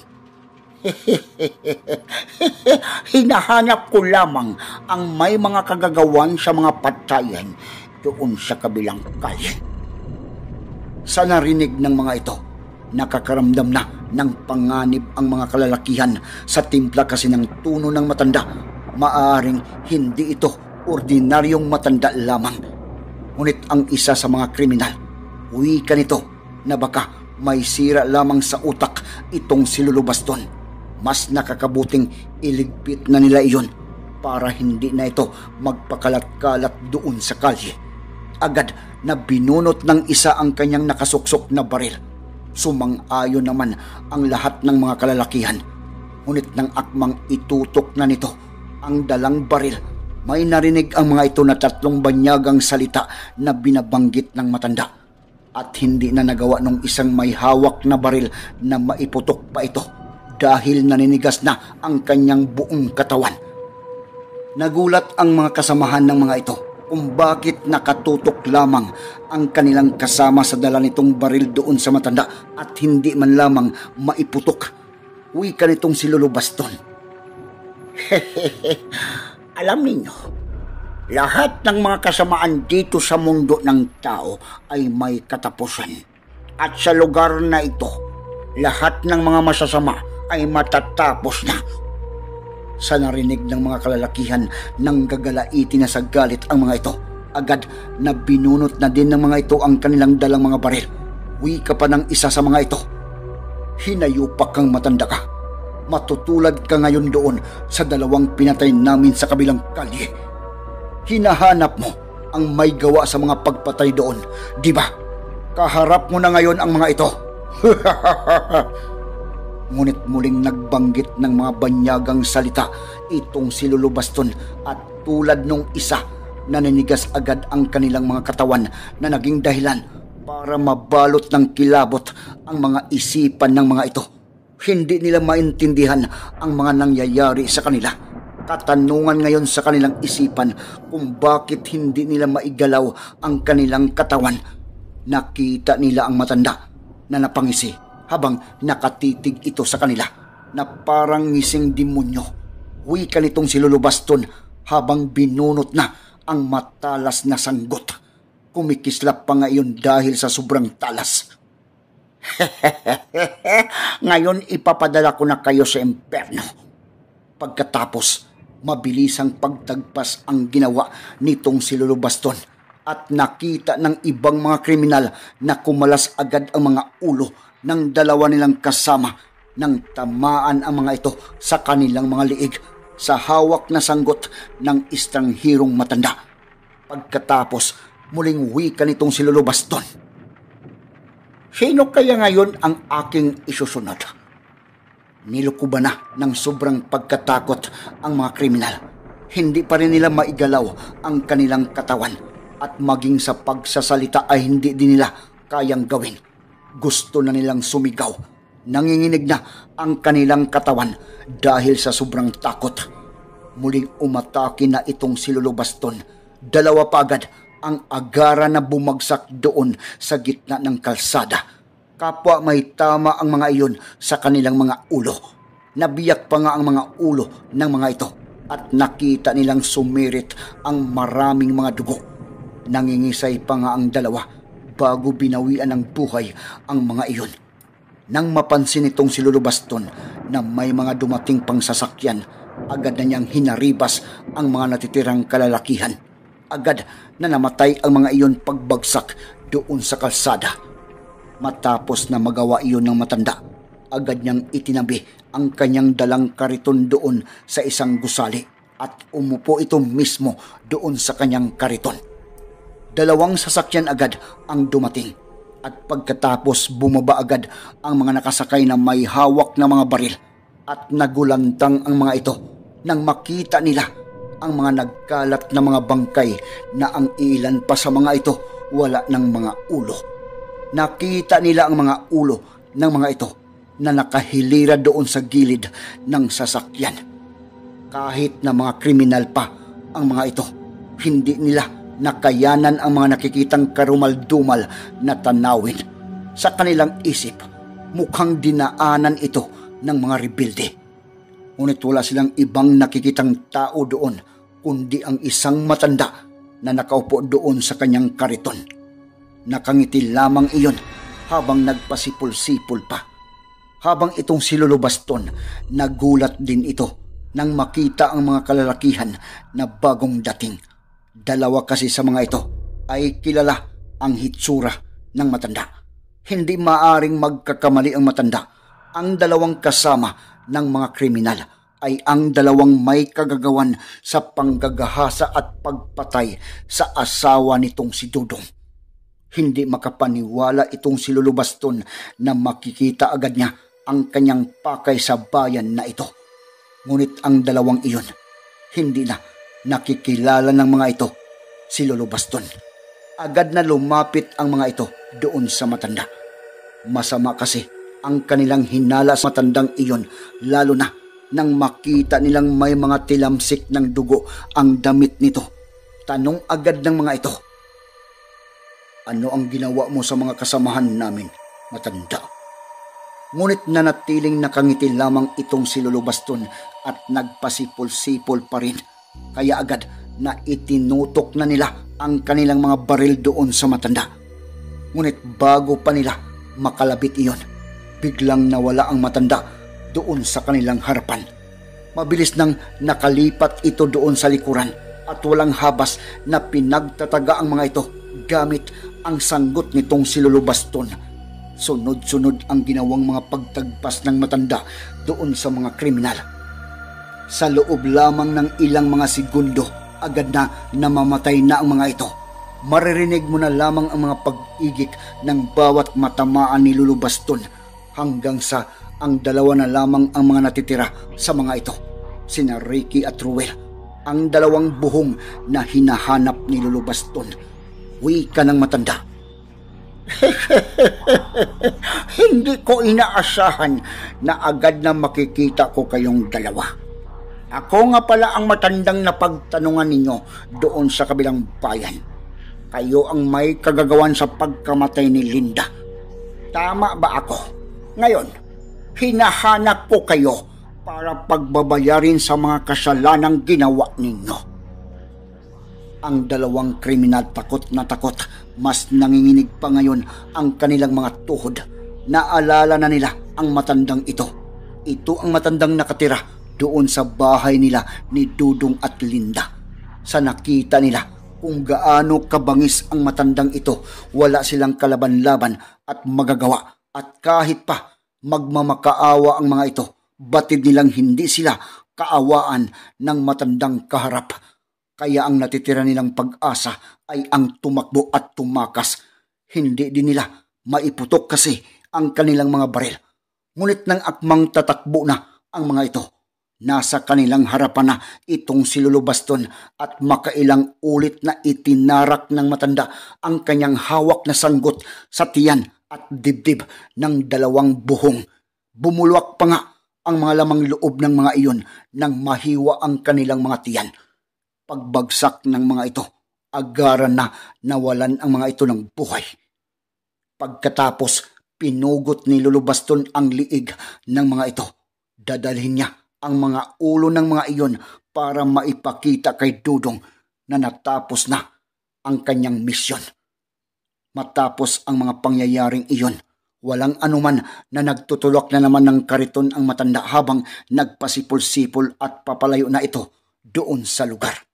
Hinahanap ko lamang ang may mga kagagawan sa mga patayan doon sa kabilang kalye. Sa narinig ng mga ito, nakakaramdam na ng panganib ang mga kalalakihan sa timpla kasi ng tuno ng matanda. Maaring hindi ito ordinaryong matanda lamang. Ngunit ang isa sa mga kriminal, wika nito na baka may sira lamang sa utak itong si Lolo Baston. Mas nakakabuting iligpit na nila iyon para hindi na ito magpakalat-kalat doon sa kalye. Agad na binunot ng isa ang kanyang nakasuksok na baril. Sumang-ayon naman ang lahat ng mga kalalakihan. Ngunit nang akmang itutok na nito ang dalang baril, may narinig ang mga ito na 3 banyagang salita na binabanggit ng matanda. At hindi na nagawa ng isang may hawak na baril na maiputok pa ito dahil naninigas na ang kanyang buong katawan. Nagulat ang mga kasamahan ng mga ito kung bakit nakatutok lamang ang kanilang kasama sa dala nitong baril doon sa matanda at hindi man lamang maiputok. Wika nitong si Lolo Baston. Alam ninyo, lahat ng mga kasamaan dito sa mundo ng tao ay may katapusan. At sa lugar na ito, lahat ng mga masasama ay matatapos na. Sa narinig ng mga kalalakihan nang gagalaiti na sa galit ang mga ito, agad na binunot na din ng mga ito ang kanilang dalang mga baril. Wika pa ng isa sa mga ito. Hinayupak kang matanda ka. Matutulad ka ngayon doon sa 2 pinatay namin sa kabilang kalye. Hinahanap mo ang may gawa sa mga pagpatay doon, di ba? Kaharap mo na ngayon ang mga ito. Ngunit muling nagbanggit ng mga banyagang salita itong si Lolo Baston at tulad nung isa, naninigas agad ang kanilang mga katawan na naging dahilan para mabalot ng kilabot ang mga isipan ng mga ito. Hindi nila maintindihan ang mga nangyayari sa kanila. Katanungan ngayon sa kanilang isipan kung bakit hindi nila maigalaw ang kanilang katawan. Nakita nila ang matanda na napangisi habang nakatitig ito sa kanila na parang ngising demonyo. Wika nitong si Lolo Baston habang binunot na ang matalas na sanggot. Kumikislap pa ngayon dahil sa sobrang talas. Ngayon ipapadala ko na kayo sa impyerno. Pagkatapos, mabilisang pagtagpas ang ginawa nitong si Lolo Baston at nakita ng ibang mga kriminal na kumalas agad ang mga ulo ng 2 nilang kasama nang tamaan ang mga ito sa kanilang mga liig sa hawak na sanggot ng estranghirong matanda. Pagkatapos, muling wika nitong si Lolo Baston. Sino kaya ngayon ang aking isusunod? Niloko ba na ng sobrang pagkatakot ang mga kriminal? Hindi pa rin nila maigalaw ang kanilang katawan at maging sa pagsasalita ay hindi din nila kayang gawin. Gusto na nilang sumigaw. Nanginginig na ang kanilang katawan dahil sa sobrang takot. Muling umatake na itong si Lolo Baston. Dalawa pa agad ang agara na bumagsak doon sa gitna ng kalsada. Kapwa may tama ang mga iyon sa kanilang mga ulo. Nabiyak pa nga ang mga ulo ng mga ito at nakita nilang sumirit ang maraming mga dugo. Nangingisay pa nga ang dalawa bago binawian ng buhay ang mga iyon. Nang mapansin itong si Lolo Baston na may mga dumating pang sasakyan, agad na niyang hinaribas ang mga natitirang kalalakihan. Agad na namatay ang mga iyon pagbagsak doon sa kalsada. Matapos na magawa iyon ng matanda, agad niyang itinabi ang kanyang dalang kariton doon sa isang gusali at umupo ito mismo doon sa kanyang kariton. 2 sasakyan agad ang dumating at pagkatapos bumaba agad ang mga nakasakay na may hawak na mga baril at nagulantang ang mga ito nang makita nila ang mga nagkalat na mga bangkay na ang ilan pa sa mga ito wala ng mga ulo. Nakita nila ang mga ulo ng mga ito na nakahilira doon sa gilid ng sasakyan. Kahit na mga kriminal pa ang mga ito, hindi nila nakayanan ang mga nakikitang karumal-dumal na tanawin. Sa kanilang isip, mukhang dinaanan ito ng mga rebelde. Ngunit wala silang ibang nakikitang tao doon, kundi ang isang matanda na nakaupo doon sa kanyang kariton. Nakangiti lamang iyon habang nagpasipol-sipol pa. Habang itong si Lolo Baston, nagulat din ito nang makita ang mga kalalakihan na bagong dating. 2 kasi sa mga ito ay kilala ang hitsura ng matanda. Hindi maaring magkakamali ang matanda. Ang 2 kasama ng mga kriminal ay ang 2 may kagagawan sa panggagahasa at pagpatay sa asawa nitong si Dudong. Hindi makapaniwala itong si Lolo Baston na makikita agad niya ang kanyang pakay sa bayan na ito. Ngunit ang 2 iyon, hindi na nakikilala ng mga ito si Lolo Baston. Agad na lumapit ang mga ito doon sa matanda. Masama kasi ang kanilang hinala sa matandang iyon, lalo na nang makita nilang may mga tilamsik ng dugo ang damit nito. Tanong agad ng mga ito, "Ano ang ginawa mo sa mga kasamahan namin, matanda?" Ngunit nanatiling nakangiti lamang itong si Lolo Baston at nagpasipol-sipol pa rin. Kaya agad na itinutok na nila ang kanilang mga baril doon sa matanda. Ngunit bago pa nila makalabit iyon, biglang nawala ang matanda doon sa kanilang harapan. Mabilis nang nakalipat ito doon sa likuran at walang habas na pinagtataga ang mga ito gamit ang sanggot nitong si Lolo Baston. Sunod-sunod ang ginawang mga pagtagpas ng matanda doon sa mga kriminal. Sa loob lamang ng ilang mga segundo, agad na namamatay na ang mga ito. Maririnig mo na lamang ang mga pag-igik ng bawat matamaan ni Lolo Baston hanggang sa ang 2 na lamang ang mga natitira sa mga ito, sina Ricky at Ruel, ang 2 buhong na hinahanap ni Lolo Baston. Wika ng matanda, Hindi ko inaasahan na agad na makikita ko kayong 2. Ako nga pala ang matandang napagtanungan ninyo doon sa kabilang bayan. Kayo ang may kagagawan sa pagkamatay ni Linda. Tama ba ako? Ngayon, hinahanap ko kayo para pagbabayarin sa mga kasalanang ginawa ninyo. Ang 2 kriminal takot na takot. Mas nanginginig pa ngayon ang kanilang mga tuhod. Naalala na nila ang matandang ito. Ito ang matandang nakatira doon sa bahay nila ni Dudong at Linda. Sa nakita nila kung gaano kabangis ang matandang ito, wala silang kalaban-laban at magagawa. At kahit pa magmamakaawa ang mga ito, batid nilang hindi sila kaawaan ng matandang kaharap. Kaya ang natitira nilang pag-asa ay ang tumakbo at tumakas. Hindi din nila maiputok kasi ang kanilang mga baril. Ngunit nang akmang tatakbo na ang mga ito, nasa kanilang harapan na itong si Lolo Baston at makailang ulit na itinarak ng matanda ang kanyang hawak na sanggot sa tiyan at dibdib ng dalawang buhong. Bumulwak pa nga ang mga lamang loob ng mga iyon nang mahiwa ang kanilang mga tiyan. Pagbagsak ng mga ito, agaran na nawalan ang mga ito ng buhay. Pagkatapos, pinugot ni Lolo Baston ang liig ng mga ito. Dadalhin niya ang mga ulo ng mga iyon para maipakita kay Dudong na natapos na ang kanyang misyon. Matapos ang mga pangyayaring iyon, walang anuman na nagtutulak na naman ng kariton ang matanda habang nagpasipol-sipol at papalayo na ito doon sa lugar.